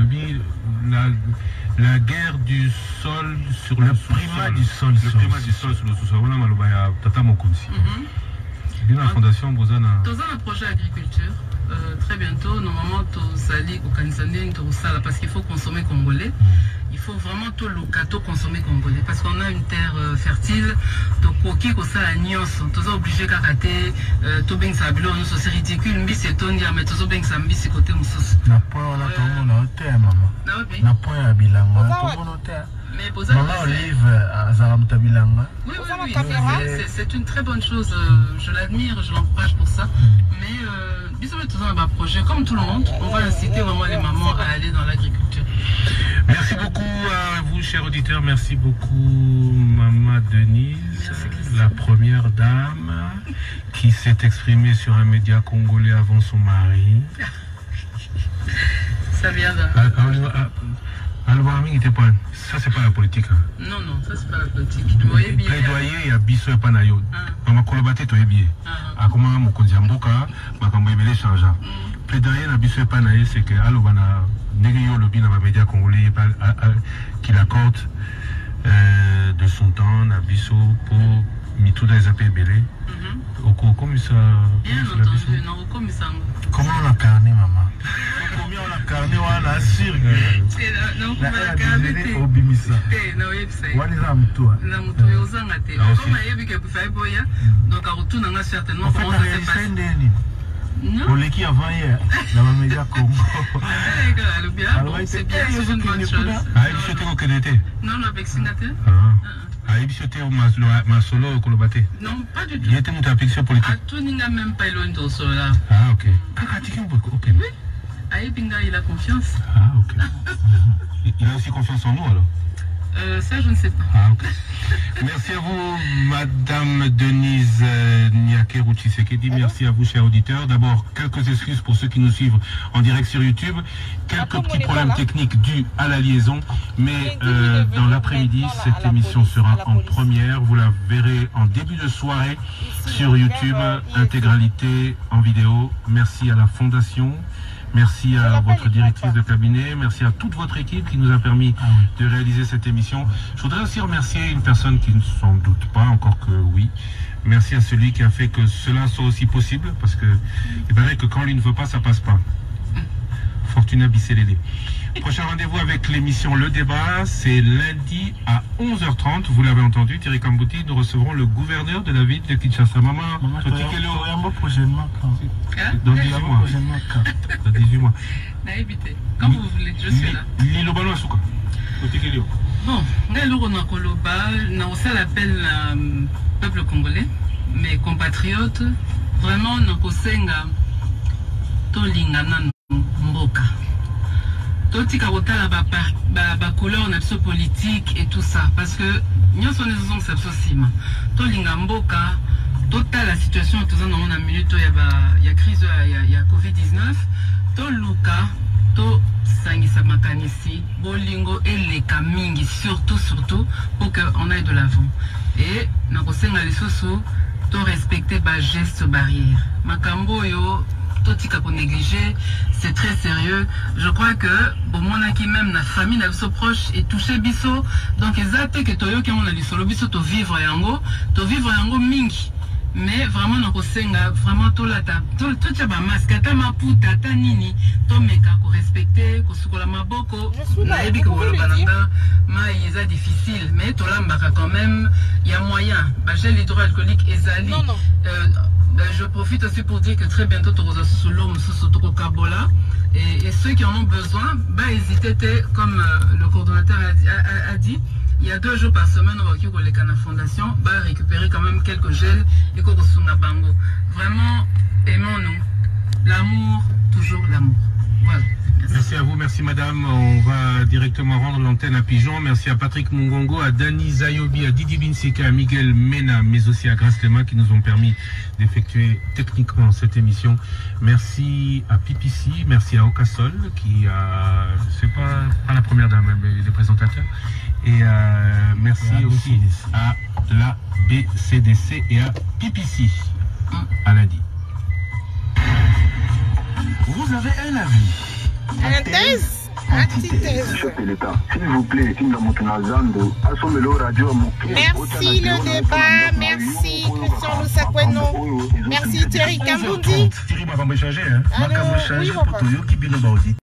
La guerre du sol sur le primat du sol. Le primat du sol sur le sous-sol. On a malobaya Tata Mokonsi. Bien la fondation Bozana. Dans un projet agriculture, très bientôt, normalement, tous allés au Kansani, tout ça, parce qu'il faut consommer congolais. Il faut vraiment tout le gâteau consommer congolais parce qu'on a une terre fertile. Donc, qui comme ça, agnos, tous obligés qu'à rater, tout bien sablo, nous c'est ridicule, mais c'est ton dia, mais tous bien sambi c'est côté moussous. N'a pas là tout le monde au terre, maman. N'a pas à bilanga, tout le monde au terre. Maman Olive à Zaramta bilanga. Oui, c'est une très bonne chose. Je l'admire, je l'encourage pour ça. Mais bisous tous dans un projet, comme tout le monde, on va inciter vraiment les mamans à aller dans l'agriculture. Merci beaucoup à vous, chers auditeurs. Merci beaucoup, Maman Denise, la première dame qui s'est exprimée sur un média congolais avant son mari. Ça vient là. Ça, c'est pas la politique. Hein. Non, ça, c'est pas la politique. Plaidoyer, il y a biso et panayo. Maman Kolobate, tu es bien. A comment mon kondiamboka, ma kamboyebele changeant. Plaidoyer, na biso et panayo, c'est que Alobana. Négayo lobby dans les médias congolais qu'il accorde de son temps à Bisso pour Mitou des APBL. Comment ça? Bien entendu, non, comme ça. Comment on a carné, maman? Combien on a carné, on a sirgue? Non, on a carné. Au Bimisa. Non, il y a ça. On est à Moutoua. La Moutoua est aux Angatés. Comme il y a vu que vous faites boya, donc à retour, on a certainement comment ça s'est passé. On l'équipe avant hier, dans le média Congo. C'est bien, c'est une bonne chose. Non, avec Singaté. Ma solo Kolobate. Non, pas du tout. Il était mon affection politique. À tout, il n'a même pas éloigné de cela. Ah, ok. Oui. Aïbinga, il a confiance. Ah, ok. Il a aussi confiance en nous alors? Ça, je ne sais pas. Ah, ok. Merci à vous, Madame Denise Niakeru Tshisekedi. Merci à vous, chers auditeurs. D'abord, quelques excuses pour ceux qui nous suivent en direct sur YouTube. Quelques petits problèmes techniques dus à la liaison. Mais dans l'après-midi, cette émission sera en première. Vous la verrez en début de soirée sur YouTube, intégralité en vidéo. Merci à la Fondation. Merci à votre directrice de cabinet, merci à toute votre équipe qui nous a permis de réaliser cette émission. Je voudrais aussi remercier une personne qui ne s'en doute pas, encore que oui. Merci à celui qui a fait que cela soit aussi possible, parce que il paraît que quand lui ne veut pas, ça passe pas. Fortuna Bisselele. Prochain rendez-vous avec l'émission Le Débat, c'est lundi à 11h30. Vous l'avez entendu, Thierry Kambouti, nous recevrons le gouverneur de la ville de Kinshasa. Maman, prochainement. Dans 18 mois. Dans 18 mois. Quand vous voulez, je suis là. Lilo Balo Asuka. Bon, on l'appelle peuple congolais, mes compatriotes, vraiment, Nakosenga, Tolingana Mboka. Totika kotala ba couleur na biso politique et tout ça parce que nous sommes des sima to linga mboka total la situation toza na mona minute ya crise ya Covid-19 to luka to sangisa makanisi bolingo eleka mingi surtout pour que on aille de l'avant et na kosenga lisusu to respecter ba gestes barrières makambo yo totika pour négliger, c'est très sérieux. Je crois que bon mon qui même la famille n'a so proche et touché biso donc exacte que toyo qui on a lisolo biso to vivre yango mingi mais vraiment na kosenga vraiment tolata totia ba masque ata maputa ata nini tomeka ko respecter ko sukola maboko nayebi ko bananga mai eza difficile mais tolambaka quand même il y a moyen ba gel hydroalcoolique ezali je profite aussi pour dire que très bientôt toza solo mususu toko kabola et ceux qui en ont besoin bah hésitez comme le coordonnateur a dit. Il y a 2 jours par semaine, on va récupérer la fondation, va récupérer quand même quelques gels et qu'on bango. Vraiment, aimons-nous. L'amour, toujours l'amour. Voilà. Merci à vous, merci madame. On va directement rendre l'antenne à Pigeon. Merci à Patrick Mungongo, à Dani Zayobi, à Didi Binseka, à Miguel Mena, mais aussi à Grace Lema qui nous ont permis d'effectuer techniquement cette émission. Merci à PPC, merci à Okasol qui a, c'est pas la première dame, mais les présentateurs. Et merci aussi à la BCDC et à PPC, à lundi. Vous avez un avis? Thèse, antithèse. S'il vous plaît, merci le débat, merci Christian Lusakweno, merci Thierry Kambundi. Thierry m'a changer, hein?